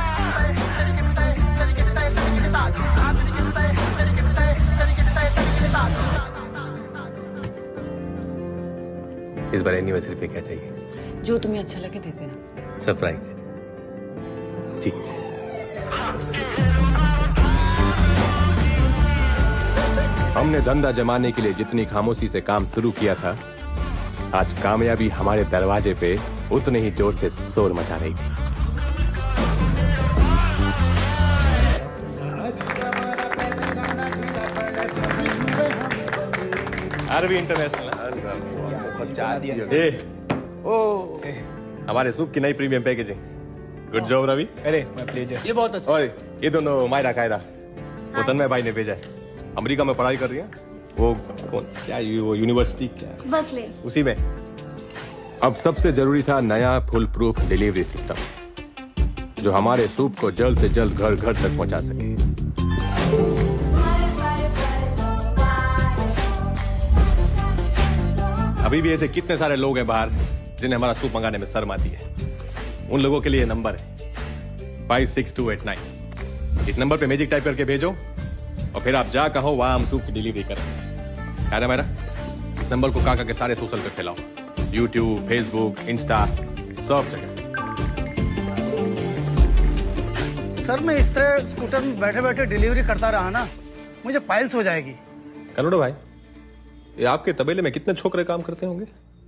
J: इस बार एनिवर्सरी पे क्या चाहिए?
M: जो तुम्हें अच्छा लगे दे देना।
J: सरप्राइज। ठीक है। हमने धंधा जमाने के लिए जितनी खामोशी से काम शुरू किया था, आज कामयाबी हमारे दरवाजे पे उतने ही जोर से शोर मचा रही थी। RV international. ए, ओ, हमारे सूप की नई premium packaging. Good job Ravi.
F: अरे माय प्लेजर।
J: ये बहुत अच्छा। और ये दोनों मायरा कायरा, वो तन्मय भाई ने भेजा है। अमेरिका में पढ़ाई कर रही है। वो कौन क्या वो यूनिवर्सिटी क्या
P: बर्कले,
J: उसी में। अब सबसे जरूरी था नया फुल प्रूफ डिलीवरी सिस्टम जो हमारे सूप को जल्द से जल्द घर घर तक पहुंचा सके। अभी भी ऐसे कितने सारे लोग हैं बाहर जिन्हें हमारा सूप मंगाने में शर्म आती है। उन लोगों के लिए नंबर है five six two eight nine. इस नंबर पे मैजिक टाइप करके भेजो और फिर आप जा कहो वहां हम सूप की डिलीवरी करें। है ना मेरा? इस नंबर को काका के सारे सोशल पे फैलाओ, यूट्यूब, फेसबुक, इंस्टा, सब जगह।
O: सर मैं इस तरह स्कूटर में बैठे बैठे डिलीवरी करता रहा ना, मुझे पाइल्स हो जाएगी।
J: करोड़ो भाई, ये आपके तबेले में कितने छोकरे काम करते होंगे?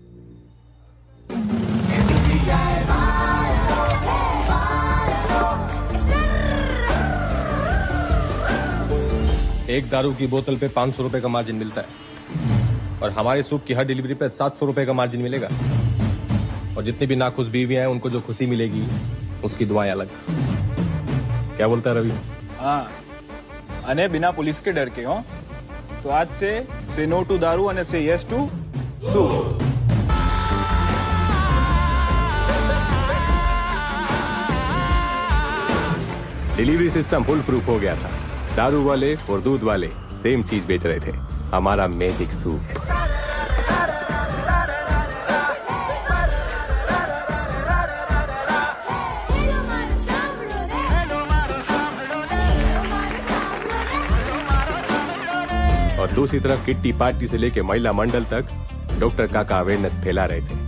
J: एक दारू की बोतल पे पांच सौ रुपए का मार्जिन मिलता है और हमारे सूप की हर डिलीवरी पे सात सौ रुपए का मार्जिन मिलेगा। और जितनी भी नाखुश बीवियां हैं उनको जो खुशी मिलेगी उसकी दुआएं अलग। क्या बोलता है रवि?
F: हाँ, अने बिना पुलिस के डर के हो तो आज से से नो टू दारू અને से yes to soup.
J: Delivery system foolproof हो गया था। दारू वाले और दूध वाले सेम चीज बेच रहे थे, हमारा मैजिक सूप। और दूसरी तरफ किट्टी पार्टी से लेके महिला मंडल तक डॉक्टर काका अवेयरनेस फैला रहे थे।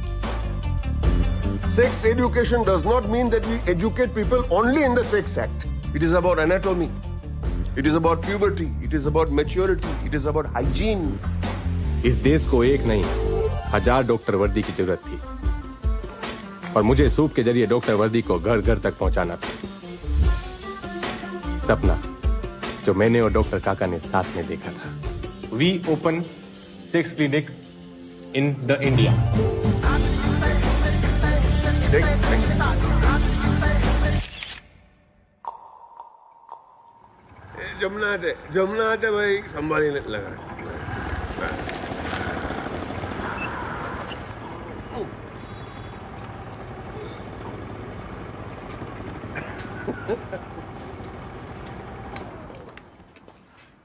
H: Sex education does not mean that we educate people only in the sex act. It is about anatomy. It is about puberty. It is about maturity. It is about hygiene.
J: इस देश को एक नहीं हजार doctor Vardi की जरूरत थी और मुझे सूप के जरिए डॉक्टर वर्दी को घर घर तक पहुंचाना था। सपना जो मैंने और डॉक्टर काका ने साथ में देखा था। We open sex clinic in the India.
H: Jamuna आते जमुना आते भाई संभाली लगा।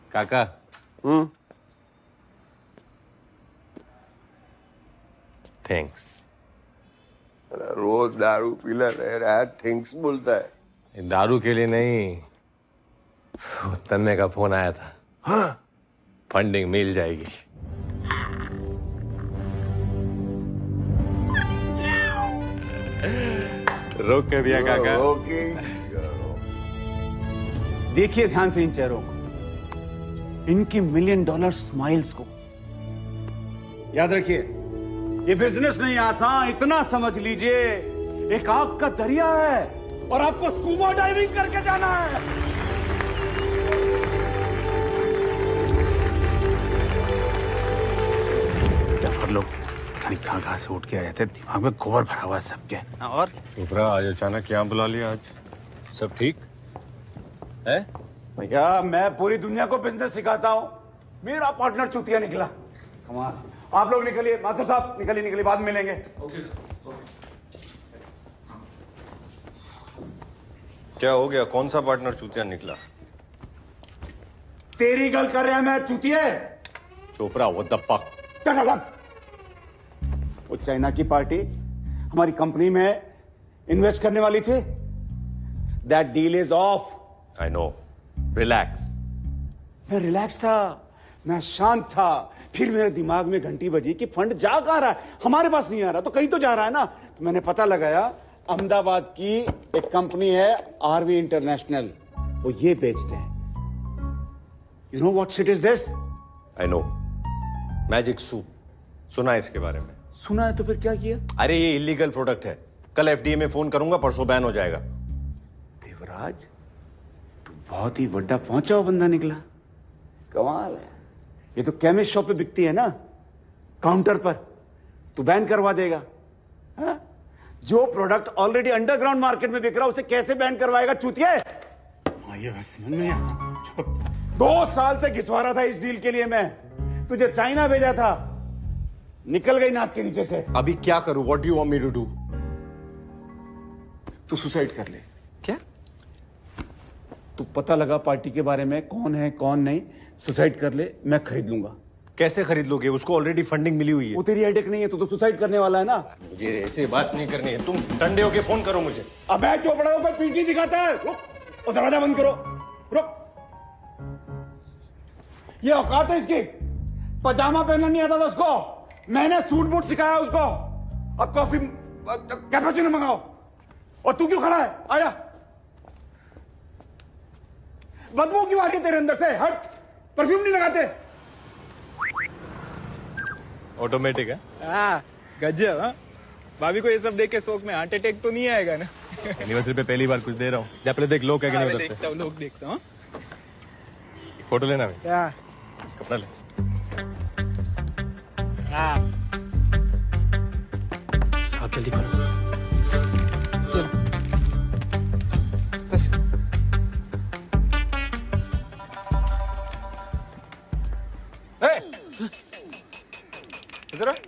J: काका।
H: हम्म।
J: थैंक्स।
H: रोज दारू पीला रह रहा है, थैंक्स बोलता है।
J: दारू के लिए नहीं, तन्ने का फोन आया था।
H: हाँ?
J: फंडिंग मिल जाएगी। रोक के दिया काका।
H: ओके।
A: देखिए ध्यान से इन चेहरों को, इनकी मिलियन डॉलर स्माइल्स को। याद रखिए, ये बिजनेस नहीं आसान, इतना समझ लीजिए एक आग का दरिया है और आपको स्कूबा डाइविंग करके जाना है। डफर लोग पता नहीं कहां कहां से उठ के आए थे, दिमाग में गोबर भरा हुआ है सबके। और
S: चोपड़ा आज अचानक यहाँ बुला लिया, आज सब ठीक है?
A: भैया मैं पूरी दुनिया को बिजनेस सिखाता हूं, मेरा पार्टनर चूतिया निकला। कमाल। आप लोग निकलिए, माथुर साहब निकलिए निकलिए, बाद में मिलेंगे। Okay sir.
S: क्या हो गया? कौन सा पार्टनर चूतिया निकला?
A: तेरी गल कर रहा मैं चूतिया।
S: चोपड़ा वो दप्पा।
A: वो चाइना की पार्टी हमारी कंपनी में इन्वेस्ट करने वाली थी। That deal is off.
S: I know, relax.
A: मैं रिलैक्स था, मैं शांत था। फिर मेरे दिमाग में घंटी बजी कि फंड जा कहां रहा है, हमारे पास नहीं आ रहा तो कहीं तो जा रहा है ना। तो मैंने पता लगाया, अहमदाबाद की एक कंपनी है आरवी इंटरनेशनल, वो ये बेचते हैं। You know what shit is this?
S: I know, magic soup. सुना है इसके बारे में?
A: सुना है तो फिर क्या किया?
S: अरे ये इलीगल प्रोडक्ट है, कल एफडीए में फोन करूंगा, परसों बैन हो जाएगा।
A: देवराज, तू बहुत ही बड़ा पहुंचा हुआ बंदा निकला। कमाल है। ये तो केमिस्ट शॉप पे बिकती है ना, काउंटर पर। तू बैन करवा देगा? हा? जो प्रोडक्ट ऑलरेडी अंडरग्राउंड मार्केट में बिक रहा है उसे कैसे बैन करवाएगा चूतिया? ये बस समझ में नहीं आता। दो साल से घिसवा रहा था इस डील के लिए मैं, तुझे चाइना भेजा था, निकल गई नाक के नीचे से।
S: अभी क्या करूं? What do you want me to do?
A: तू सुसाइड कर ले। क्या? तू पता लगा पार्टी के बारे में, कौन है कौन नहीं, सुसाइड कर ले, मैं खरीद लूंगा।
S: कैसे खरीद लोगे? उसको ऑलरेडी फंडिंग मिली हुई है।
A: वो तेरी हेडेक नहीं है, तू तो सुसाइड करने वाला है ना।
S: मुझे ऐसे बात नहीं करनी है, तुम ठंडे होके फोन करो मुझे।
A: अबे चोपड़ा ऊपर पीटी दिखाता है। रुक, और दरवाजा बंद करो। रुक, ये औकात है इसकी? पजामा पहनना नहीं आता था उसको, मैंने सूट बूट सिखाया उसको। अब कॉफी कैपुचिनो मंगाओ। और तू क्यों खड़ा है? आया। बदबू क्यों आ रही है तेरे अंदर से? हट, परफ्यूम नहीं लगाते?
J: ऑटोमेटिक है।
F: हाँ, गजब। हाँ, भाभी को ये सब देख के शौक में हार्ट अटैक तो नहीं आएगा ना?
J: एनिवर्सरी पे पहली बार कुछ दे रहा हूँ। जा पहले देख लोग क्या कहने उधर से।
F: देखता हूँ, लोग देखता हूँ।
J: फोटो लेना है
F: क्या?
J: कपड़ा ले।
F: हाँ,
K: साहब जल्दी करो। चलो बस।
J: इधर आ।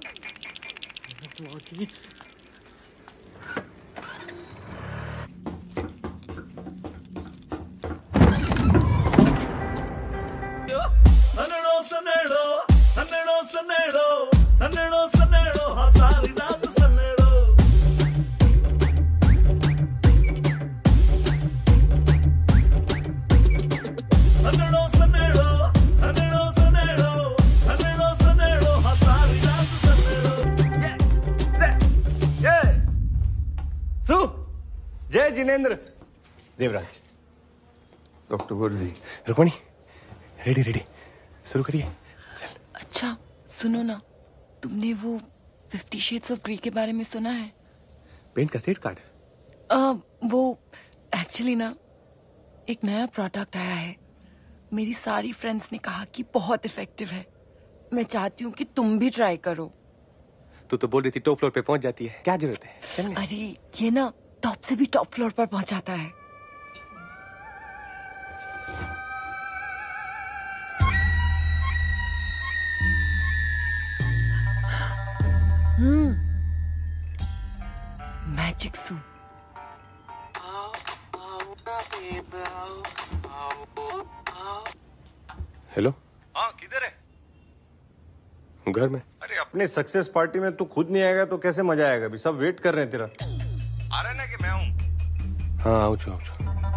J: जय जिनेंद्र। देवराज।
H: डॉक्टर वर्दी।
J: रुक्मणी, रेडी रेडी, शुरू करिए।
M: अच्छा सुनो ना, तुमने वो फिफ्टी शेड्स ऑफ ग्रे के बारे में सुना है?
J: पेंट का सेट कार्ड?
M: आ, वो एक्चुअली ना एक नया प्रोडक्ट आया है। मेरी सारी फ्रेंड्स ने कहा कि बहुत इफेक्टिव है। मैं चाहती हूँ कि तुम भी ट्राई करो।
J: तू तो बोल रही थी टॉप फ्लोर पे पहुंच जाती है, क्या जरूरत है? चलने।
M: अरे ये ना टॉप से भी टॉप फ्लोर पर पहुंचाता है। Hmm, magic soup.
S: हेलो।
V: हाँ किधर है?
S: घर में। अरे अपने सक्सेस पार्टी में तू खुद नहीं आएगा तो कैसे मजा आएगा? अभी सब वेट कर रहे हैं तेरा।
V: आ रहा है ना कि मैं हूँ?
S: हाँ आओ छो आओ छो।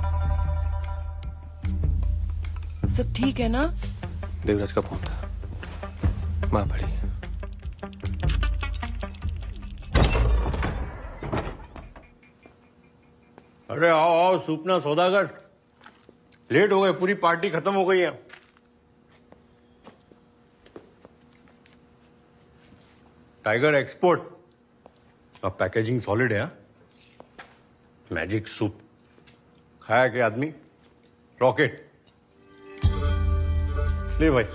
M: सब ठीक है ना?
S: देवराज का फोन था। माँ पड़ी। अरे आओ आओ सूपना सौदागर। लेट हो गए, पूरी पार्टी खत्म हो गई है। Tiger export. अब पैकेजिंग सॉलिड है। मैजिक सूप खाया क्या आदमी? रॉकेट ले भाई,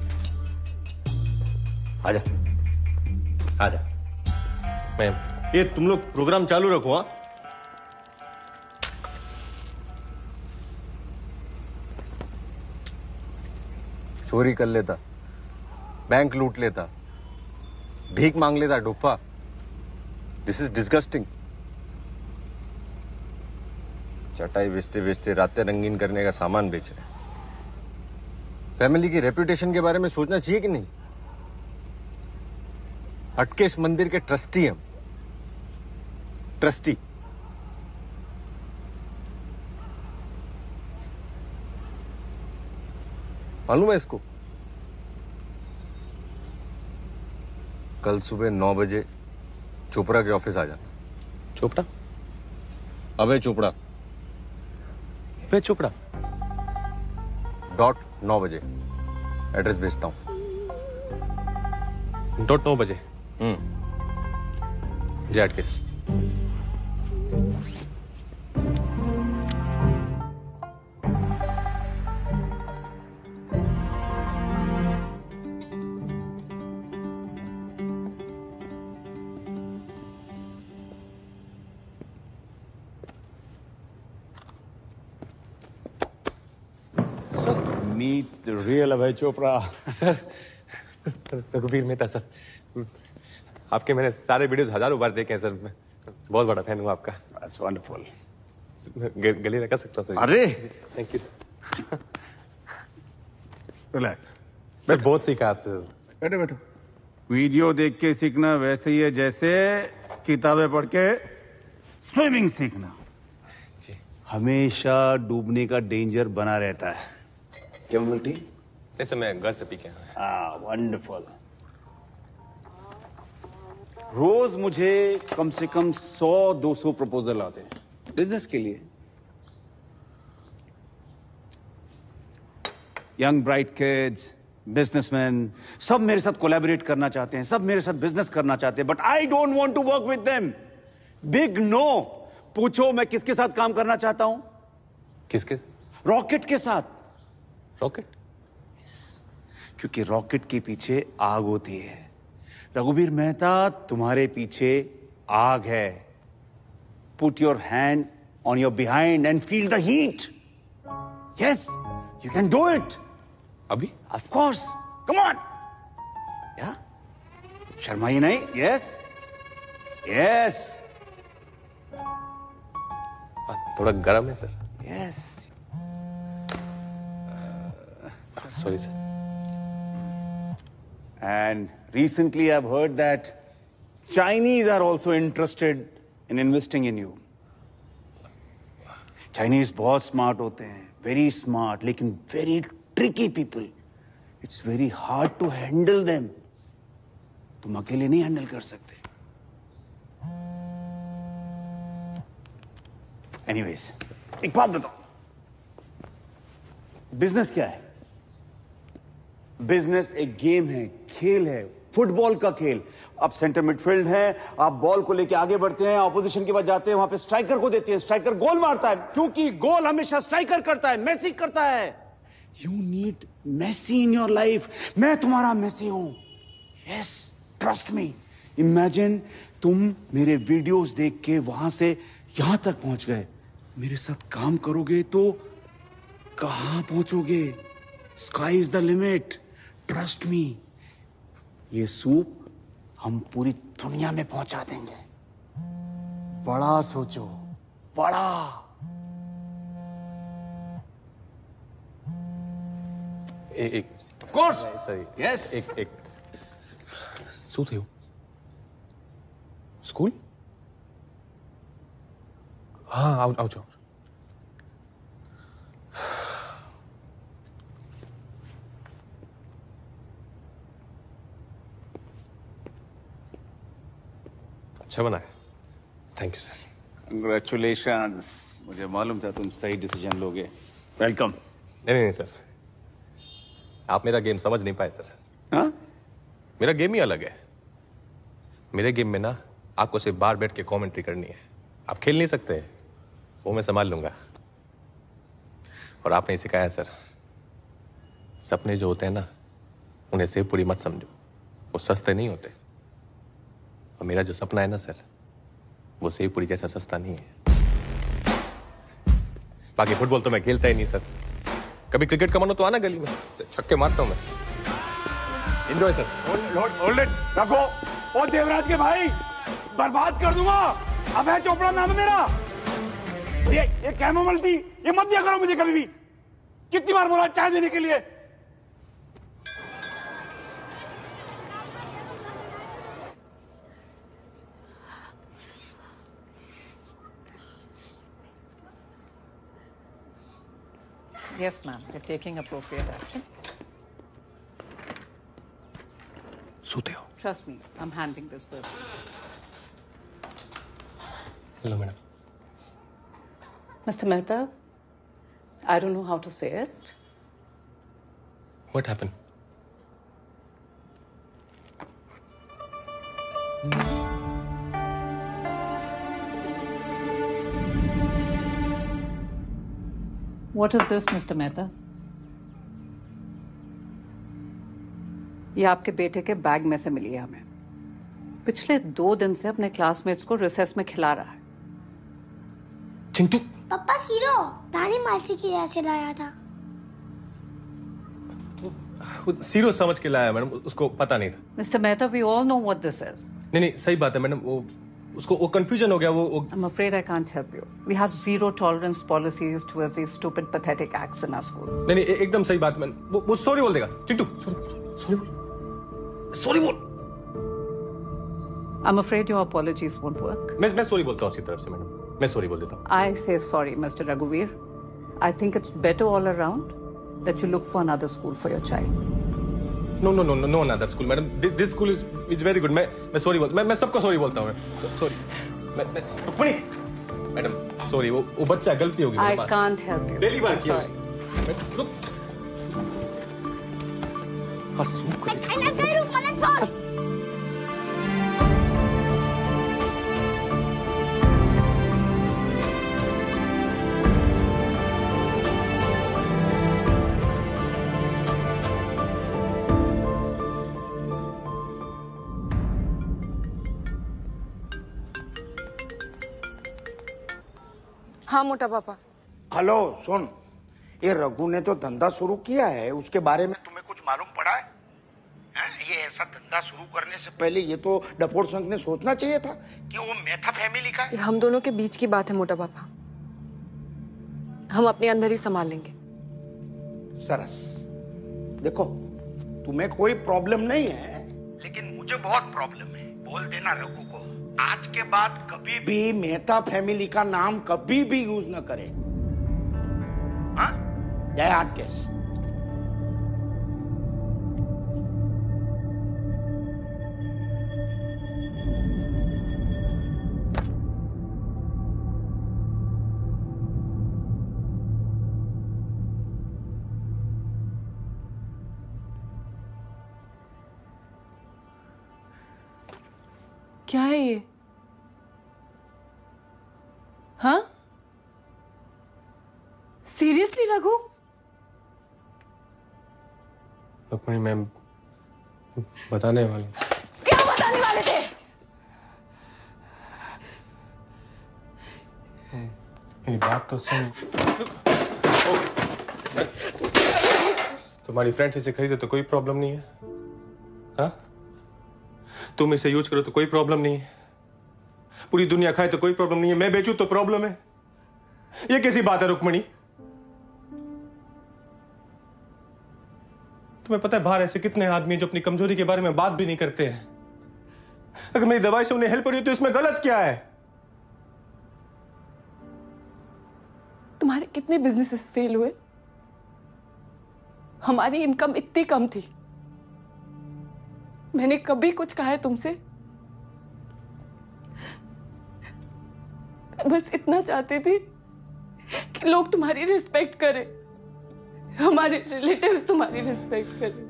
S: आजा आजा। मैम ये तुम लोग प्रोग्राम चालू रखो। हाँ चोरी कर लेता, बैंक लूट लेता, भीख मांग लेता डुप्पा। This is disgusting. चटाई बेचते बेचते रातें रंगीन करने का सामान बेच रहे। फैमिली की रेपुटेशन के बारे में सोचना चाहिए कि नहीं? हटकेश मंदिर के ट्रस्टी हम, ट्रस्टी। मालूम है इसको? कल सुबह नौ बजे चोपड़ा के ऑफिस आ जाना। चोपड़ा? अबे चोपड़ा। अबे चोपड़ा डॉट नौ बजे एड्रेस भेजता हूं। डॉट नौ बजे। हम्म Jai Hatkesh.
V: Meet real Abhay Chopra.
S: Sir रघुवीर मेहता सर, आपके मैंने सारे वीडियोस हजारों बार देखे हैं सर। मैं बहुत बड़ा फैन हूँ आपका।
V: That's wonderful.
S: गले रखा सकता सर?
V: अरे
S: थैंक यू।
V: रिलैक्स।
S: सर बहुत सीखा आपसे।
V: बैठो बैठो। वीडियो देख के सीखना वैसे ही है जैसे किताबें पढ़ के स्विमिंग सीखना। हमेशा डूबने का डेंजर बना रहता है। क्या बोलती?
S: ऐसे मैं घर से पी के आया।
V: हाँ वंडरफुल। रोज मुझे कम से कम सौ दो सौ प्रपोजल आते हैं बिजनेस के लिए। यंग ब्राइट किड्स, बिजनेसमैन, सब मेरे साथ कोलैबोरेट करना चाहते हैं, सब मेरे साथ बिजनेस करना चाहते हैं, but I don't want to work with them. Big no. पूछो मैं किसके साथ काम करना चाहता हूं?
S: किसके?
V: रॉकेट के साथ।
S: रॉकेट?
V: yes. क्योंकि रॉकेट के पीछे आग होती है। रघुवीर मेहता तुम्हारे पीछे आग है। Put your hand on your behind and feel the heat. Yes you can do it.
S: अभी?
V: Of course, come on. या शर्माइए नहीं। Yes yes.
S: थोड़ा गर्म है sir.
V: Yes.
S: Sorry sir.
V: And recently I've heard that Chinese are also interested in investing in you. Chinese बहुत smart होते हैं, very smart, लेकिन very tricky people. It's very hard to handle them. तुम अकेले नहीं हैंडल कर सकते। Anyways, एक बात बताओ, बिजनेस क्या है? बिजनेस एक गेम है, खेल है, फुटबॉल का खेल। आप सेंटर मिडफील्ड हैं, आप बॉल को लेके आगे बढ़ते हैं, ऑपोजिशन के पास जाते हैं, वहां पे स्ट्राइकर को देते हैं, स्ट्राइकर गोल मारता है, क्योंकि गोल हमेशा स्ट्राइकर करता है, मेसी करता है। You need Messi in your life. मैं तुम्हारा मेसी हूं। Yes, trust me. इमेजिन तुम मेरे वीडियोस देख के वहां से यहां तक पहुंच गए। मेरे साथ काम करोगे तो कहां पहुंचोगे? Sky is the limit. Trust me. ये सूप हम पूरी दुनिया में पहुंचा देंगे। बड़ा सोचो, बड़ा।
J: એક
A: Of course.
J: સરી
A: Yes.
J: એક એક શું થયું સ્કૂલ હા આવ આવજો अच्छा बना है थैंक यू सर
A: कंग्रेचुलेशंस मुझे मालूम था तुम सही डिसीजन लोगे वेलकम
J: नहीं नहीं नहीं सर आप मेरा गेम समझ नहीं पाए सर
A: हाँ
J: मेरा गेम ही अलग है मेरे गेम में ना आपको सिर्फ बाहर बैठ के कमेंट्री करनी है आप खेल नहीं सकते वो मैं संभाल लूंगा और आपने सिखाया सर सपने जो होते हैं ना उन्हें सेव पूरी मत समझो वो सस्ते नहीं होते और मेरा जो सपना है ना सर वो सेव पूरी जैसा सस्ता नहीं है बाकी फुटबॉल तो मैं खेलता ही नहीं सर कभी क्रिकेट का मन हो तो आना गली में छक्के मारता हूं मैं एंजॉय सर
V: होल्ड इट रखो ओ देवराज के भाई बर्बाद कर दूंगा अभय चोपड़ा नाम है मेरा ये ये कैमोमल टी ये मत दिया करो मुझे कभी भी कितनी बार बोला चाय देने के लिए
N: Yes, ma'am. You're taking appropriate action.
J: सोते हो
N: Trust me, I'm handling this person.
J: Hello madam
N: Mister Mehta, I don't know how to say it.
J: What happened
N: What is this, Mister Mehta? ये आपके बेटे के बैग में से मिली है हमें पिछले दो दिन से अपने क्लासमेट्स को रिसेस में खिला रहा है
J: चिंटू
T: पापा सीरो दानी मासी की यहाँ से लाया था
J: सीरियस समझ के लाया मैडम उसको पता नहीं था
N: mister Mehta we all know what this is
J: नहीं नहीं सही बात है मैडम वो उसको वो कंफ्यूजन हो गया वो, वो
N: I'm afraid I can't help you. We have zero tolerance policies towards these stupid, pathetic acts in our school.
J: नहीं नहीं ए- एकदम सही बात मैम वो, वो सॉरी बोल देगा चिंटू सॉरी सॉरी बोल सॉरी बोल
N: I'm afraid your apologies won't work.
J: मैं मैं सॉरी बोलता हूँ उसकी तरफ से मैडम मैं सॉरी बोल देता हूँ
N: I say sorry, Mister Raghuveer. I think it's better all around that you look for another school for your child.
J: No no no no no another school madam this school is is very good मैं मैं sorry बोल मैं मैं सबको sorry बोलता हूँ मैं sorry मैं मैं रुक्मिणी मैडम सॉरी वो वो बच्चा गलती होगी
N: I can't help you.
J: पहली बार
N: I'm
J: किया
N: sorry.
J: उसने। मैं- रुक बस सूख कर
T: खाना खाए रुक मना छोड़
L: हाँ मोटा पापा
O: हेलो सुन ये रघु ने जो धंधा शुरू किया है उसके बारे में तुम्हें कुछ मालूम पड़ा है हैं? ये ऐसा धंधा शुरू करने से पहले ये तो डफोर संघ ने सोचना चाहिए था कि वो मेहता फैमिली का है।
L: ये हम दोनों के बीच की बात है मोटा पापा हम अपने अंदर ही संभाल लेंगे
O: सरस देखो तुम्हें कोई प्रॉब्लम नहीं है लेकिन मुझे बहुत प्रॉब्लम है बोल देना रघु को आज के बाद कभी भी मेहता फैमिली का नाम कभी भी यूज न करे हाँ जय हार्ट केस
L: क्या है ये हाँ सीरियसली रघु
J: रुक्मिणी मैम बताने वाली
L: क्या बताने वाले थे
J: मेरी बात तो सुन तुम्हारी फ्रेंड्स इसे खरीदे तो कोई प्रॉब्लम नहीं है हाँ तुम इसे यूज करो तो कोई प्रॉब्लम नहीं है पूरी दुनिया खाए तो कोई प्रॉब्लम नहीं है मैं बेचूं तो प्रॉब्लम है ये कैसी बात है रुक्मिणी
S: तुम्हें पता है बाहर ऐसे कितने आदमी हैं जो अपनी कमजोरी के बारे में बात भी नहीं करते हैं। अगर मेरी दवाई से उन्हें हेल्प हो रही है तो इसमें गलत क्या है?
L: तुम्हारे कितने बिजनेसेस फेल हुए? हमारी इनकम इतनी कम थी, मैंने कभी कुछ कहा है तुमसे? बस इतना चाहती थी कि लोग तुम्हारी रिस्पेक्ट करें, हमारे रिलेटिव्स तुम्हारी रिस्पेक्ट करें।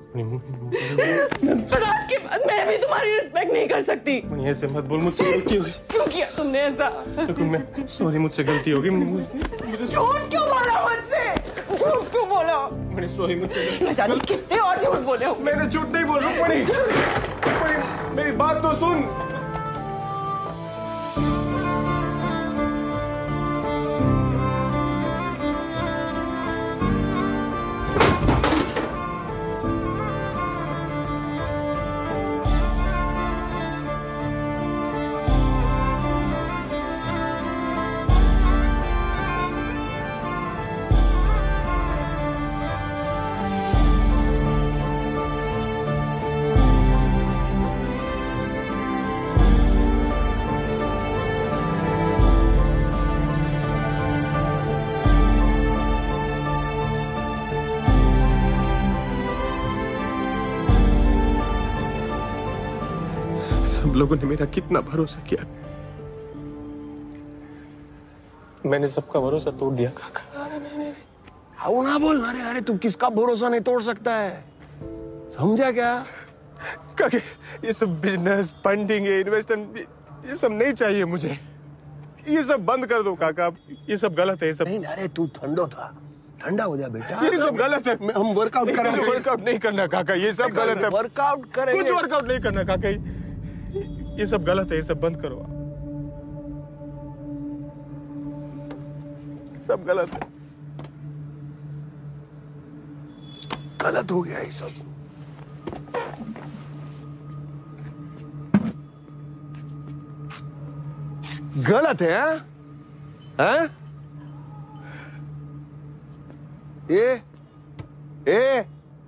L: पर आज के बाद मैं भी तुम्हारी रिस्पेक्ट नहीं कर सकती।
S: ऐसे मत बोल, मुझसे गलती हो गई।
L: क्यों किया तुमने ऐसा?
S: मैं सॉरी, मुझसे गलती हो गई।
L: झूठ क्यों बोला मुझसे? झूठ क्यों बोला?
S: मैंने सॉरी, मुझसे
L: न जाने कितने और झूठ बोले हो।
S: मैंने झूठ नहीं बोल रहा। रुक्मणी, रुक्मणी, मेरी बात तो सुन। सब लोगों ने मेरा कितना भरोसा किया, मैंने सबका भरोसा तोड़ दिया। काका
H: आओ ना बोल। अरे अरे तू किसका भरोसा नहीं तोड़ सकता है, समझा क्या?
S: काका ये सब बिजनेस फंडिंग इन्वेस्टमेंट ये सब नहीं चाहिए मुझे। ये सब बंद कर दो काका, ये सब गलत है। ये सब
H: नहीं, अरे तू ठंडो था, ठंडा हो जा बेटा।
S: ये सब गलत है।
H: हम वर्कआउट करेंगे।
S: वर्कआउट नहीं करना काका, ये सब गलत है।
H: वर्कआउट करेंगे।
S: कुछ वर्कआउट नहीं करना काका, ये सब गलत है। ये सब बंद करो, सब गलत है।
H: गलत हो गया ये सब। गलत है हाँ? हाँ? ये ए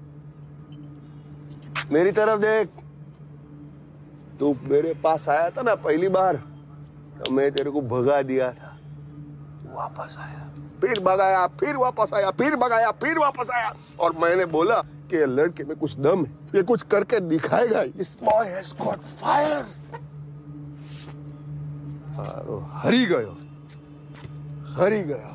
H: मेरी तरफ देख। तू मेरे पास आया था ना पहली बार, तो मैं तेरे को भगा दिया था। वापस आया, फिर भगाया, फिर वापस आया, फिर भगाया, फिर वापस आया। और मैंने बोला कि ये लड़के में कुछ दम है, ये कुछ करके दिखाएगा। This boy has got fire। हरी गयो, हरी गयो।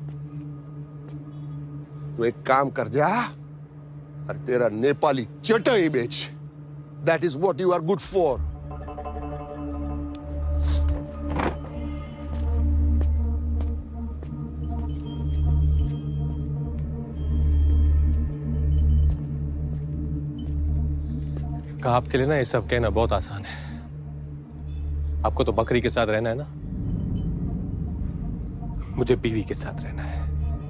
H: तो एक काम कर जा और तेरा नेपाली चटई बेच। That is what you are good for।
S: का आपके लिए ना ये सब कहना बहुत आसान है। आपको तो बकरी के साथ रहना है ना, मुझे बीवी के साथ रहना है।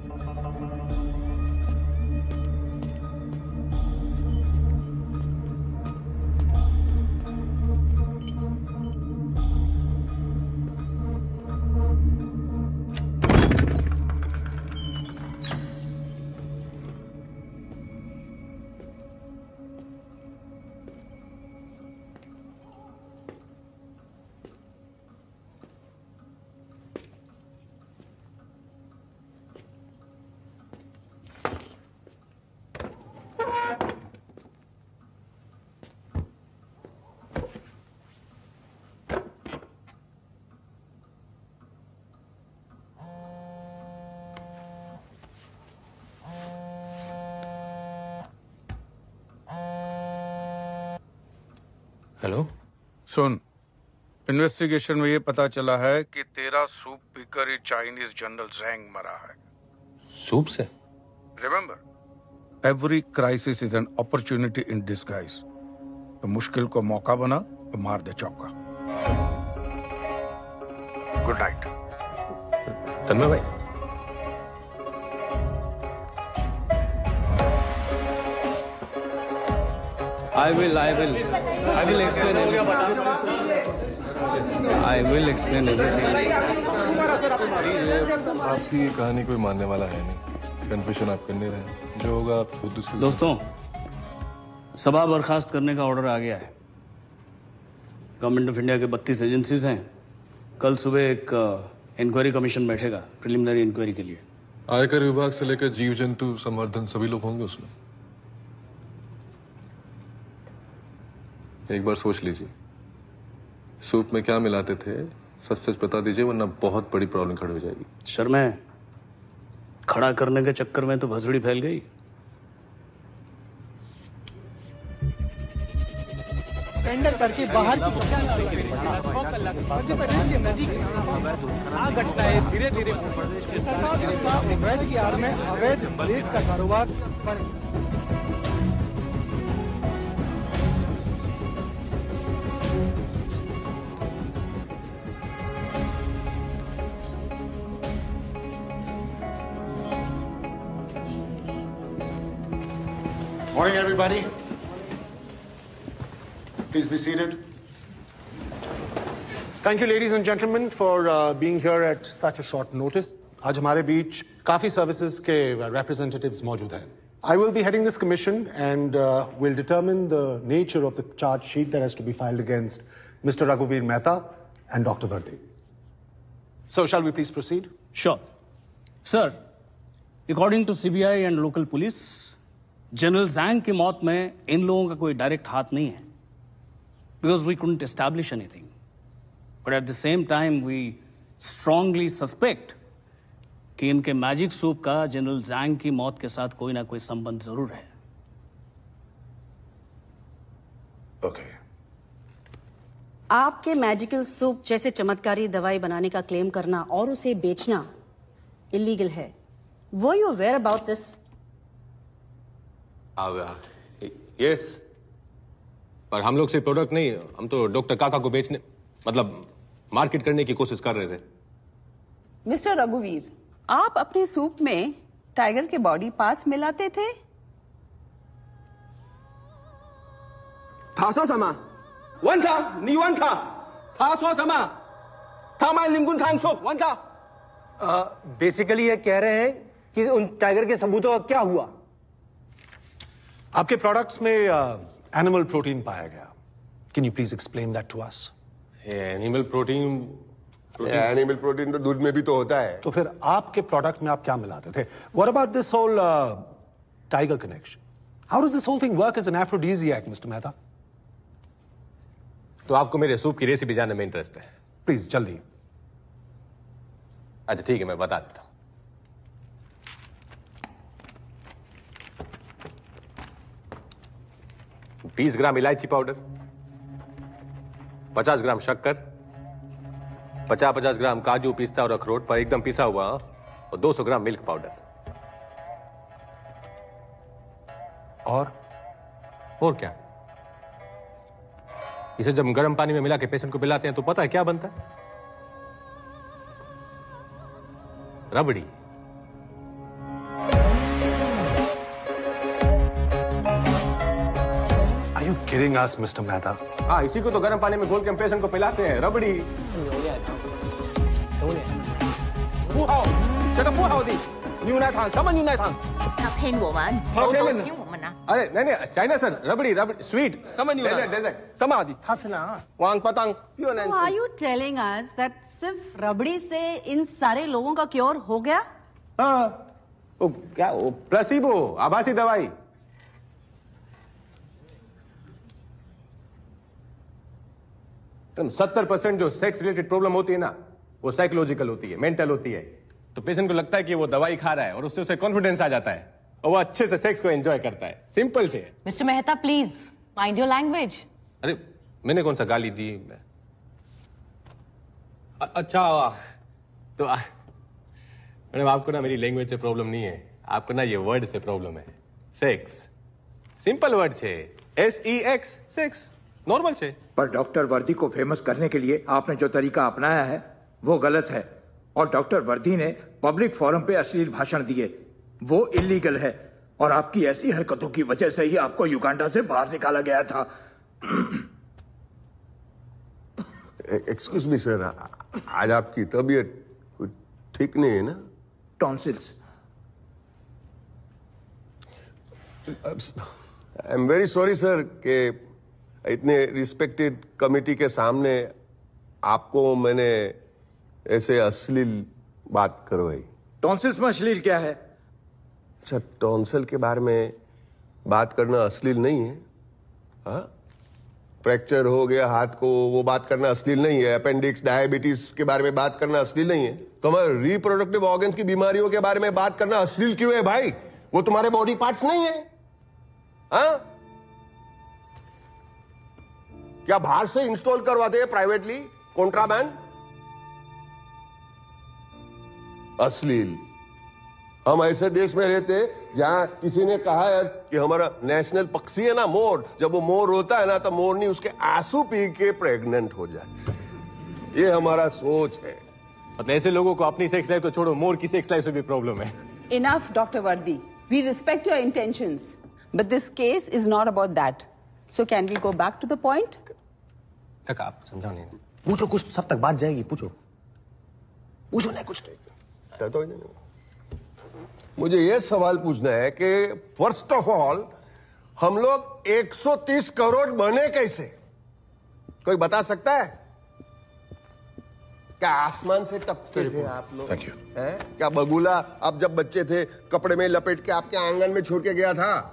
S: हेलो,
B: सुन, इन्वेस्टिगेशन में ये पता चला है कि तेरा सूप पीकर ये चाइनीज जनरल ज़ैंग मरा है।
S: सूप से?
B: Remember, every crisis is an opportunity in disguise. तो मुश्किल को मौका बना तो मार दे चौका। Good night.
S: तन्मय भाई,
Q: I will, I will, I will explain everything. I will explain everything.
R: आपकी ये कहानी कोई मानने वाला है नहीं। कन्फेशन आप करने रहे, जो होगा आप खुद दूसरे।
Q: दोस्तों, सभा बर्खास्त करने का ऑर्डर आ गया है। गवर्नमेंट ऑफ इंडिया के बत्तीस एजेंसीज हैं। कल सुबह एक इंक्वायरी कमीशन बैठेगा प्रिलिमिनरी इंक्वायरी के लिए।
R: आयकर विभाग से लेकर जीव जंतु संवर्धन सभी लोग होंगे उसमें। एक बार सोच लीजिए, सूप में क्या मिलाते थे, सच सच बता दीजिए, वरना बहुत बड़ी प्रॉब्लम खड़ी हो जाएगी।
Q: शर्मा, खड़ा करने के चक्कर में तो भसड़ी फैल गई।
K: टेंडर करके बाहर की नदी के घटना है। धीरे धीरे अवैध की आड़ में अवैध रेत का कारोबार बढ़
O: Morning, everybody. Please be seated. Thank you, ladies and gentlemen, for uh, being here at such a short notice. आज हमारे बीच काफी services के representatives मौजूद हैं. I will be heading this commission and uh, will determine the nature of the charge sheet that has to be filed against Mister Raghuveer Mehta and Doctor Vardhi. So, shall we please proceed?
Q: Sure. Sir, according to C B I and local police, general Zhang की मौत में इन लोगों का कोई direct हाथ नहीं है, because we couldn't establish anything, but at the same time we strongly suspect कि इनके मैजिक सूप का जनरल जैंग की मौत के साथ कोई ना कोई संबंध जरूर है।
O: ओके।
U: आपके मैजिकल सूप जैसे चमत्कारी दवाई बनाने का क्लेम करना और उसे बेचना इलीगल है। वो you aware about this?
J: Yes, पर हम लोग सिर्फ प्रोडक्ट नहीं, हम तो डॉक्टर काका को बेचने मतलब मार्केट करने की कोशिश कर रहे थे।
W: मिस्टर रघुवीर, आप अपने सूप में टाइगर के बॉडी पार्ट्स मिलाते थे?
G: 他说什么？问他，你问他，他说什么？他卖灵魂汤素，问他。
I: बेसिकली ये कह रहे हैं कि उन टाइगर के सबूतों का क्या हुआ?
O: आपके प्रोडक्ट्स में एनिमल प्रोटीन पाया गया। Can you please explain that to us?
J: Animal protein
H: animal protein तो दूध में भी तो होता है।
O: तो फिर आपके प्रोडक्ट में आप क्या मिलाते थे? What about this whole tiger connection? How does this whole thing work as an aphrodisiac, mister Mehta?
J: तो आपको मेरे सूप की रेसिपी जानने में इंटरेस्ट है?
O: प्लीज जल्दी।
J: अच्छा ठीक है, मैं बता देता हूं। बीस ग्राम इलायची पाउडर, पचास ग्राम शक्कर, पचास पचास ग्राम काजू, पिस्ता और अखरोट पर एकदम पिसा हुआ, और दो सौ ग्राम मिल्क पाउडर।
O: और
J: और क्या? इसे जब गर्म पानी में मिला के पेशेंट को पिलाते हैं तो पता है क्या बनता है? Rabri.
O: Are you kidding us, mister Mehta?
J: हाँ, इसी को तो गर्म पानी में घोल के हम पेशेंट को पिलाते हैं, रबड़ी।
G: 不好，这个不好的牛奶糖，什么牛奶糖？
X: 他骗我们，
G: 他骗我们
X: 骗我们啊！
J: अरे नहीं नहीं, China sir, rabri rabri sweet.
G: 什么牛奶？
J: dessert dessert.
G: 什么的？他是哪？王八蛋，越南
U: So are you telling us that सिर्फ रबड़ी से इन सारे लोगों का क्योर हो गया?
J: हाँ, वो क्या वो प्लेसिबो, आभासी दवाई। सत्तर परसेंट जो सेक्स रिलेटेड प्रॉब्लम होती है ना, वो साइकोलॉजिकल होती है, मेंटल होती है। तो पेशेंट को लगता है कि वो दवाई खा रहा है और उससे उसे कॉन्फिडेंस आ जाता है और वो अच्छे से सेक्स को एंजॉय करता है। सिंपल से।
U: Mister Mehta, please mind your language.
J: अरे मैंने कौन सा गाली दी? अ- अच्छा तो मैडम, आपको ना मेरी लैंग्वेज से प्रॉब्लम नहीं है, आपको ना ये वर्ड से प्रॉब्लम है। सेक्स सिंपल वर्ड छे, S E X, sex normal छे।
Y: पर डॉक्टर वर्दी को फेमस करने के लिए आपने जो तरीका अपनाया है वो गलत है, और डॉक्टर वर्दी ने पब्लिक फोरम पे अश्लील भाषण दिए, वो इलीगल है, और आपकी ऐसी हरकतों की वजह से ही आपको युगांडा से बाहर निकाला गया था।
H: एक्सक्यूज मी सर, आज आपकी तबीयत कुछ ठीक नहीं है ना?
Y: Tonsils.
H: I am very sorry sir कि इतने रिस्पेक्टेड कमिटी के सामने आपको मैंने ऐसे अश्लील बात करवाई।
Y: टॉन्सिल्स में अश्लील क्या है?
H: अच्छा, टॉन्सिल के बारे में बात करना अश्लील नहीं है? हाँ, फ्रैक्चर हो गया हाथ को, वो बात करना अश्लील नहीं है? अपेंडिक्स, डायबिटीज के बारे में बात करना अश्लील नहीं है? तो हमारे रिप्रोडक्टिव ऑर्गन्स की बीमारियों के बारे में बात करना अश्लील क्यों है भाई? वो तुम्हारे बॉडी पार्ट्स नहीं है? हाँ, क्या बाहर से इंस्टॉल करवाते हैं प्राइवेटली, कॉन्ट्राबैंड? अश्लील। हम ऐसे देश में रहते हैं जहां किसी ने कहा है कि हमारा नेशनल पक्षी है ना मोर, जब वो मोर रोता है ना तो मोरनी उसके आंसू पी के प्रेग्नेंट हो जाती है। ये हमारा सोच है।
S: मतलब ऐसे लोगों को अपनी सेक्स लाइफ तो छोड़ो, मोर की सेक्स लाइफ से भी प्रॉब्लम है।
W: Enough, Doctor Vardi. We respect your intentions, but this case is not about that. So can we go back to the point?
S: तक आप समझाओ नहीं, पूछो कुछ, सब तक बात जाएगी। पूछो पूछो नहीं कुछ नहीं,
H: तो नहीं। मुझे यह सवाल पूछना है कि फर्स्ट ऑफ ऑल हम लोग एक सौ तीस करोड़ बने कैसे? कोई बता सकता है? क्या आसमान से टपके थे आप लोग?
Y: Thank you.
H: हैं? क्या बगुला आप जब बच्चे थे कपड़े में लपेट के आपके आंगन में छोड़ के गया था?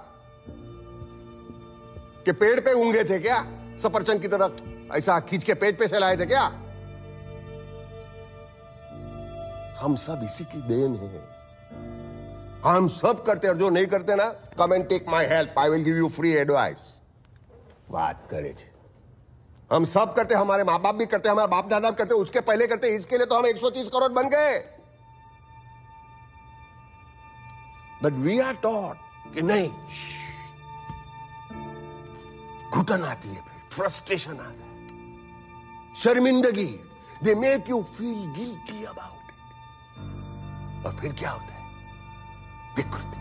H: कि पेड़ पे ऊंगे थे क्या सफरचंद की तरह, ऐसा खींच के पेट पे से लाए थे क्या? हम सब इसी की देन है। हम सब करते हैं, और जो नहीं करते ना, come and take my help, I will give you free advice. बात करे थे। हम सब करते, हमारे माँ बाप भी करते, हमारे बाप दादा भी करते, उसके पहले करते, इसके लिए तो हम एक सौ तीस करोड़ बन गए। बट वी आर टॉट कि नहीं, घुटन आती है, फिर फ्रस्ट्रेशन आता है, शर्मिंदगी, they make you feel guilty about it. और फिर क्या होता है? विकृति।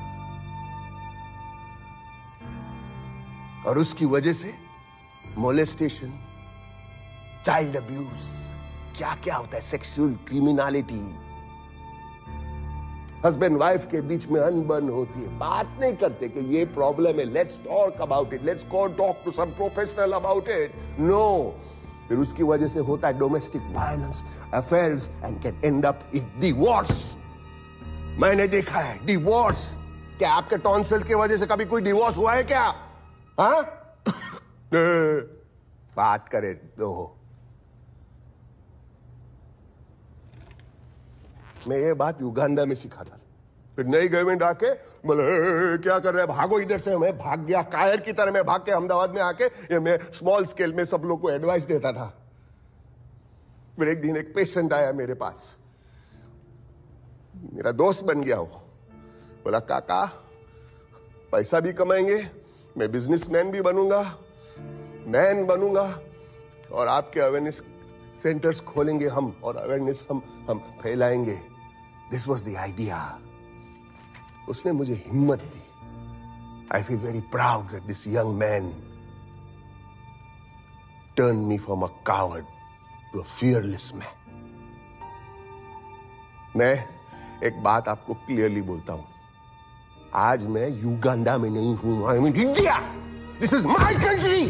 H: और उसकी वजह से मोलेस्टेशन, चाइल्ड अब्यूज, क्या क्या होता है, सेक्सुअल क्रिमिनलिटी, हस्बैंड वाइफ के बीच में अनबन होती है, बात नहीं करते कि ये प्रॉब्लम है, let's talk about it, let's go talk to some professional about it. No, फिर उसकी वजह से होता है domestic violence, affairs, and can end up in divorce. मैंने देखा है डिवोर्स। क्या आपके टॉन्सिल की वजह से कभी कोई डिवोर्स हुआ है क्या? हाँ? बात करे दो। मैं ये बात युगांडा में सीखा था, फिर नई गवर्नमेंट आके बोले क्या कर रहे हैं, भागो इधर से। मैं भाग गया कायर की तरह, मैं भाग के अहमदाबाद में आके ये मैं स्मॉल स्केल में सब लोग को एडवाइस देता था। फिर एक दिन एक पेशेंट आया मेरे पास, मेरा दोस्त बन गया। वो बोला काका पैसा भी कमाएंगे, मैं बिजनेसमैन भी बनूंगा, मैन बनूंगा, और आपके अवेयरनेस सेंटर्स खोलेंगे हम, और अवेयरनेस हम हम फैलाएंगे। This was the idea. उसने मुझे हिम्मत दी। I feel very proud that this young man turn me from a coward to a fearless man. मैं एक बात आपको क्लियरली बोलता हूं, आज मैं युगांडा में नहीं हूं, I am in India. This is my country.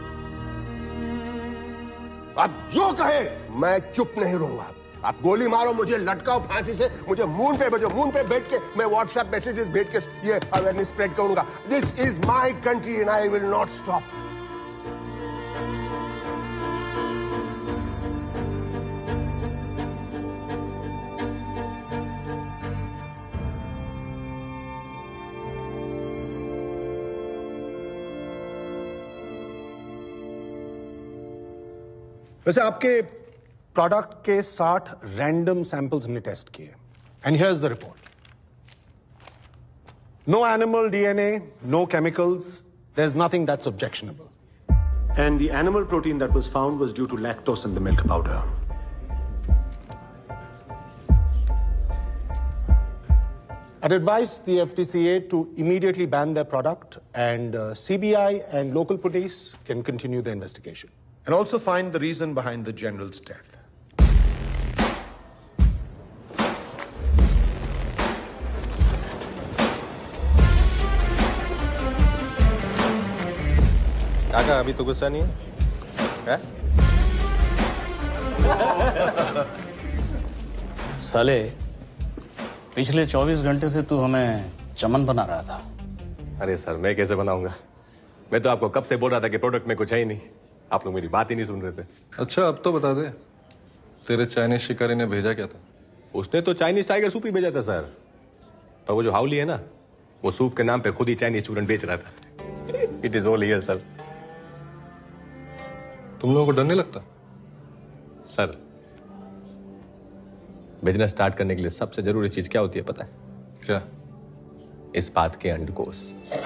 H: आप जो कहे मैं चुप नहीं रहूंगा। आप गोली मारो, मुझे लटकाओ फांसी से, मुझे मून पे भेजो, मून पे बैठ के मैं व्हाट्सएप मैसेजेस भेज के ये अवेयरनेस स्प्रेड करूंगा। This is my country and I will not stop.
C: वैसे आपके प्रोडक्ट के साठ रैंडम सैंपल्स हमने टेस्ट किए, and here's the report. No animal DNA, no chemicals, there is nothing that's objectionable. And the animal protein that was found was due to lactose in the milk powder. I'd advise the F D C A to immediately ban their product, and uh, C B I and local police can continue the investigation.
Y: And also find the reason behind the general's death.
J: काका अभी तो गुस्सा नहीं है, है?
Q: साले, पिछले चौबीस घंटे से तू हमें चमन बना रहा था।
J: अरे सर, मैं कैसे बनाऊंगा? मैं तो आपको कब से बोल रहा था कि प्रोडक्ट में कुछ है ही नहीं। आप लोग मेरी बात ही नहीं सुन रहे थे।
R: अच्छा अब तो बता दे, तेरे चाइनीज शिकारी ने भेजा क्या था?
J: उसने तो चाइनीज टाइगर सूप ही भेजा था सर, पर वो जो हाउली है ना, वो सूप के नाम पे खुद ही चाइनीज चूरन बेच रहा था। It is all here sir.
R: तुम लोगों को डर नहीं लगता?
J: सर, बिजनेस स्टार्ट करने के लिए सबसे जरूरी चीज क्या होती है पता है?
R: क्या?
J: इस बात के अंडकोश।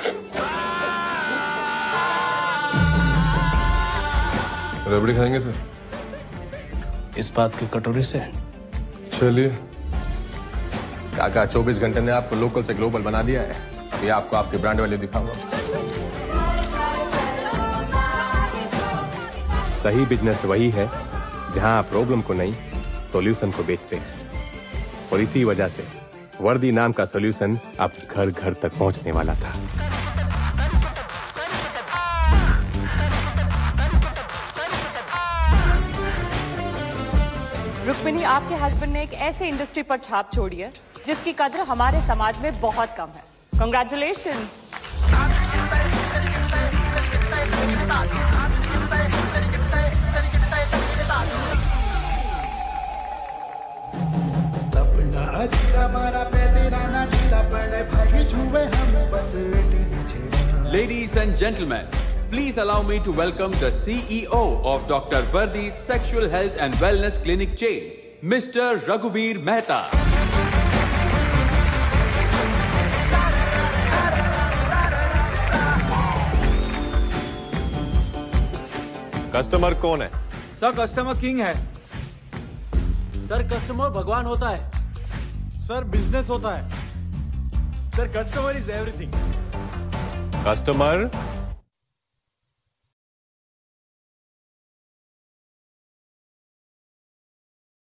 R: रबड़ी खाएंगे सर?
Q: इस बात की कटोरी से।
R: चलिए।
J: काका, चौबीस घंटे ने आपको लोकल से ग्लोबल बना दिया है। अभी आपको आपके ब्रांड वाले दिखाऊंगा। सही बिजनेस वही है जहां आप प्रॉब्लम को नहीं, सॉल्यूशन को बेचते हैं। और इसी वजह से वर्दी नाम का सॉल्यूशन अब घर घर तक पहुंचने वाला था।
D: रुक्मिणी, आपके हस्बैंड ने एक ऐसे इंडस्ट्री पर छाप छोड़ी है जिसकी कद्र हमारे समाज में बहुत कम है। Congratulations.
E: Ladies and gentlemen, please allow me to welcome the C E O of Doctor Vardi's Sexual Health and Wellness Clinic chain, Mister Raghuveer Mehta.
J: Customer कौन है?
F: सर, कस्टमर किंग है।
P: सर, कस्टमर भगवान होता है।
F: Sir, business होता है। Sir, customer is everything.
J: Customer